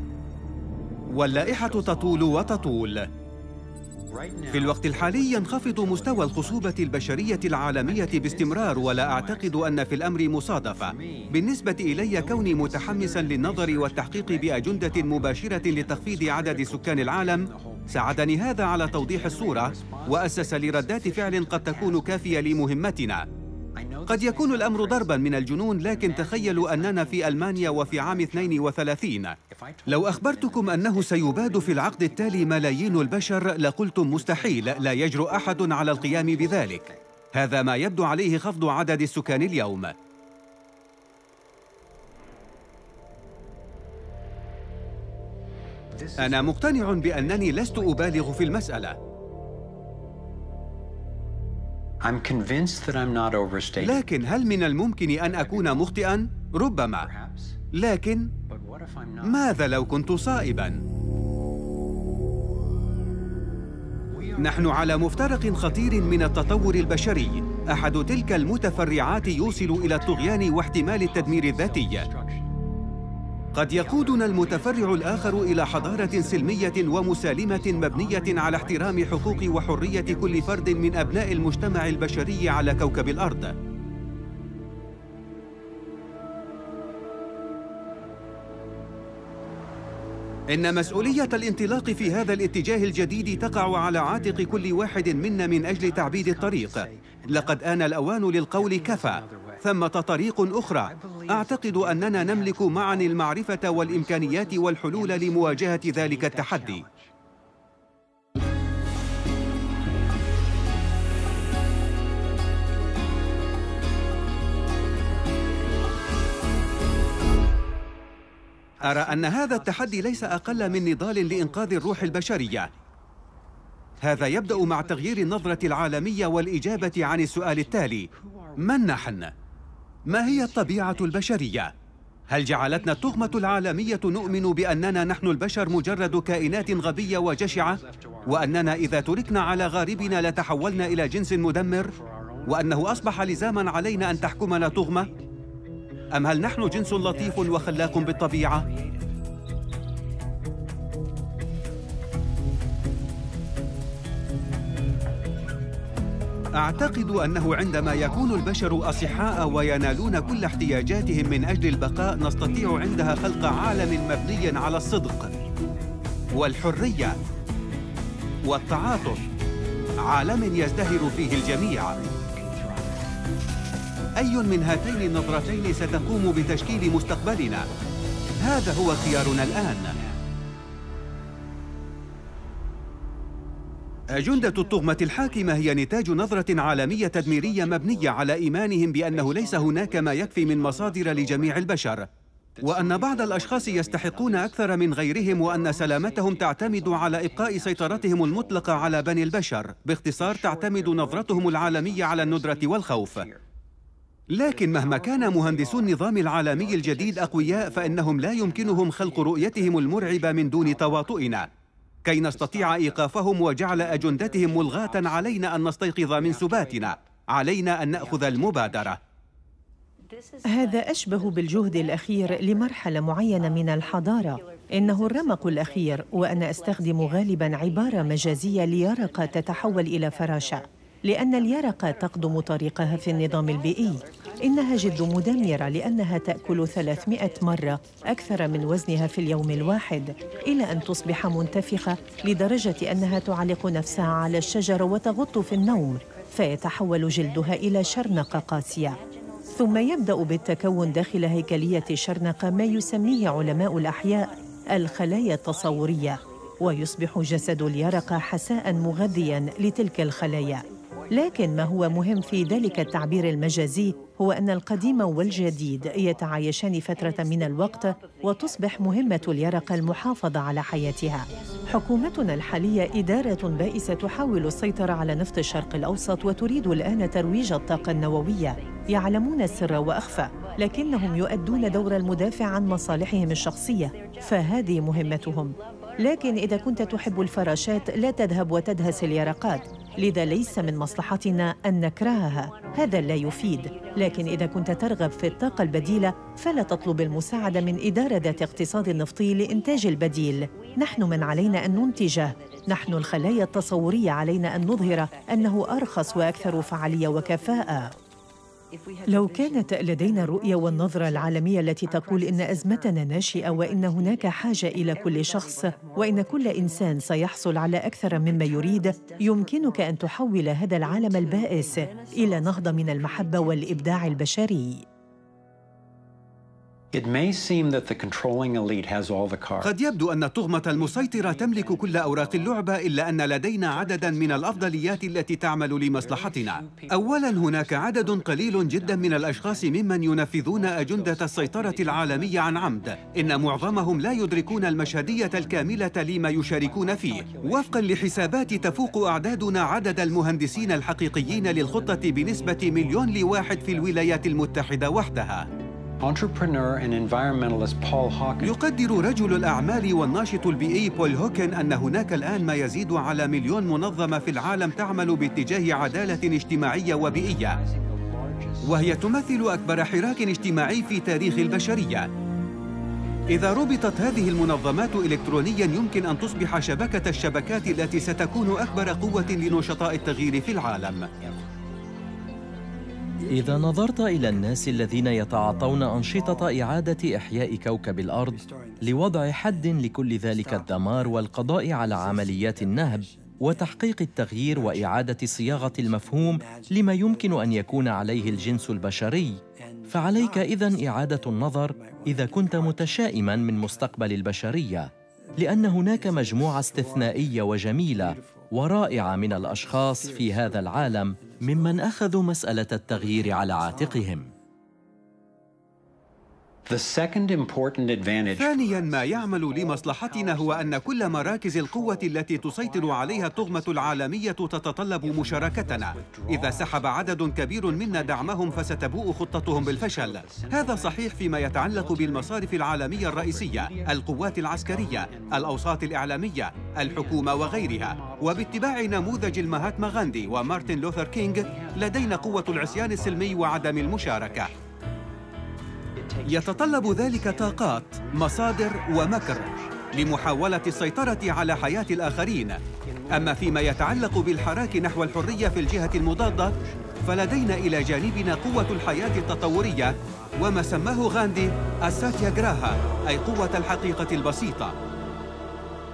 S1: واللائحة تطول وتطول. في الوقت الحالي ينخفض مستوى الخصوبة البشرية العالمية باستمرار، ولا أعتقد أن في الأمر مصادفة. بالنسبة إلي كوني متحمساً للنظر والتحقيق بأجندة مباشرة لتخفيض عدد سكان العالم ساعدني هذا على توضيح الصورة، وأسس لردات فعل قد تكون كافية لمهمتنا. قد يكون الأمر ضرباً من الجنون، لكن تخيلوا أننا في ألمانيا وفي عام 32. لو أخبرتكم أنه سيباد في العقد التالي ملايين البشر لقلتم مستحيل، لا يجرؤ أحد على القيام بذلك. هذا ما يبدو عليه خفض عدد السكان اليوم. أنا مقتنع بأنني لست أبالغ في المسألة. لكن هل من الممكن أن أكون مخطئاً؟ ربما. لكن ماذا لو كنت صائباً؟ نحن على مفترق خطير من التطور البشري. أحد تلك المتفرعات يوصل إلى الطغيان واحتمال التدمير الذاتي. قد يقودنا المتفرع الآخر إلى حضارة سلمية ومسالمة مبنية على احترام حقوق وحرية كل فرد من أبناء المجتمع البشري على كوكب الأرض. إن مسؤولية الانطلاق في هذا الاتجاه الجديد تقع على عاتق كل واحد منا من أجل تعبيد الطريق. لقد آن الأوان للقول كفى، ثمة طريق أخرى. أعتقد أننا نملك معا المعرفة والإمكانيات والحلول لمواجهة ذلك التحدي. أرى أن هذا التحدي ليس أقل من نضال لإنقاذ الروح البشرية. هذا يبدأ مع تغيير النظرة العالمية والإجابة عن السؤال التالي: من نحن؟ ما هي الطبيعة البشرية؟ هل جعلتنا التهمة العالمية نؤمن بأننا نحن البشر مجرد كائنات غبية وجشعة، وأننا إذا تركنا على غاربنا لتحولنا إلى جنس مدمر، وأنه أصبح لزاما علينا أن تحكمنا تهمة؟ أم هل نحن جنس لطيف وخلاق بالطبيعة؟ أعتقد أنه عندما يكون البشر أصحاء وينالون كل احتياجاتهم من أجل البقاء، نستطيع عندها خلق عالم مبني على الصدق والحرية والتعاطف، عالم يزدهر فيه الجميع. أي من هاتين النظرتين ستقوم بتشكيل مستقبلنا؟ هذا هو خيارنا الآن. أجندة الطغمة الحاكمة هي نتاج نظرة عالمية تدميرية مبنية على إيمانهم بأنه ليس هناك ما يكفي من مصادر لجميع البشر، وأن بعض الأشخاص يستحقون أكثر من غيرهم، وأن سلامتهم تعتمد على إبقاء سيطرتهم المطلقة على بني البشر. باختصار، تعتمد نظرتهم العالمية على الندرة والخوف. لكن مهما كان مهندسو النظام العالمي الجديد أقوياء، فإنهم لا يمكنهم خلق رؤيتهم المرعبة من دون تواطؤنا. كي نستطيع إيقافهم وجعل أجندتهم ملغاة، علينا أن نستيقظ من سباتنا، علينا أن نأخذ المبادرة.
S4: هذا أشبه بالجهد الأخير لمرحلة معينة من الحضارة. إنه الرمق الأخير، وأنا أستخدم غالباً عبارة مجازية ليرقة تتحول إلى فراشة، لأن اليرقة تقدم طريقها في النظام البيئي. إنها جد مدمرة لأنها تأكل 300 مرة أكثر من وزنها في اليوم الواحد، إلى أن تصبح منتفخة لدرجة أنها تعلق نفسها على الشجرة وتغط في النوم، فيتحول جلدها إلى شرنقة قاسية. ثم يبدأ بالتكون داخل هيكلية الشرنقة ما يسميه علماء الأحياء الخلايا التصورية، ويصبح جسد اليرقة حساء مغذياً لتلك الخلايا. لكن ما هو مهم في ذلك التعبير المجازي هو أن القديم والجديد يتعايشان فترة من الوقت، وتصبح مهمة اليرقة المحافظة على حياتها. حكومتنا الحالية إدارة بائسة تحاول السيطرة على نفط الشرق الأوسط، وتريد الآن ترويج الطاقة النووية. يعلمون السر وأخفى، لكنهم يؤدون دور المدافع عن مصالحهم الشخصية، فهذه مهمتهم. لكن إذا كنت تحب الفراشات، لا تذهب وتدهس اليرقات، لذا ليس من مصلحتنا أن نكرهها، هذا لا يفيد. لكن إذا كنت ترغب في الطاقة البديلة، فلا تطلب المساعدة من إدارة ذات اقتصاد نفطي لإنتاج البديل. نحن من علينا أن ننتجه، نحن الخلايا التصورية علينا أن نظهر أنه أرخص وأكثر فعالية وكفاءة. لو كانت لدينا الرؤية والنظرة العالمية التي تقول إن أزمتنا ناشئة، وإن هناك حاجة إلى كل شخص، وإن كل إنسان سيحصل على أكثر مما يريد، يمكنك أن تحول هذا العالم البائس إلى نهضة من المحبة والإبداع البشري.
S1: قد يبدو أن الطغمة المسيطرة تملك كل أوراق اللعبة، إلا أن لدينا عدداً من الأفضليات التي تعمل لمصلحتنا. أولاً، هناك عدد قليل جداً من الأشخاص ممن ينفذون أجندة السيطرة العالمية عن عمد. إن معظمهم لا يدركون المشهدية الكاملة لما يشاركون فيه. وفقاً لحسابات، تفوق أعدادنا عدد المهندسين الحقيقيين للخطة بنسبة 1,000,000 في الولايات المتحدة وحدها. يقدر رجل الأعمال والناشط البيئي بول هوكن أن هناك الآن ما يزيد على 1,000,000 منظمة في العالم تعمل باتجاه عدالة اجتماعية وبيئية، وهي تمثل أكبر حراك اجتماعي في تاريخ البشرية. إذا ربطت هذه المنظمات إلكترونياً، يمكن أن تصبح شبكة الشبكات التي ستكون أكبر قوة لنشطاء التغيير في العالم.
S2: إذا نظرت إلى الناس الذين يتعاطون أنشطة إعادة إحياء كوكب الأرض لوضع حد لكل ذلك الدمار والقضاء على عمليات النهب وتحقيق التغيير وإعادة صياغة المفهوم لما يمكن أن يكون عليه الجنس البشري، فعليك إذن إعادة النظر إذا كنت متشائماً من مستقبل البشرية، لأن هناك مجموعة استثنائية وجميلة ورائعة من الأشخاص في هذا العالم ممن أخذوا مسألة التغيير على عاتقهم.
S1: ثانياً، ما يعمل لمصلحتنا هو أن كل مراكز القوة التي تسيطر عليها الطغمة العالمية تتطلب مشاركتنا. إذا سحب عدد كبير منا دعمهم، فستبوء خطتهم بالفشل. هذا صحيح فيما يتعلق بالمصارف العالمية الرئيسية، القوات العسكرية، الأوساط الإعلامية، الحكومة وغيرها. وباتباع نموذج المهاتما غاندي ومارتن لوثر كينغ، لدينا قوة العصيان السلمي وعدم المشاركة. يتطلب ذلك طاقات، مصادر ومكر لمحاولة السيطرة على حياة الآخرين. أما فيما يتعلق بالحراك نحو الحرية في الجهة المضادة، فلدينا إلى جانبنا قوة الحياة التطورية، وما سماه غاندي الساتياغراها، أي قوة الحقيقة البسيطة.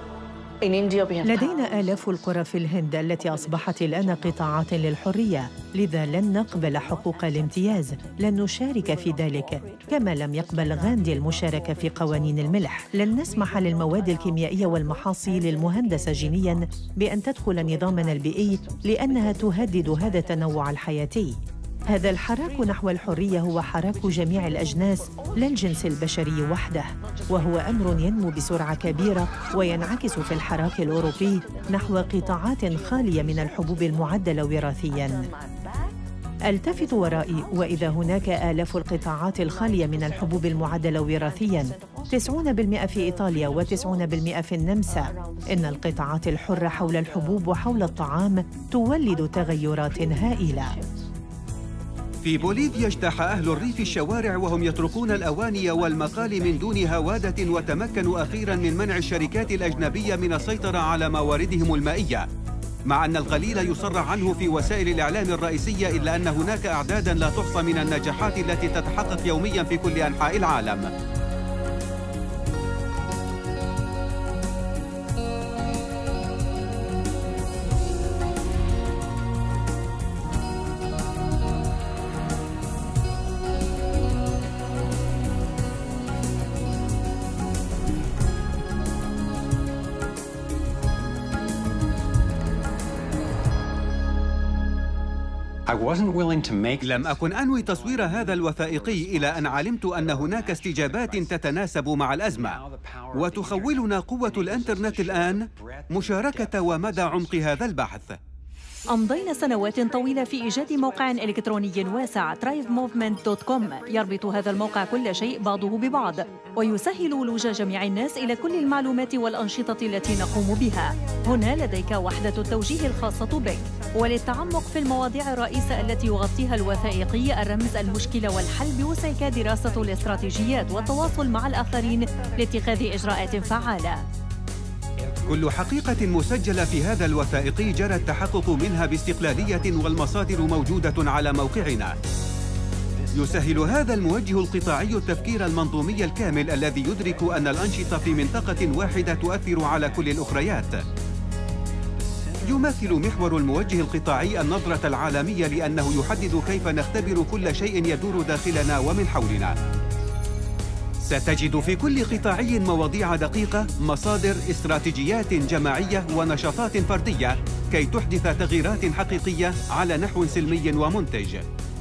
S4: لدينا آلاف القرى في الهند التي أصبحت الآن قطاعات للحرية. لذا لن نقبل حقوق الامتياز، لن نشارك في ذلك، كما لم يقبل غاندي المشاركة في قوانين الملح. لن نسمح للمواد الكيميائية والمحاصيل المهندسة جينياً بأن تدخل نظامنا البيئي لأنها تهدد هذا التنوع الحياتي. هذا الحراك نحو الحرية هو حراك جميع الأجناس لا الجنس البشري وحده، وهو أمر ينمو بسرعة كبيرة وينعكس في الحراك الأوروبي نحو قطاعات خالية من الحبوب المعدلة وراثياً. التفت ورائي وإذا هناك آلاف القطاعات الخالية من الحبوب المعدلة وراثياً، 90% في إيطاليا و90% في النمسا. إن القطاعات الحرة حول الحبوب وحول الطعام تولد تغيرات هائلة.
S1: في بوليفيا اجتاح أهل الريف الشوارع وهم يطرقون الأواني والمقال من دون هوادة، وتمكنوا أخيراً من منع الشركات الأجنبية من السيطرة على مواردهم المائية. مع أن القليل يصرح عنه في وسائل الإعلام الرئيسية، إلا أن هناك أعداداً لا تحصى من النجاحات التي تتحقق يومياً في كل أنحاء العالم. لم أكن أنوي تصوير هذا الوثائقي إلى أن علمت أن هناك استجابات تتناسب مع الأزمة، وتخولنا قوة الإنترنت الآن مشاركة ومدى عمق هذا البحث.
S3: أمضينا سنوات طويلة في إيجاد موقع إلكتروني واسع thrivemovement.com يربط هذا الموقع كل شيء بعضه ببعض، ويسهل ولوج جميع الناس إلى كل المعلومات والأنشطة التي نقوم بها. هنا لديك وحدة التوجيه الخاصة بك، وللتعمق في المواضيع الرئيسة التي يغطيها الوثائقي الرمز المشكلة والحل بوسعك دراسة الاستراتيجيات والتواصل مع الآخرين لاتخاذ إجراءات فعالة.
S1: كل حقيقة مسجلة في هذا الوثائقي جرى التحقق منها باستقلالية، والمصادر موجودة على موقعنا. يسهل هذا الموجه القطاعي التفكير المنظومي الكامل الذي يدرك أن الأنشطة في منطقة واحدة تؤثر على كل الأخريات. يمثل محور الموجه القطاعي النظرة العالمية، لأنه يحدد كيف نختبر كل شيء يدور داخلنا ومن حولنا. ستجد في كل قطاعي مواضيع دقيقة، مصادر، استراتيجيات جماعية ونشاطات فردية كي تحدث تغييرات حقيقية على نحو سلمي ومنتج.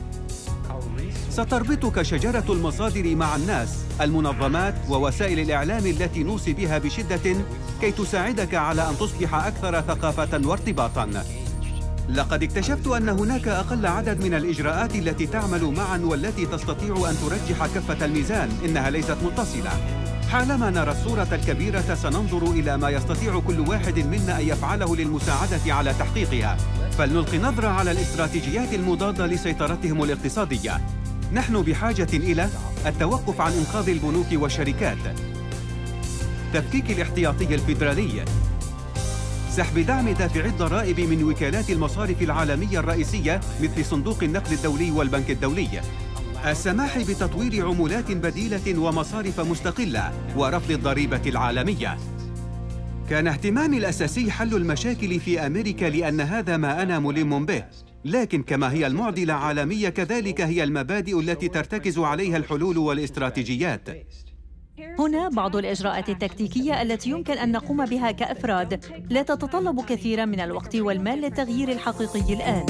S1: ستربطك شجرة المصادر مع الناس، المنظمات ووسائل الإعلام التي نوصي بها بشدة كي تساعدك على أن تصبح أكثر ثقافة وارتباطاً. لقد اكتشفت أن هناك أقل عدد من الإجراءات التي تعمل معاً والتي تستطيع أن ترجح كفة الميزان، إنها ليست متصلة. حالما نرى الصورة الكبيرة سننظر إلى ما يستطيع كل واحد منا أن يفعله للمساعدة على تحقيقها. فلنلقي نظرة على الاستراتيجيات المضادة لسيطرتهم الاقتصادية. نحن بحاجة إلى التوقف عن إنقاذ البنوك والشركات، تفكيك الاحتياطي الفيدرالي، سحب دعم دافعي الضرائب من وكالات المصارف العالمية الرئيسية مثل صندوق النقد الدولي والبنك الدولي، السماح بتطوير عملات بديلة ومصارف مستقلة، ورفض الضريبة العالمية. كان اهتمامي الأساسي حل المشاكل في أمريكا، لأن هذا ما أنا ملم به، لكن كما هي المعضلة عالمية، كذلك هي المبادئ التي ترتكز عليها الحلول والاستراتيجيات.
S3: هنا بعض الإجراءات التكتيكية التي يمكن أن نقوم بها كأفراد، لا تتطلب كثيراً من الوقت والمال للتغيير الحقيقي الآن.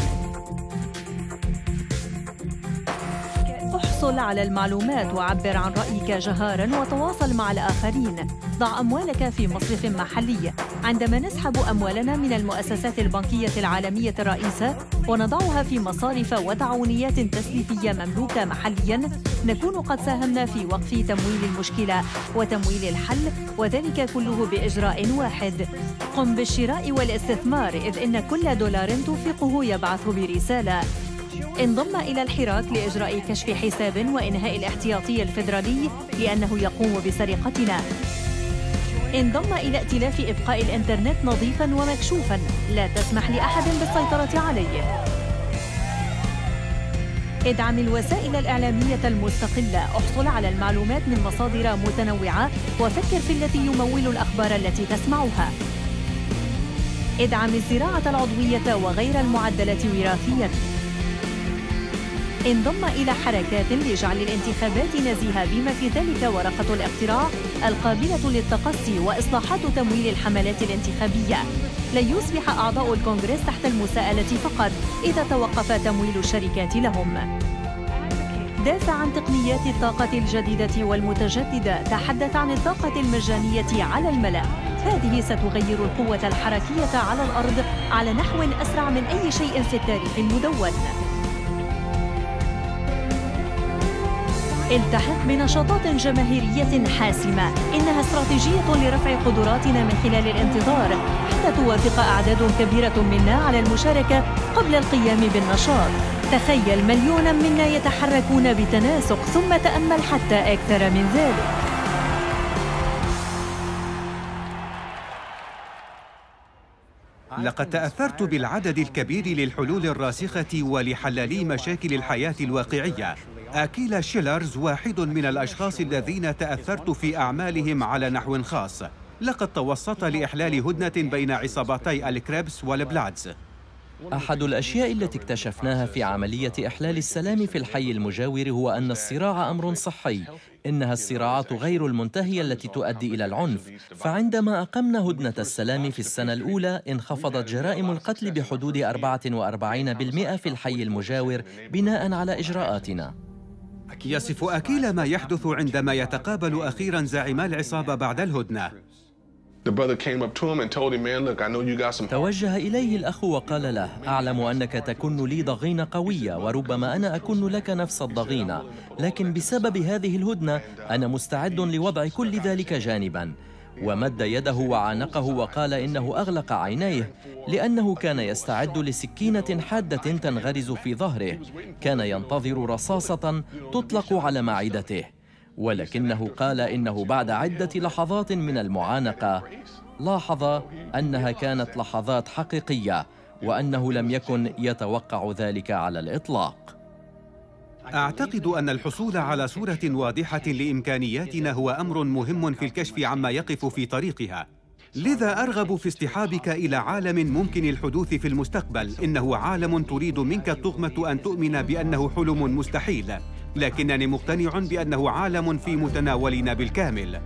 S3: احصل على المعلومات وعبر عن رأيك جهاراً وتواصل مع الآخرين. ضع أموالك في مصرف محلي. عندما نسحب أموالنا من المؤسسات البنكية العالمية الرئيسة ونضعها في مصارف وتعاونيات تسليفية مملوكة محلياً، نكون قد ساهمنا في وقف تمويل المشكلة وتمويل الحل، وذلك كله بإجراء واحد. قم بالشراء والاستثمار، إذ إن كل دولار تنفقه يبعث برسالة. انضم إلى الحراك لإجراء كشف حساب وإنهاء الاحتياطي الفيدرالي، لأنه يقوم بسرقتنا. انضم إلى ائتلاف إبقاء الإنترنت نظيفاً ومكشوفاً، لا تسمح لأحد بالسيطرة عليه. ادعم الوسائل الإعلامية المستقلة، احصل على المعلومات من مصادر متنوعة، وفكر في الذي يمول الأخبار التي تسمعها. ادعم الزراعة العضوية وغير المعدلة وراثياً. انضم إلى حركات لجعل الانتخابات نزيهة بما في ذلك ورقة الاقتراع القابلة للتقصي وإصلاحات تمويل الحملات الانتخابية. لن يصبح أعضاء الكونغرس تحت المساءلة فقط إذا توقف تمويل الشركات لهم. دافع عن تقنيات الطاقة الجديدة والمتجددة، تحدث عن الطاقة المجانية على الملأ. هذه ستغير القوة الحركية على الأرض على نحو أسرع من أي شيء في التاريخ المدون. التحق بنشاطات جماهيرية حاسمة، إنها استراتيجية لرفع قدراتنا من خلال الانتظار حتى توافق أعداد كبيرة منا على المشاركة قبل القيام بالنشاط. تخيل مليونا منا يتحركون بتناسق، ثم تأمل حتى أكثر من ذلك.
S1: لقد تأثرت بالعدد الكبير للحلول الراسخة ولحلالي مشاكل الحياة الواقعية. أكيلا شيلرز واحد من الأشخاص الذين تأثرت في أعمالهم على نحو خاص. لقد توسط لإحلال هدنة بين عصابتي الكريبس والبلادز.
S2: أحد الأشياء التي اكتشفناها في عملية إحلال السلام في الحي المجاور هو أن الصراع أمر صحي. إنها الصراعات غير المنتهية التي تؤدي إلى العنف. فعندما أقمنا هدنة السلام في السنة الأولى، انخفضت جرائم القتل بحدود 44% في الحي المجاور بناء على إجراءاتنا.
S1: يصف أكيلا ما يحدث عندما يتقابل أخيراً زعيما العصابة بعد الهدنة.
S2: توجه إليه الأخ وقال له: أعلم أنك تكن لي ضغينة قوية، وربما أنا أكون لك نفس الضغينة، لكن بسبب هذه الهدنة أنا مستعد لوضع كل ذلك جانباً. ومد يده وعانقه وقال إنه أغلق عينيه لأنه كان يستعد لسكينة حادة تنغرز في ظهره. كان ينتظر رصاصة تطلق على معدته، ولكنه قال إنه بعد عدة لحظات من المعانقة لاحظ أنها كانت لحظات حقيقية، وأنه لم يكن يتوقع ذلك على الإطلاق.
S1: أعتقد أن الحصول على صورة واضحة لإمكانياتنا هو أمر مهم في الكشف عما يقف في طريقها. لذا أرغب في اصطحابك إلى عالم ممكن الحدوث في المستقبل. إنه عالم تريد منك الطغمة أن تؤمن بأنه حلم مستحيل، لكنني مقتنع بأنه عالم في متناولنا بالكامل.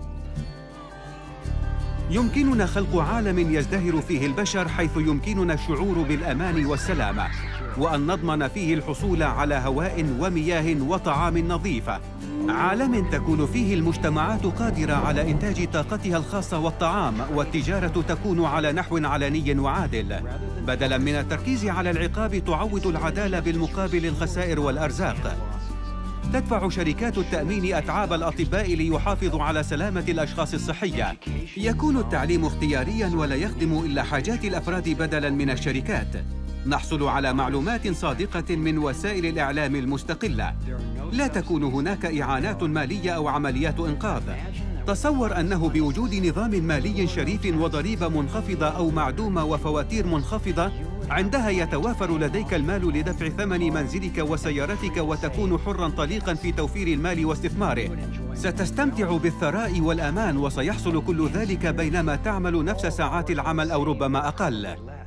S1: يمكننا خلق عالم يزدهر فيه البشر، حيث يمكننا الشعور بالأمان والسلامة، وأن نضمن فيه الحصول على هواء ومياه وطعام نظيفة. عالم تكون فيه المجتمعات قادرة على إنتاج طاقتها الخاصة والطعام، والتجارة تكون على نحو علني وعادل. بدلاً من التركيز على العقاب، تعوض العدالة بالمقابل الخسائر والأرزاق. تدفع شركات التأمين أتعاب الأطباء ليحافظوا على سلامة الأشخاص الصحية. يكون التعليم اختيارياً ولا يخدم إلا حاجات الأفراد بدلاً من الشركات. نحصل على معلومات صادقة من وسائل الإعلام المستقلة. لا تكون هناك إعانات مالية أو عمليات إنقاذ. تصور أنه بوجود نظام مالي شريف وضريبة منخفضة أو معدومة وفواتير منخفضة، عندها يتوافر لديك المال لدفع ثمن منزلك وسيارتك، وتكون حراً طليقاً في توفير المال واستثماره. ستستمتع بالثراء والأمان، وسيحصل كل ذلك بينما تعمل نفس ساعات العمل أو ربما أقل.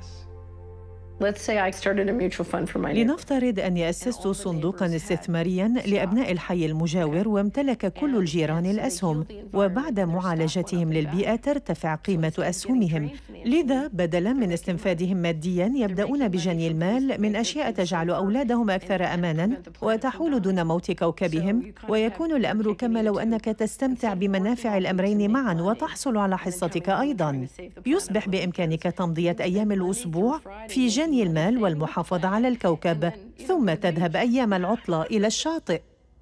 S4: لنفترض أني أسست صندوقاً استثمارياً لأبناء الحي المجاور، وامتلك كل الجيران الأسهم، وبعد معالجتهم للبيئة ترتفع قيمة أسهمهم. لذا بدلاً من استنفادهم مادياً، يبدأون بجني المال من أشياء تجعل أولادهم أكثر أماناً وتحول دون موت كوكبهم، ويكون الأمر كما لو أنك تستمتع بمنافع الأمرين معاً وتحصل على حصتك أيضاً. يصبح بإمكانك تمضية أيام الأسبوع في جني المال والمحافظة على الكوكب، ثم تذهب أيام العطلة إلى الشاطئ.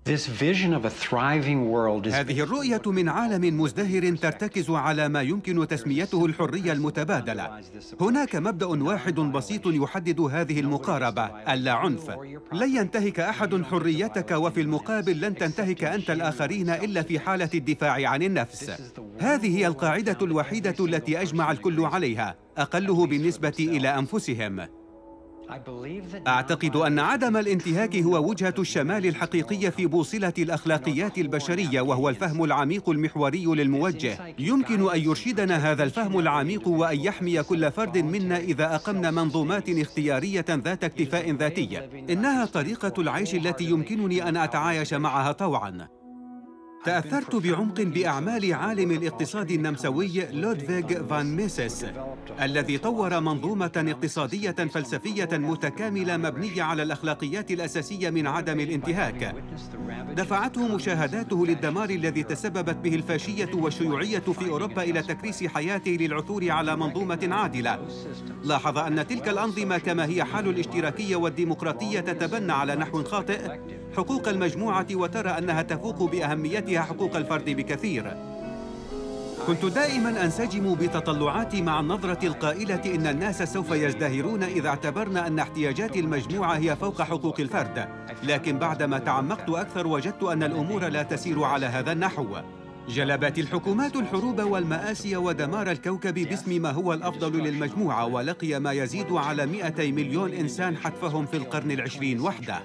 S1: هذه الرؤية من عالم مزدهر ترتكز على ما يمكن تسميته الحرية المتبادلة. هناك مبدأ واحد بسيط يحدد هذه المقاربة: اللا عنف. لن ينتهك أحد حريتك، وفي المقابل لن تنتهك أنت الآخرين إلا في حالة الدفاع عن النفس. هذه هي القاعدة الوحيدة التي أجمع الكل عليها، أقله بالنسبة إلى أنفسهم. أعتقد أن عدم الانتهاك هو وجهة الشمال الحقيقية في بوصلة الأخلاقيات البشرية، وهو الفهم العميق المحوري للموجه. يمكن أن يرشدنا هذا الفهم العميق وأن يحمي كل فرد منا إذا أقمنا منظومات اختيارية ذات اكتفاء ذاتي. إنها طريقة العيش التي يمكنني أن أتعايش معها طوعاً. تأثرت بعمق بأعمال عالم الاقتصاد النمساوي لودفيغ فان ميسيس، الذي طور منظومة اقتصادية فلسفية متكاملة مبنية على الأخلاقيات الأساسية من عدم الانتهاك. دفعته مشاهداته للدمار الذي تسببت به الفاشية والشيوعية في أوروبا إلى تكريس حياته للعثور على منظومة عادلة. لاحظ أن تلك الأنظمة كما هي حال الاشتراكية والديمقراطية تتبنى على نحو خاطئ حقوق المجموعة، وترى أنها تفوق بأهميتها حقوق الفرد بكثير. كنت دائما أنسجم بتطلعاتي مع النظرة القائلة إن الناس سوف يزدهرون إذا اعتبرنا أن احتياجات المجموعة هي فوق حقوق الفرد، لكن بعدما تعمقت أكثر وجدت أن الأمور لا تسير على هذا النحو. جلبت الحكومات الحروب والمآسي ودمار الكوكب باسم ما هو الأفضل للمجموعة، ولقي ما يزيد على 200 مليون إنسان حتفهم في القرن العشرين وحده.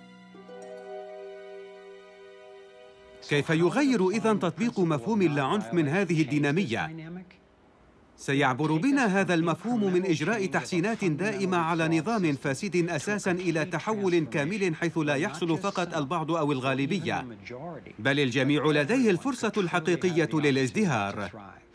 S1: كيف يغير إذن تطبيق مفهوم اللاعنف من هذه الدينامية؟ سيعبر بنا هذا المفهوم من إجراء تحسينات دائمة على نظام فاسد أساساً إلى تحول كامل حيث لا يحصل فقط البعض أو الغالبية، بل الجميع لديه الفرصة الحقيقية للازدهار.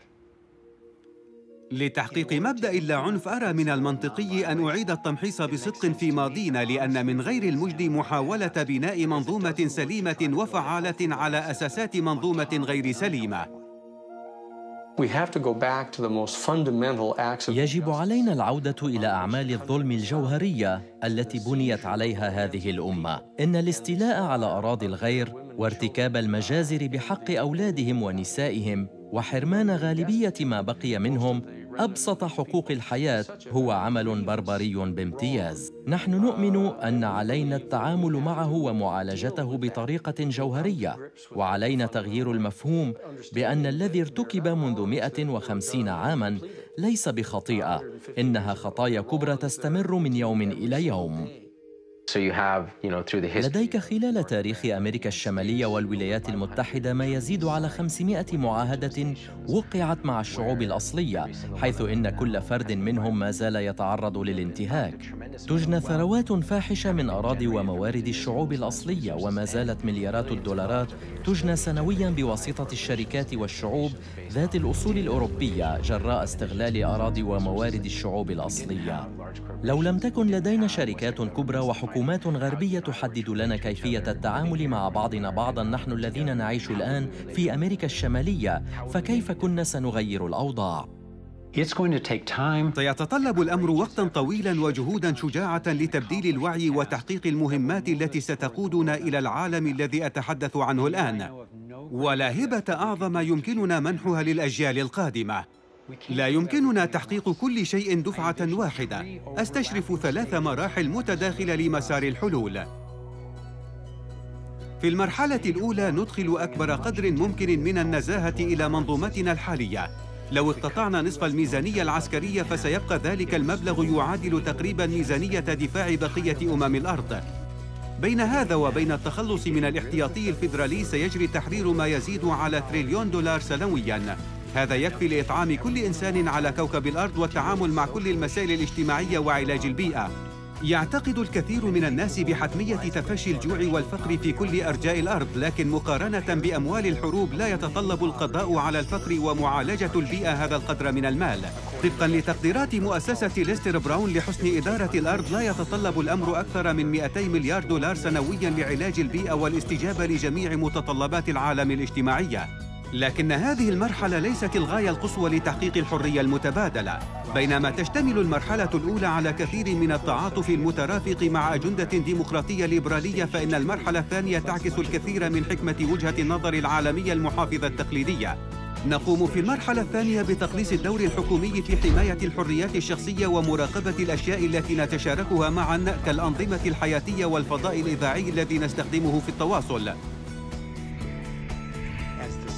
S1: لتحقيق مبدأ اللاعنف أرى من المنطقي أن أعيد التمحيص بصدق في ماضينا، لأن من غير المجد محاولة بناء منظومة سليمة وفعالة على أساسات منظومة غير سليمة.
S2: يجب علينا العودة إلى أعمال الظلم الجوهرية التي بنيت عليها هذه الأمة. إن الاستيلاء على أراضي الغير وارتكاب المجازر بحق أولادهم ونسائهم وحرمان غالبية ما بقي منهم أبسط حقوق الحياة هو عمل بربري بامتياز. نحن نؤمن أن علينا التعامل معه ومعالجته بطريقة جوهرية، وعلينا تغيير المفهوم بأن الذي ارتكب منذ 150 عاماً ليس بخطيئة، إنها خطايا كبرى تستمر من يوم إلى يوم. لديك خلال تاريخ أمريكا الشمالية والولايات المتحدة ما يزيد على 500 معاهدة وقعت مع الشعوب الأصلية، حيث إن كل فرد منهم ما زال يتعرض للانتهاك. تجنى ثروات فاحشة من أراضي وموارد الشعوب الأصلية، وما زالت مليارات الدولارات تجنى سنوياً بواسطة الشركات والشعوب ذات الأصول الأوروبية جراء استغلال أراضي وموارد الشعوب الأصلية. لو لم تكن لدينا شركات كبرى وحكومات غربية تحدد لنا كيفية التعامل مع بعضنا بعضاً نحن الذين نعيش الآن في أمريكا الشمالية، فكيف كنا سنغير الأوضاع؟
S1: سيتطلب الأمر وقتاً طويلاً وجهوداً شجاعة لتبديل الوعي وتحقيق المهمات التي ستقودنا إلى العالم الذي أتحدث عنه الآن، ولا هبة أعظم يمكننا منحها للأجيال القادمة. لا يمكننا تحقيق كل شيء دفعة واحدة. أستشرف 3 مراحل متداخلة لمسار الحلول. في المرحلة الأولى ندخل أكبر قدر ممكن من النزاهة إلى منظومتنا الحالية. لو استطعنا نصف الميزانية العسكرية فسيبقى ذلك المبلغ يعادل تقريباً ميزانية دفاع بقية الأرض. بين هذا وبين التخلص من الاحتياطي الفيدرالي سيجري تحرير ما يزيد على $1 تريليون سنوياً. هذا يكفي لإطعام كل إنسان على كوكب الأرض والتعامل مع كل المسائل الاجتماعية وعلاج البيئة. يعتقد الكثير من الناس بحتمية تفشي الجوع والفقر في كل أرجاء الأرض، لكن مقارنة بأموال الحروب لا يتطلب القضاء على الفقر ومعالجة البيئة هذا القدر من المال. طبقاً لتقديرات مؤسسة ليستر براون لحسن إدارة الأرض، لا يتطلب الأمر أكثر من $200 مليار سنوياً لعلاج البيئة والاستجابة لجميع متطلبات العالم الاجتماعية. لكن هذه المرحلة ليست الغاية القصوى لتحقيق الحرية المتبادلة. بينما تشتمل المرحلة الأولى على كثير من التعاطف المترافق مع أجندة ديمقراطية ليبرالية، فإن المرحلة الثانية تعكس الكثير من حكمة وجهة النظر العالمية المحافظة التقليدية. نقوم في المرحلة الثانية بتقليص الدور الحكومي في حماية الحريات الشخصية ومراقبة الأشياء التي نتشاركها معاً كالأنظمة الحياتية والفضاء الإذاعي الذي نستخدمه في التواصل.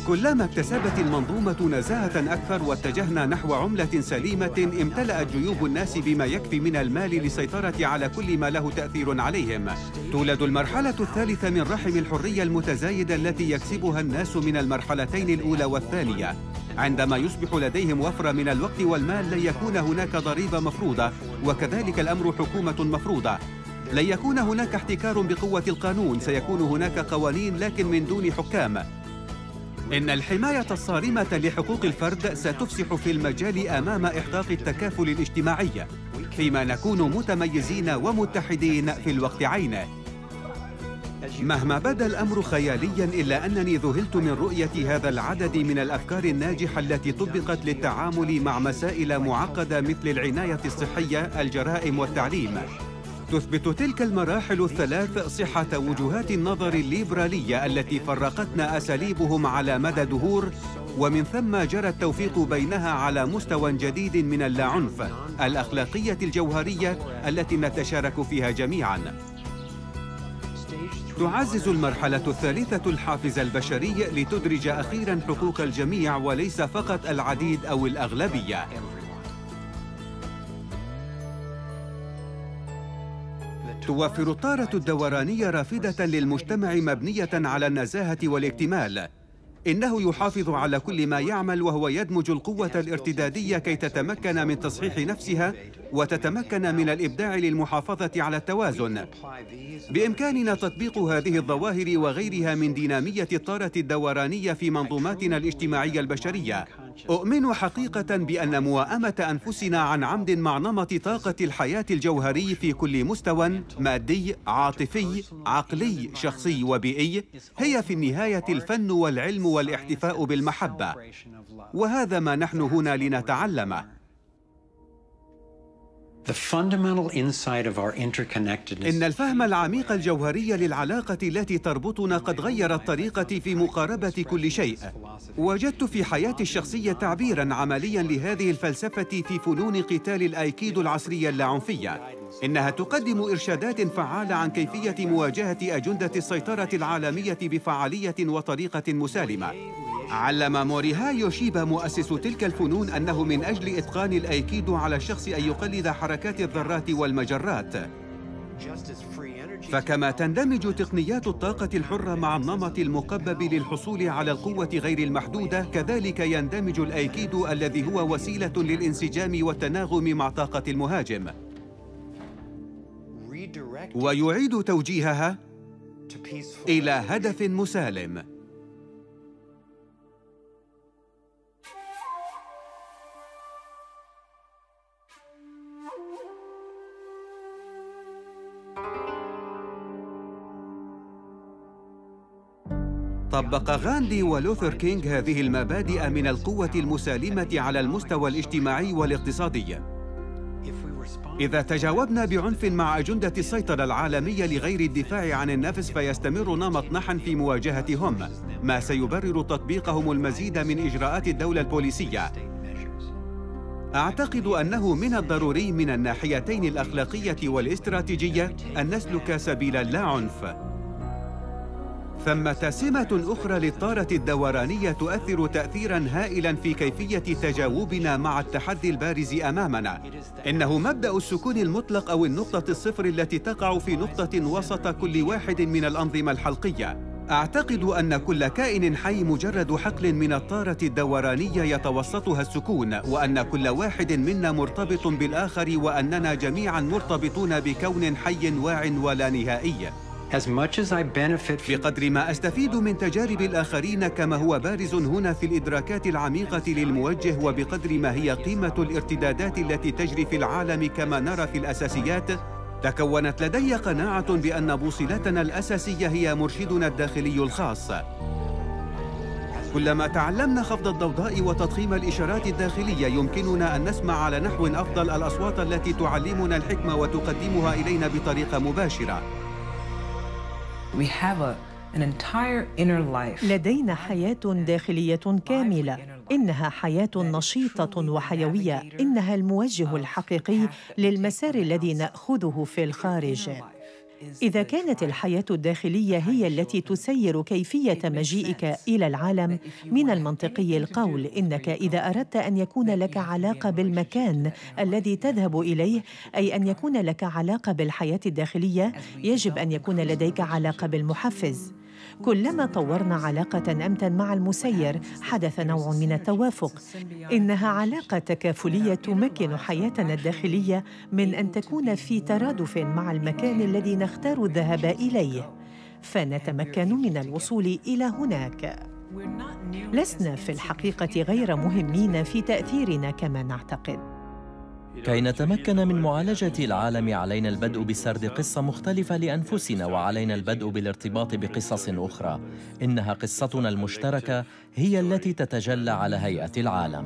S1: كلما اكتسبت المنظومة نزاهة أكثر واتجهنا نحو عملة سليمة امتلأت جيوب الناس بما يكفي من المال للسيطرة على كل ما له تأثير عليهم. تولد المرحلة الثالثة من رحم الحرية المتزايدة التي يكسبها الناس من المرحلتين الأولى والثانية. عندما يصبح لديهم وفرة من الوقت والمال لن يكون هناك ضريبة مفروضة، وكذلك الأمر حكومة مفروضة. لن يكون هناك احتكار بقوة القانون، سيكون هناك قوانين لكن من دون حكام. إن الحماية الصارمة لحقوق الفرد ستفسح في المجال أمام إحقاق التكافل الاجتماعي، فيما نكون متميزين ومتحدين في الوقت عينه. مهما بدا الأمر خيالياً إلا أنني ذهلت من رؤية هذا العدد من الأفكار الناجحة التي طبقت للتعامل مع مسائل معقدة مثل العناية الصحية، الجرائم والتعليم. تثبت تلك المراحل الثلاث صحة وجهات النظر الليبرالية التي فرقتنا أساليبهم على مدى دهور، ومن ثم جرى التوفيق بينها على مستوى جديد من اللاعنف، الأخلاقية الجوهرية التي نتشارك فيها جميعاً. تعزز المرحلة الثالثة الحافز البشري لتدرج أخيراً حقوق الجميع وليس فقط العديد أو الأغلبية. توفر الطارة الدورانية رافدة للمجتمع مبنية على النزاهة والاكتمال. إنه يحافظ على كل ما يعمل وهو يدمج القوة الارتدادية كي تتمكن من تصحيح نفسها وتتمكن من الإبداع للمحافظة على التوازن. بإمكاننا تطبيق هذه الظواهر وغيرها من دينامية الطارة الدورانية في منظوماتنا الاجتماعية البشرية. أؤمن حقيقة بأن موائمة أنفسنا عن عمد مع نمط طاقة الحياة الجوهري في كل مستوى مادي، عاطفي، عقلي، شخصي وبيئي هي في النهاية الفن والعلم والاحتفاء بالمحبة، وهذا ما نحن هنا لنتعلمه. إن الفهم العميق الجوهري للعلاقة التي تربطنا قد غير الطريقة في مقاربة كل شيء. وجدت في حياتي الشخصية تعبيراً عملياً لهذه الفلسفة في فنون قتال الأيكيدو العصرية اللاعنفية. إنها تقدم إرشادات فعالة عن كيفية مواجهة أجندة السيطرة العالمية بفعالية وطريقة مسالمة. علم موريهاي يوشيبا مؤسس تلك الفنون أنه من أجل إتقان الأيكيدو على الشخص أن يقلد حركات الذرات والمجرات. فكما تندمج تقنيات الطاقة الحرة مع النمط المقبب للحصول على القوة غير المحدودة، كذلك يندمج الأيكيدو الذي هو وسيلة للانسجام والتناغم مع طاقة المهاجم، ويعيد توجيهها إلى هدف مسالم. طبق غاندي ولوثر كينغ هذه المبادئ من القوة المسالمة على المستوى الاجتماعي والاقتصادي. إذا تجاوبنا بعنف مع أجندة السيطرة العالمية لغير الدفاع عن النفس فيستمر نمط نحن في مواجهتهم، ما سيبرر تطبيقهم المزيد من إجراءات الدولة البوليسية. أعتقد أنه من الضروري من الناحيتين الأخلاقية والاستراتيجية أن نسلك سبيل اللاعنف. ثمة سمة أخرى للطارة الدورانية تؤثر تأثيراً هائلاً في كيفية تجاوبنا مع التحدي البارز أمامنا. إنه مبدأ السكون المطلق أو النقطة الصفر التي تقع في نقطة وسط كل واحد من الأنظمة الحلقية. أعتقد أن كل كائن حي مجرد حقل من الطارة الدورانية يتوسطها السكون، وأن كل واحد منا مرتبط بالآخر، وأننا جميعاً مرتبطون بكون حي واع ولا نهائي. بقدر ما أستفيد من تجارب الآخرين كما هو بارز هنا في الإدراكات العميقة للموجه، وبقدر ما هي قيمة الارتدادات التي تجري في العالم كما نرى في الأساسيات، تكونت لدي قناعة بأن بوصلتنا الأساسية هي مرشدنا الداخلي الخاص. كلما تعلمنا خفض الضوضاء وتضخيم الإشارات الداخلية يمكننا أن نسمع على نحو أفضل الأصوات التي تعلمنا الحكمة وتقدمها إلينا بطريقة مباشرة.
S4: لدينا حياة داخلية كاملة، إنها حياة نشيطة وحيوية، إنها الموجه الحقيقي للمسار الذي نأخذه في الخارج. إذا كانت الحياة الداخلية هي التي تسير كيفية مجيئك إلى العالم، من المنطقي القول إنك إذا أردت أن يكون لك علاقة بالمكان الذي تذهب إليه، أي أن يكون لك علاقة بالحياة الداخلية، يجب أن يكون لديك علاقة بالمحفز. كلما طورنا علاقة أمتن مع المسير حدث نوع من التوافق. إنها علاقة تكافلية تمكن حياتنا الداخلية من أن تكون في ترادف مع المكان الذي نختار الذهاب إليه، فنتمكن من الوصول إلى هناك. لسنا في الحقيقة غير مهمين في تأثيرنا كما نعتقد.
S2: كي نتمكن من معالجة العالم علينا البدء بسرد قصة مختلفة لأنفسنا، وعلينا البدء بالارتباط بقصص أخرى. إنها قصتنا المشتركة هي التي تتجلى على هيئة العالم.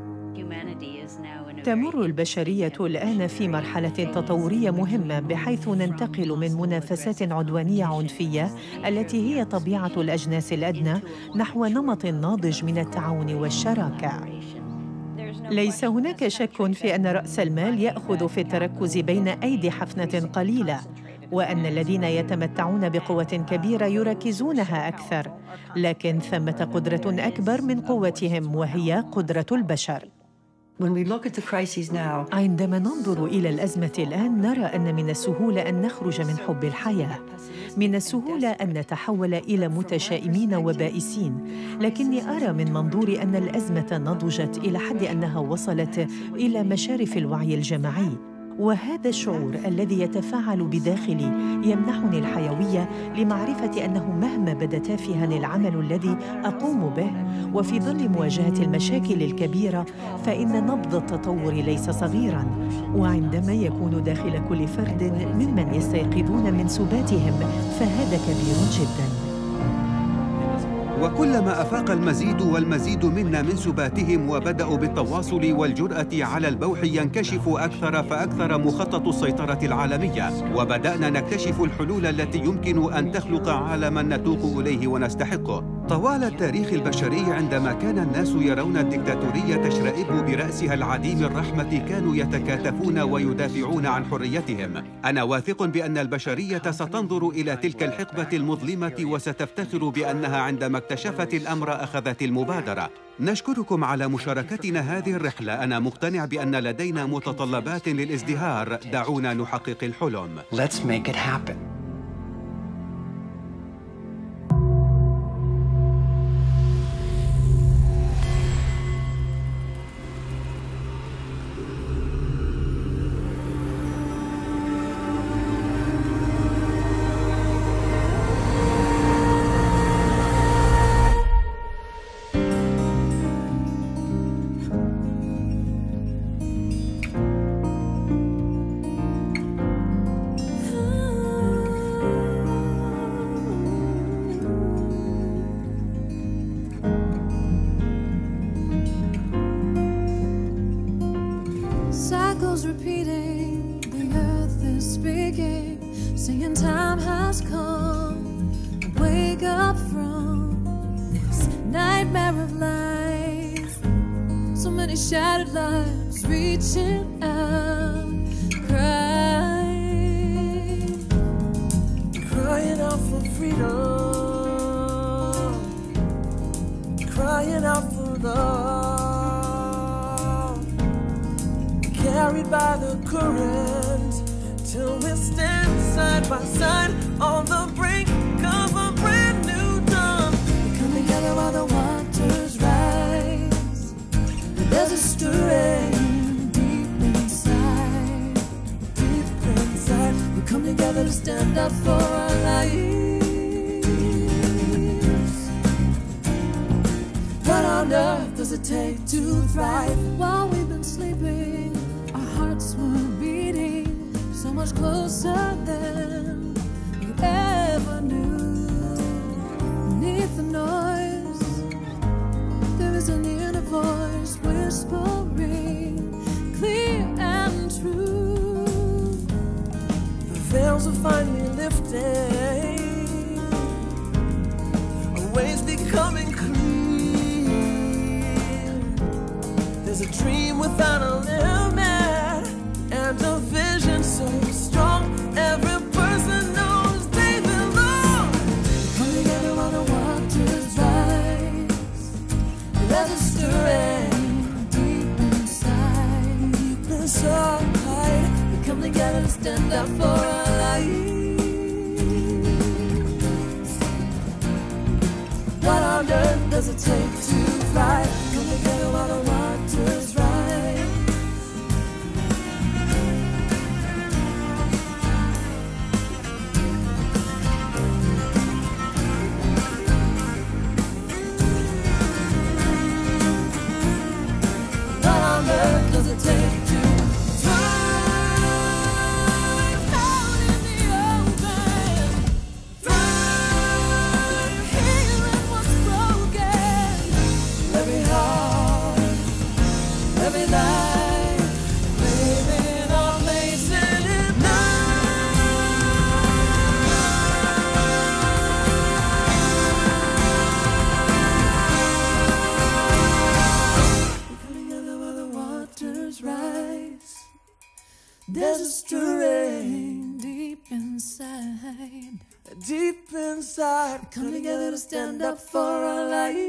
S4: تمر البشرية الآن في مرحلة تطورية مهمة، بحيث ننتقل من منافسات عدوانية عنفية التي هي طبيعة الأجناس الأدنى نحو نمط ناضج من التعاون والشراكة. ليس هناك شك في أن رأس المال يأخذ في التركز بين أيدي حفنة قليلة، وأن الذين يتمتعون بقوة كبيرة يركزونها أكثر، لكن ثمة قدرة أكبر من قوتهم، وهي قدرة البشر. عندما ننظر إلى الأزمة الآن نرى أن من السهولة أن نخرج من حب الحياة، من السهولة أن نتحول إلى متشائمين وبائسين، لكني أرى من منظور أن الأزمة نضجت إلى حد أنها وصلت إلى مشارف الوعي الجماعي، وهذا الشعور الذي يتفاعل بداخلي يمنحني الحيوية لمعرفة أنه مهما بدا تافها العمل الذي أقوم به، وفي ظل مواجهة المشاكل الكبيرة، فإن نبض التطور ليس صغيراً، وعندما يكون داخل كل فرد ممن يستيقظون من سباتهم فهذا كبير جداً.
S1: وكلما أفاق المزيد والمزيد منا من سباتهم وبدأوا بالتواصل والجرأة على البوح، ينكشف أكثر فأكثر مخطط السيطرة العالمية، وبدأنا نكتشف الحلول التي يمكن أن تخلق عالماً نتوق إليه ونستحقه. طوال التاريخ البشري عندما كان الناس يرون الدكتاتورية تشرئب برأسها العديم الرحمة كانوا يتكاتفون ويدافعون عن حريتهم. أنا واثق بأن البشرية ستنظر إلى تلك الحقبة المظلمة وستفتخر بأنها عندما اكتشفت الأمر أخذت المبادرة. نشكركم على مشاركتنا هذه الرحلة. أنا مقتنع بأن لدينا متطلبات للازدهار. دعونا نحقق الحلم.
S7: Let's make it happen.
S8: Cycles repeating, the earth is speaking, saying time has come. Wake up from this nightmare of life. So many shattered lives reaching out, crying out for freedom, crying out for love. Carried by the current till we stand side by side on the brink of a brand new dawn. We come together while the waters rise, but there's a stirring deep inside, deep inside. We come together to stand up for our lives. What on earth does it take to thrive? While we've been sleeping, our hearts were beating so much closer than we ever knew. Beneath the noise, there is an inner voice whispering, clear and true. The veils are finally lifting, our ways becoming clear. There's a dream without a limit, and a vision so strong, every person knows inside, deep inside, come together to stand up for our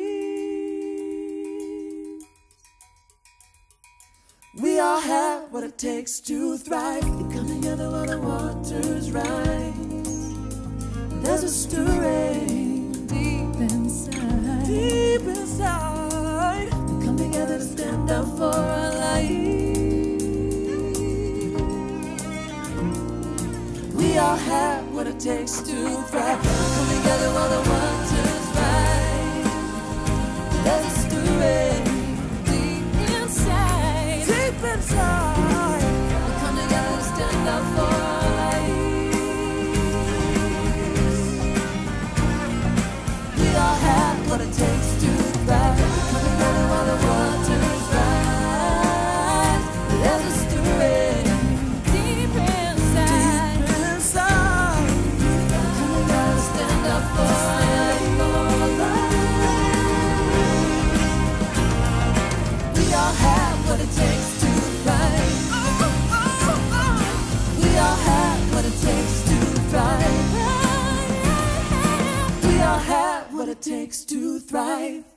S8: lives. We all have what it takes to thrive. We come together while the waters rise. There's a stirring deep inside, deep inside. We come together to stand up for our lives. We all have what it takes to thrive. Come together while the waters rise. There's a stirring deep inside, deep inside. We come together to stand up for our lives. We all have what it takes to thrive. Come together while the waters rise. There's a stirring deep inside, deep inside. Come together to stand up for our lives. We all have what it takes to thrive. We all have what it takes to thrive. We all have what it takes to thrive.